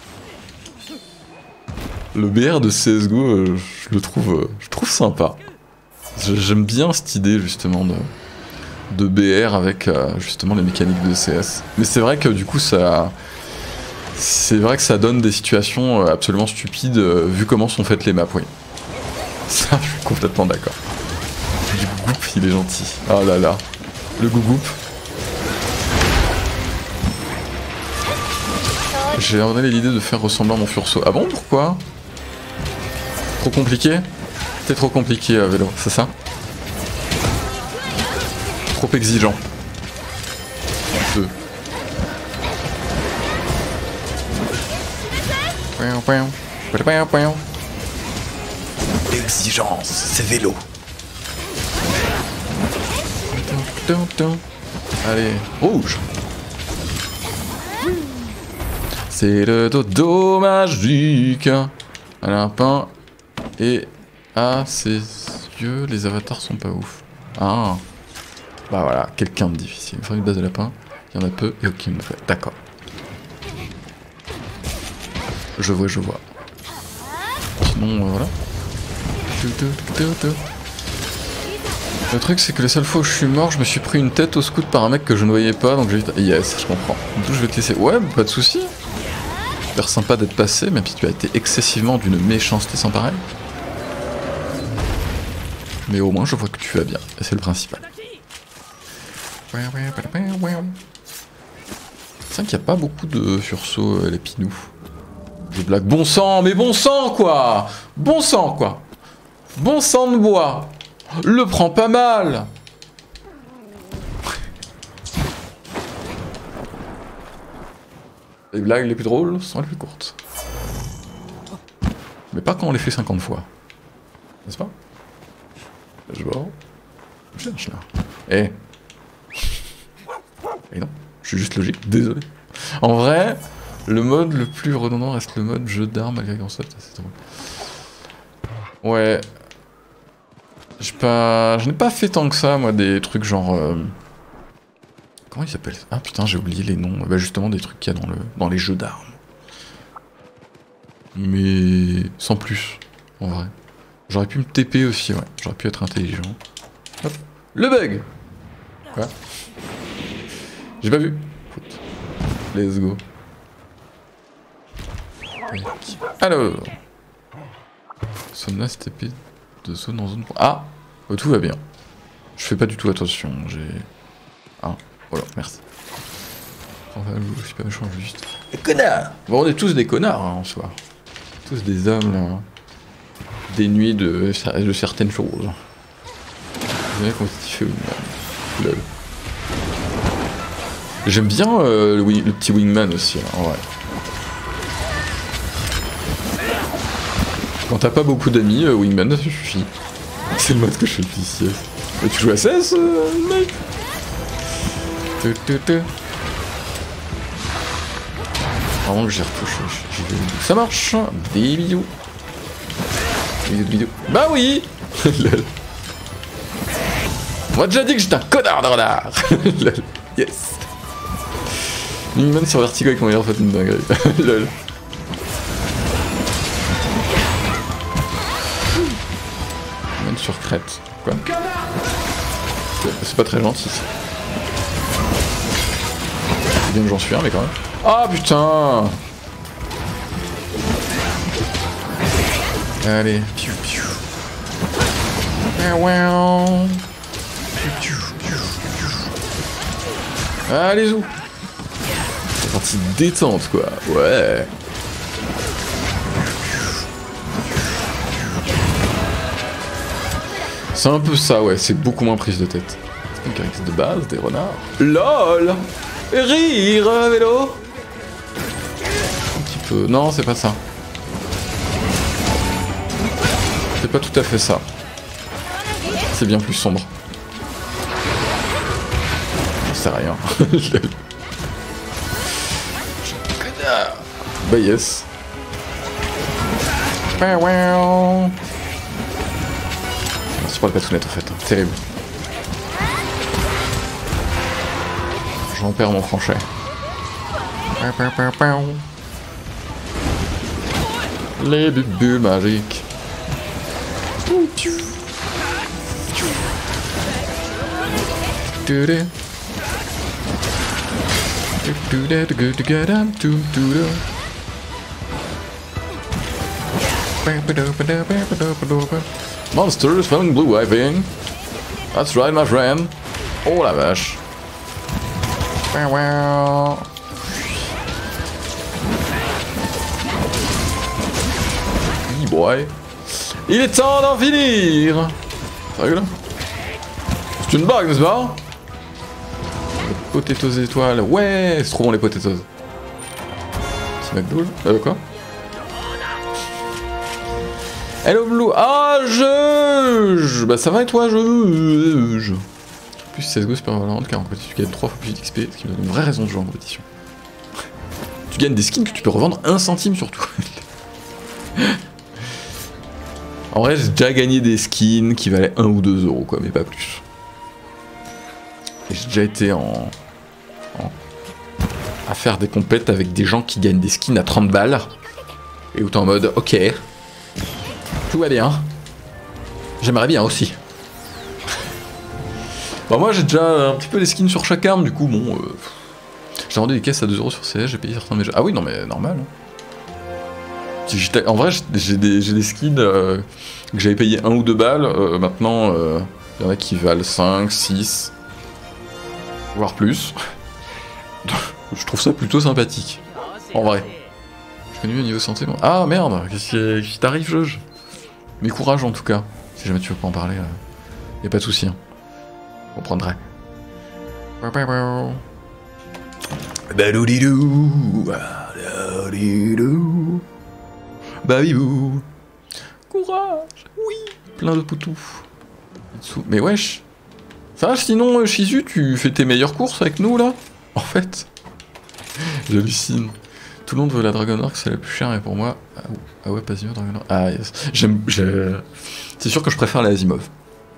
Le B R de C S G O, euh, je le trouve, euh, je trouve sympa. J'aime bien cette idée justement de, de B R avec euh, justement les mécaniques de C S. Mais c'est vrai que du coup ça... C'est vrai que ça donne des situations absolument stupides euh, vu comment sont faites les maps, oui. Ça, je suis complètement d'accord. Du gougoup, il est gentil. Oh là là. Le gougoup. J'ai ordonné l'idée de faire ressembler à mon Furso. Ah bon, pourquoi? Trop compliqué? C'est trop compliqué à vélo, c'est ça? Trop exigeant. Deux. L'exigence, c'est vélo. Allez, rouge. C'est le dodo magique. Un lapin et à ses yeux, les avatars sont pas ouf. Ah. Bah voilà, quelqu'un de difficile. Il faut une base de lapin. Il y en a peu et aucune. D'accord. Je vois, je vois. Sinon, euh, voilà. Le truc, c'est que la seule fois où je suis mort, je me suis pris une tête au scout par un mec que je ne voyais pas, donc j'ai dit yes, je comprends. D'où je vais te laisser. Ouais, pas de soucis. Super sympa d'être passé, même si tu as été excessivement d'une méchanceté sans pareil. Mais au moins, je vois que tu vas bien, et c'est le principal. C'est vrai qu'il n'y a pas beaucoup de sursauts, euh, les pinous. Des blagues. Bon sang, mais bon sang, quoi! Bon sang, quoi! Bon sang de bois! Le prend pas mal! Les blagues les plus drôles sont les plus courtes. Mais pas quand on les fait cinquante fois. N'est-ce pas? Je vois. Je cherche là. Eh! Et non, je suis juste logique, désolé. En vrai, le mode le plus redondant reste le mode jeu d'armes malgré qu'on saute, c'est drôle. Ouais. Je pas... n'ai pas fait tant que ça, moi, des trucs genre... Euh... Comment ils s'appellent? Ah putain, j'ai oublié les noms. Bah justement, des trucs qu'il y a dans, le... dans les jeux d'armes. Mais... sans plus, en vrai. J'aurais pu me T P aussi, ouais. J'aurais pu être intelligent. Hop. Le bug! Quoi? J'ai pas vu. Let's go. Alors. Somnas T P de zone en zone. Ah, oh, tout va bien. Je fais pas du tout attention. J'ai. Ah, voilà, merci. Enfin, je suis pas méchant, juste. Le connard. Bon, on est tous des connards hein, en soi. Tous des hommes là, dénués de, de certaines choses. Vous voyez comment tu fais Wingman. Lol. J'aime bien euh, le, le petit Wingman aussi, hein, en vrai. Quand t'as pas beaucoup d'amis, euh, Wingman ça suffit. C'est le mode que je fais le picier. Mais tu joues à C S, euh, mec? Vraiment que j'y retouche. Ça marche. Des bisous. Des bisous, bisous. Bah oui. On m'a déjà dit que j'étais un connard de renard. Yes. Wingman sur Vertigo avec mon meilleur fait une dinguerie. Lol. Wingman sur crête. Quoi? C'est pas très gentil. C'est bien que j'en suis un, mais quand même. Ah putain! Allez. Piou, piou. Allez, zou! C'est parti détente, quoi. Ouais. C'est un peu ça, ouais. C'est beaucoup moins prise de tête. C'est une caractéristique de base des renards. LOL! Rire à vélo! Un petit peu... Non, c'est pas ça. C'est pas tout à fait ça. C'est bien plus sombre. J'en sais rien. Bah yes. C'est pas le patounette en fait. Terrible. J'en perds mon franchet. Les bulles magiques. Monster is feeling blue, I think. That's right, my friend. Oh la vache. E-boy. Il est temps d'en finir. Sérieux là? C'est une bague, n'est-ce pas? Potatoes étoiles. Ouais, c'est trop bon les potatoes. Petit McDo. Euh, quoi? Hello Blue. Ah, je... je... Bah ça va et toi, je... je... Plus C S G O Super Valorant car en compétition tu gagnes trois fois plus d'X P, ce qui me donne une vraie raison de jouer en compétition. Tu gagnes des skins que tu peux revendre un centime surtout. En vrai, j'ai déjà gagné des skins qui valaient un ou deux euros, quoi, mais pas plus. Et j'ai déjà été en... en... à faire des compètes avec des gens qui gagnent des skins à trente balles. Et où t'es en mode, ok, tout va bien. J'aimerais bien aussi. Bah moi j'ai déjà un petit peu des skins sur chaque arme, du coup, bon... Euh... J'ai vendu des caisses à deux euros sur C S, j'ai payé certains de mes jeux. Ah oui, non mais normal. Hein. En vrai, j'ai des, des skins euh, que j'avais payé un ou deux balles. Euh, maintenant, il euh, y en a qui valent cinq, six, voire plus. Je trouve ça plutôt sympathique. En vrai. Je connais mieux au niveau santé. Bon. Ah merde, qu'est-ce qui t'arrive, Jeuge? Mais courage en tout cas. Si jamais tu veux pas en parler, euh, y a pas de souci. Hein. On prendrait. Badoudidou, badoudidou, babibou. Courage, oui. Plein de poutous. Mais wesh. Ça va, sinon, Shizu, tu fais tes meilleures courses avec nous, là? En fait. J'hallucine. Tout le monde veut la Dragon Arc, c'est la plus chère, et pour moi... Ah, ah ouais, pas Asimov, Dragon Arc. Ah yes. J'aime... C'est sûr que je préfère la Asimov.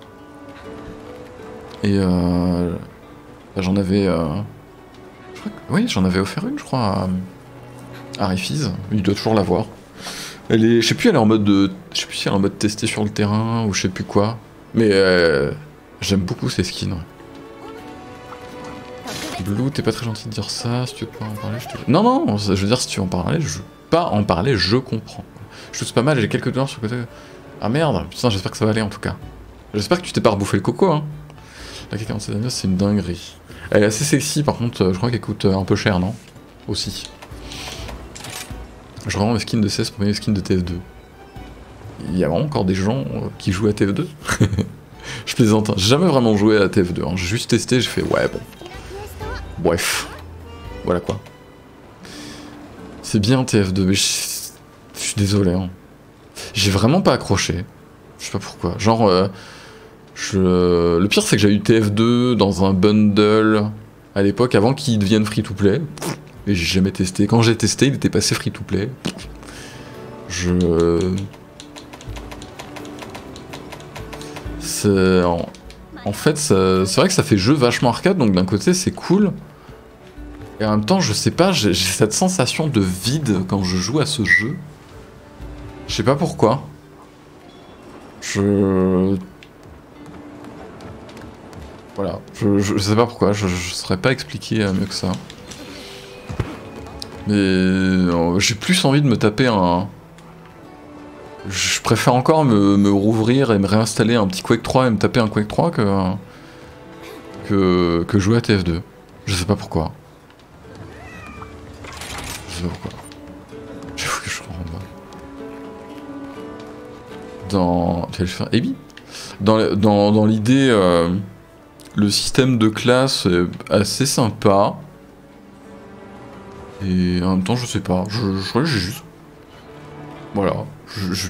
Et euh... j'en avais... Euh... Je crois que... Oui, j'en avais offert une, je crois, à, à Rifiz. Il doit toujours l'avoir. Elle est... Je sais plus, elle est en mode de... Je sais plus si elle est en mode testé sur le terrain, ou je sais plus quoi. Mais euh... j'aime beaucoup ces skins. Ouais. Blue, t'es pas très gentil de dire ça, si tu veux pas en parler, je te... Non, non, je veux dire, si tu veux en parler, je veux pas en parler, je comprends. Je trouve pas mal, j'ai quelques dollars sur le côté... Ah merde, putain, j'espère que ça va aller en tout cas. J'espère que tu t'es pas rebouffé le coco, hein. La K quarante-sept Daniel, c'est une dinguerie. Elle est assez sexy, par contre, je crois qu'elle coûte un peu cher, non? Aussi. Je revends mes skins de C S pour mes skins de T F deux. Il y a vraiment encore des gens qui jouent à T F deux? Je plaisante, j'ai jamais vraiment joué à T F deux, hein. J'ai juste testé, j'ai fait ouais, bon. Bref. Voilà quoi. C'est bien T F deux, mais je suis désolé. Hein. J'ai vraiment pas accroché. Je sais pas pourquoi. Genre, euh, je... le pire c'est que j'ai eu T F deux dans un bundle à l'époque avant qu'il devienne free-to-play. Et j'ai jamais testé. Quand j'ai testé, il était passé free-to-play. Je... C'est... En... en fait, c'est vrai que ça fait jeu vachement arcade, donc d'un côté c'est cool. Et en même temps, je sais pas, j'ai cette sensation de vide quand je joue à ce jeu. Je sais pas pourquoi. Je... Voilà, je, je, je sais pas pourquoi, je, je saurais pas expliquer mieux que ça. Mais euh, j'ai plus envie de me taper un... Je préfère encore me, me rouvrir et me réinstaller un petit Quake trois et me taper un Quake trois que... que, que jouer à T F deux. Je sais pas pourquoi. Je sais pas pourquoi. J'avoue que je rentre dans... Tu vas le faire Ebi Dans, dans, dans l'idée, euh, le système de classe est assez sympa. Et en même temps, je sais pas. Je, je crois que j'ai juste... Voilà. Je, je...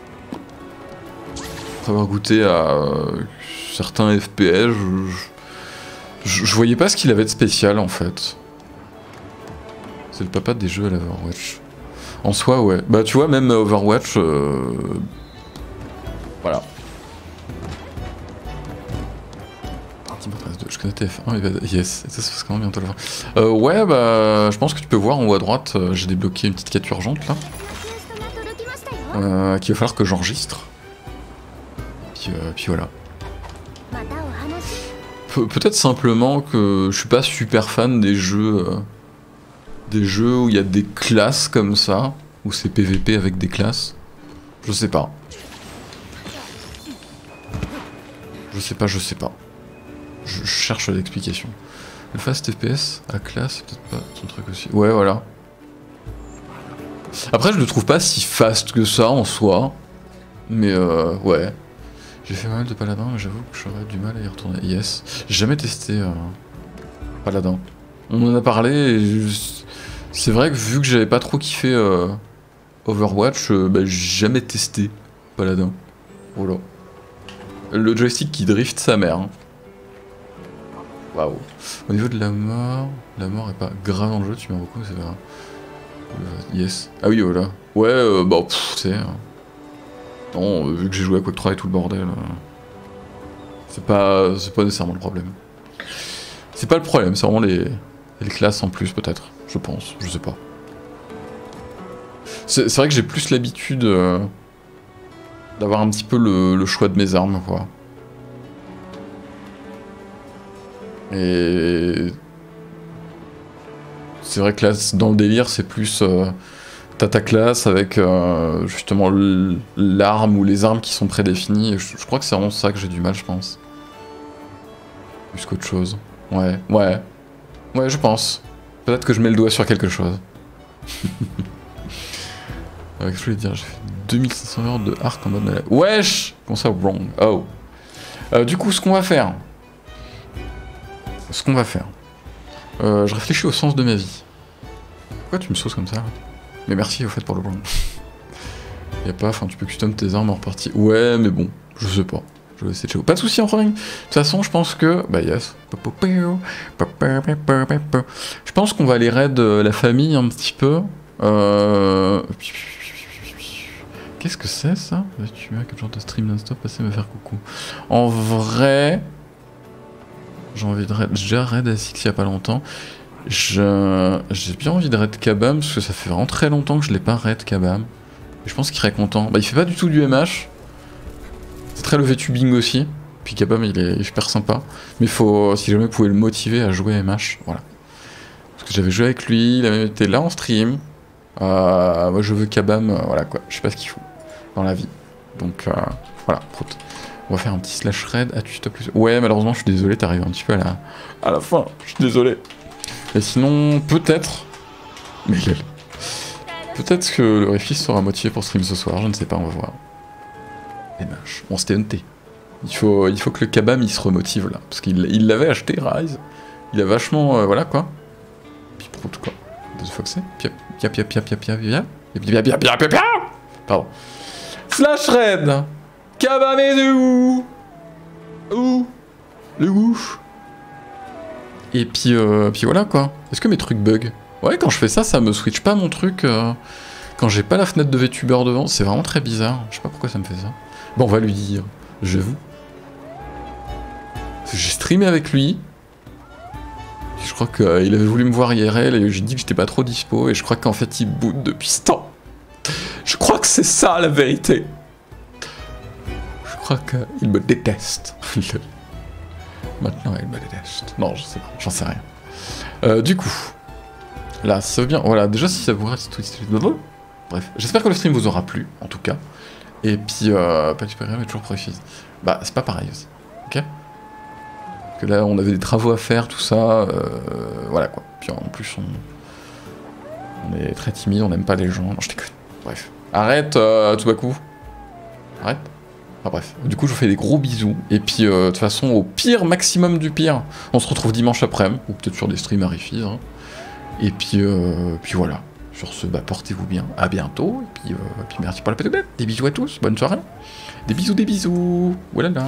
Après avoir goûté à euh, certains F P S, je, je, je voyais pas ce qu'il avait de spécial en fait. C'est le papa des jeux à la Overwatch. En soi, ouais. Bah tu vois, même Overwatch... Euh... Voilà. Je connais T F un, yes, ça se passe quand même bientôt le voir. Euh, ouais, bah je pense que tu peux voir en haut à droite, euh, j'ai débloqué une petite quête urgente là. Euh, qu'il va falloir que j'enregistre. Puis, euh, puis voilà. Pe peut-être simplement que je suis pas super fan des jeux... Euh, des jeux où il y a des classes comme ça, où c'est P V P avec des classes. Je sais pas. Je sais pas, je sais pas. Je cherche l'explication. Le fast F P S à classe, c'est peut-être pas ton truc aussi. Ouais, voilà. Après, je le trouve pas si fast que ça en soi. Mais euh, ouais. J'ai fait pas mal de paladin, mais j'avoue que j'aurais du mal à y retourner. Yes. J'ai jamais testé euh, paladin. On en a parlé et je... c'est vrai que vu que j'avais pas trop kiffé euh, Overwatch, euh, bah, j'ai jamais testé paladin. Voilà. Le joystick qui drift sa mère. Hein. Waouh. Au niveau de la mort, la mort est pas grave en jeu, tu m'as beaucoup, c'est vrai. Yes. Ah oui, voilà. Ouais, euh, bah, pff, tu sais. Non, vu que j'ai joué à Quake trois et tout le bordel, euh, c'est pas, c'est pas nécessairement le problème. C'est pas le problème, c'est vraiment les, les classes en plus, peut-être. Je pense, je sais pas. C'est vrai que j'ai plus l'habitude euh, d'avoir un petit peu le, le choix de mes armes, quoi. Et c'est vrai que là, dans le délire, c'est plus euh, t'as ta classe avec euh, justement l'arme ou les armes qui sont prédéfinies. Je, je crois que c'est vraiment ça que j'ai du mal, je pense. Plus qu'autre chose. Ouais, ouais. Ouais, je pense. Peut-être que je mets le doigt sur quelque chose. Avec ce que je voulais dire, j'ai fait deux mille cinq cents heures de arc en mode... Wesh! Comment ça, wrong? Oh. Euh, du coup, ce qu'on va faire... Ce qu'on va faire... Euh, je réfléchis au sens de ma vie. Pourquoi tu me sauces comme ça? Mais merci au fait pour le wrong. Y'a pas, enfin tu peux custom tes armes en repartie. Ouais, mais bon, je sais pas. Je vais essayer de chez vous. Pas de soucis en running. De toute façon, je pense que... Bah yes. Je pense qu'on va aller raid la famille un petit peu. Euh... Qu'est-ce que c'est ça? Tu vois quel genre de stream non-stop passer me faire coucou. En vrai... J'ai envie de raid... J'ai déjà raid A six il y a pas longtemps. Je... J'ai bien envie de raid Kabam parce que ça fait vraiment très longtemps que je l'ai pas raid Kabam. Et je pense qu'il serait content. Bah il fait pas du tout du M H. C'est très levé tubing aussi. Puis Kabam il est super sympa. Mais faut, si jamais vous pouvez le motiver à jouer M H, voilà. Parce que j'avais joué avec lui, il a même été là en stream. Euh, moi je veux Kabam, euh, voilà quoi. Je sais pas ce qu'il faut dans la vie. Donc euh, voilà, prout. On va faire un petit slash raid. Ah tu stop plus. Ouais malheureusement je suis désolé, t'arrives un petit peu à la, à la fin. Je suis désolé. Et sinon peut-être. Mais quel. Peut-être que le Réfis sera motivé pour stream ce soir, je ne sais pas, on va voir. M H. Bon c'était N T. Il faut, il faut que le Kabam il se remotive là. Parce qu'il l'avait acheté, Rise. Il a vachement. Euh, voilà quoi. Puis prout quoi. Deux fois que c'est. Pia pia pia pia pia pia pia pia pia pia pia pia. Pardon. Slash raid. Kabam est de où? Où? Le où? Et puis, euh, puis voilà quoi. Est-ce que mes trucs bug? Ouais, quand je fais ça, ça me switch pas mon truc. Euh, quand j'ai pas la fenêtre de VTuber devant, c'est vraiment très bizarre. Je sais pas pourquoi ça me fait ça. Bon, on va lui dire. J'avoue. J'ai streamé avec lui. Je crois qu'il euh, avait voulu me voir I R L et j'ai dit que j'étais pas trop dispo. Et je crois qu'en fait, il boot depuis ce temps. Je crois que c'est ça la vérité. Je crois qu'il me déteste. Maintenant, il me déteste. Non, je sais pas, j'en sais rien. Euh, du coup, là, ça veut bien. Voilà, déjà, si ça vous reste tout. Bref, j'espère que le stream vous aura plu, en tout cas. Et puis, euh, pas super mais toujours précise. Bah, c'est pas pareil aussi. Ok? Parce que là, on avait des travaux à faire, tout ça. Euh, voilà quoi. Puis en plus, on, on est très timide, on n'aime pas les gens. Non, je déconne. Bref. Arrête, euh, tout à coup. Arrête. Enfin bref, du coup je vous fais des gros bisous, et puis euh, de toute façon au pire maximum du pire, on se retrouve dimanche après-midi, ou peut-être sur des streams à Rifiz, hein. Et puis, euh, puis voilà, sur ce, bah portez-vous bien, à bientôt, et puis, euh, puis merci pour la pétouette, des bisous à tous, bonne soirée, des bisous, des bisous, voilà là.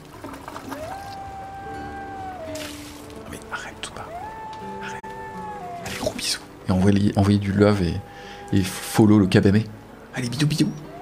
Mais arrête tout bas, arrête, allez gros bisous, et envoyez, envoyez du love et, et follow le Kabamé, allez bisous bisous.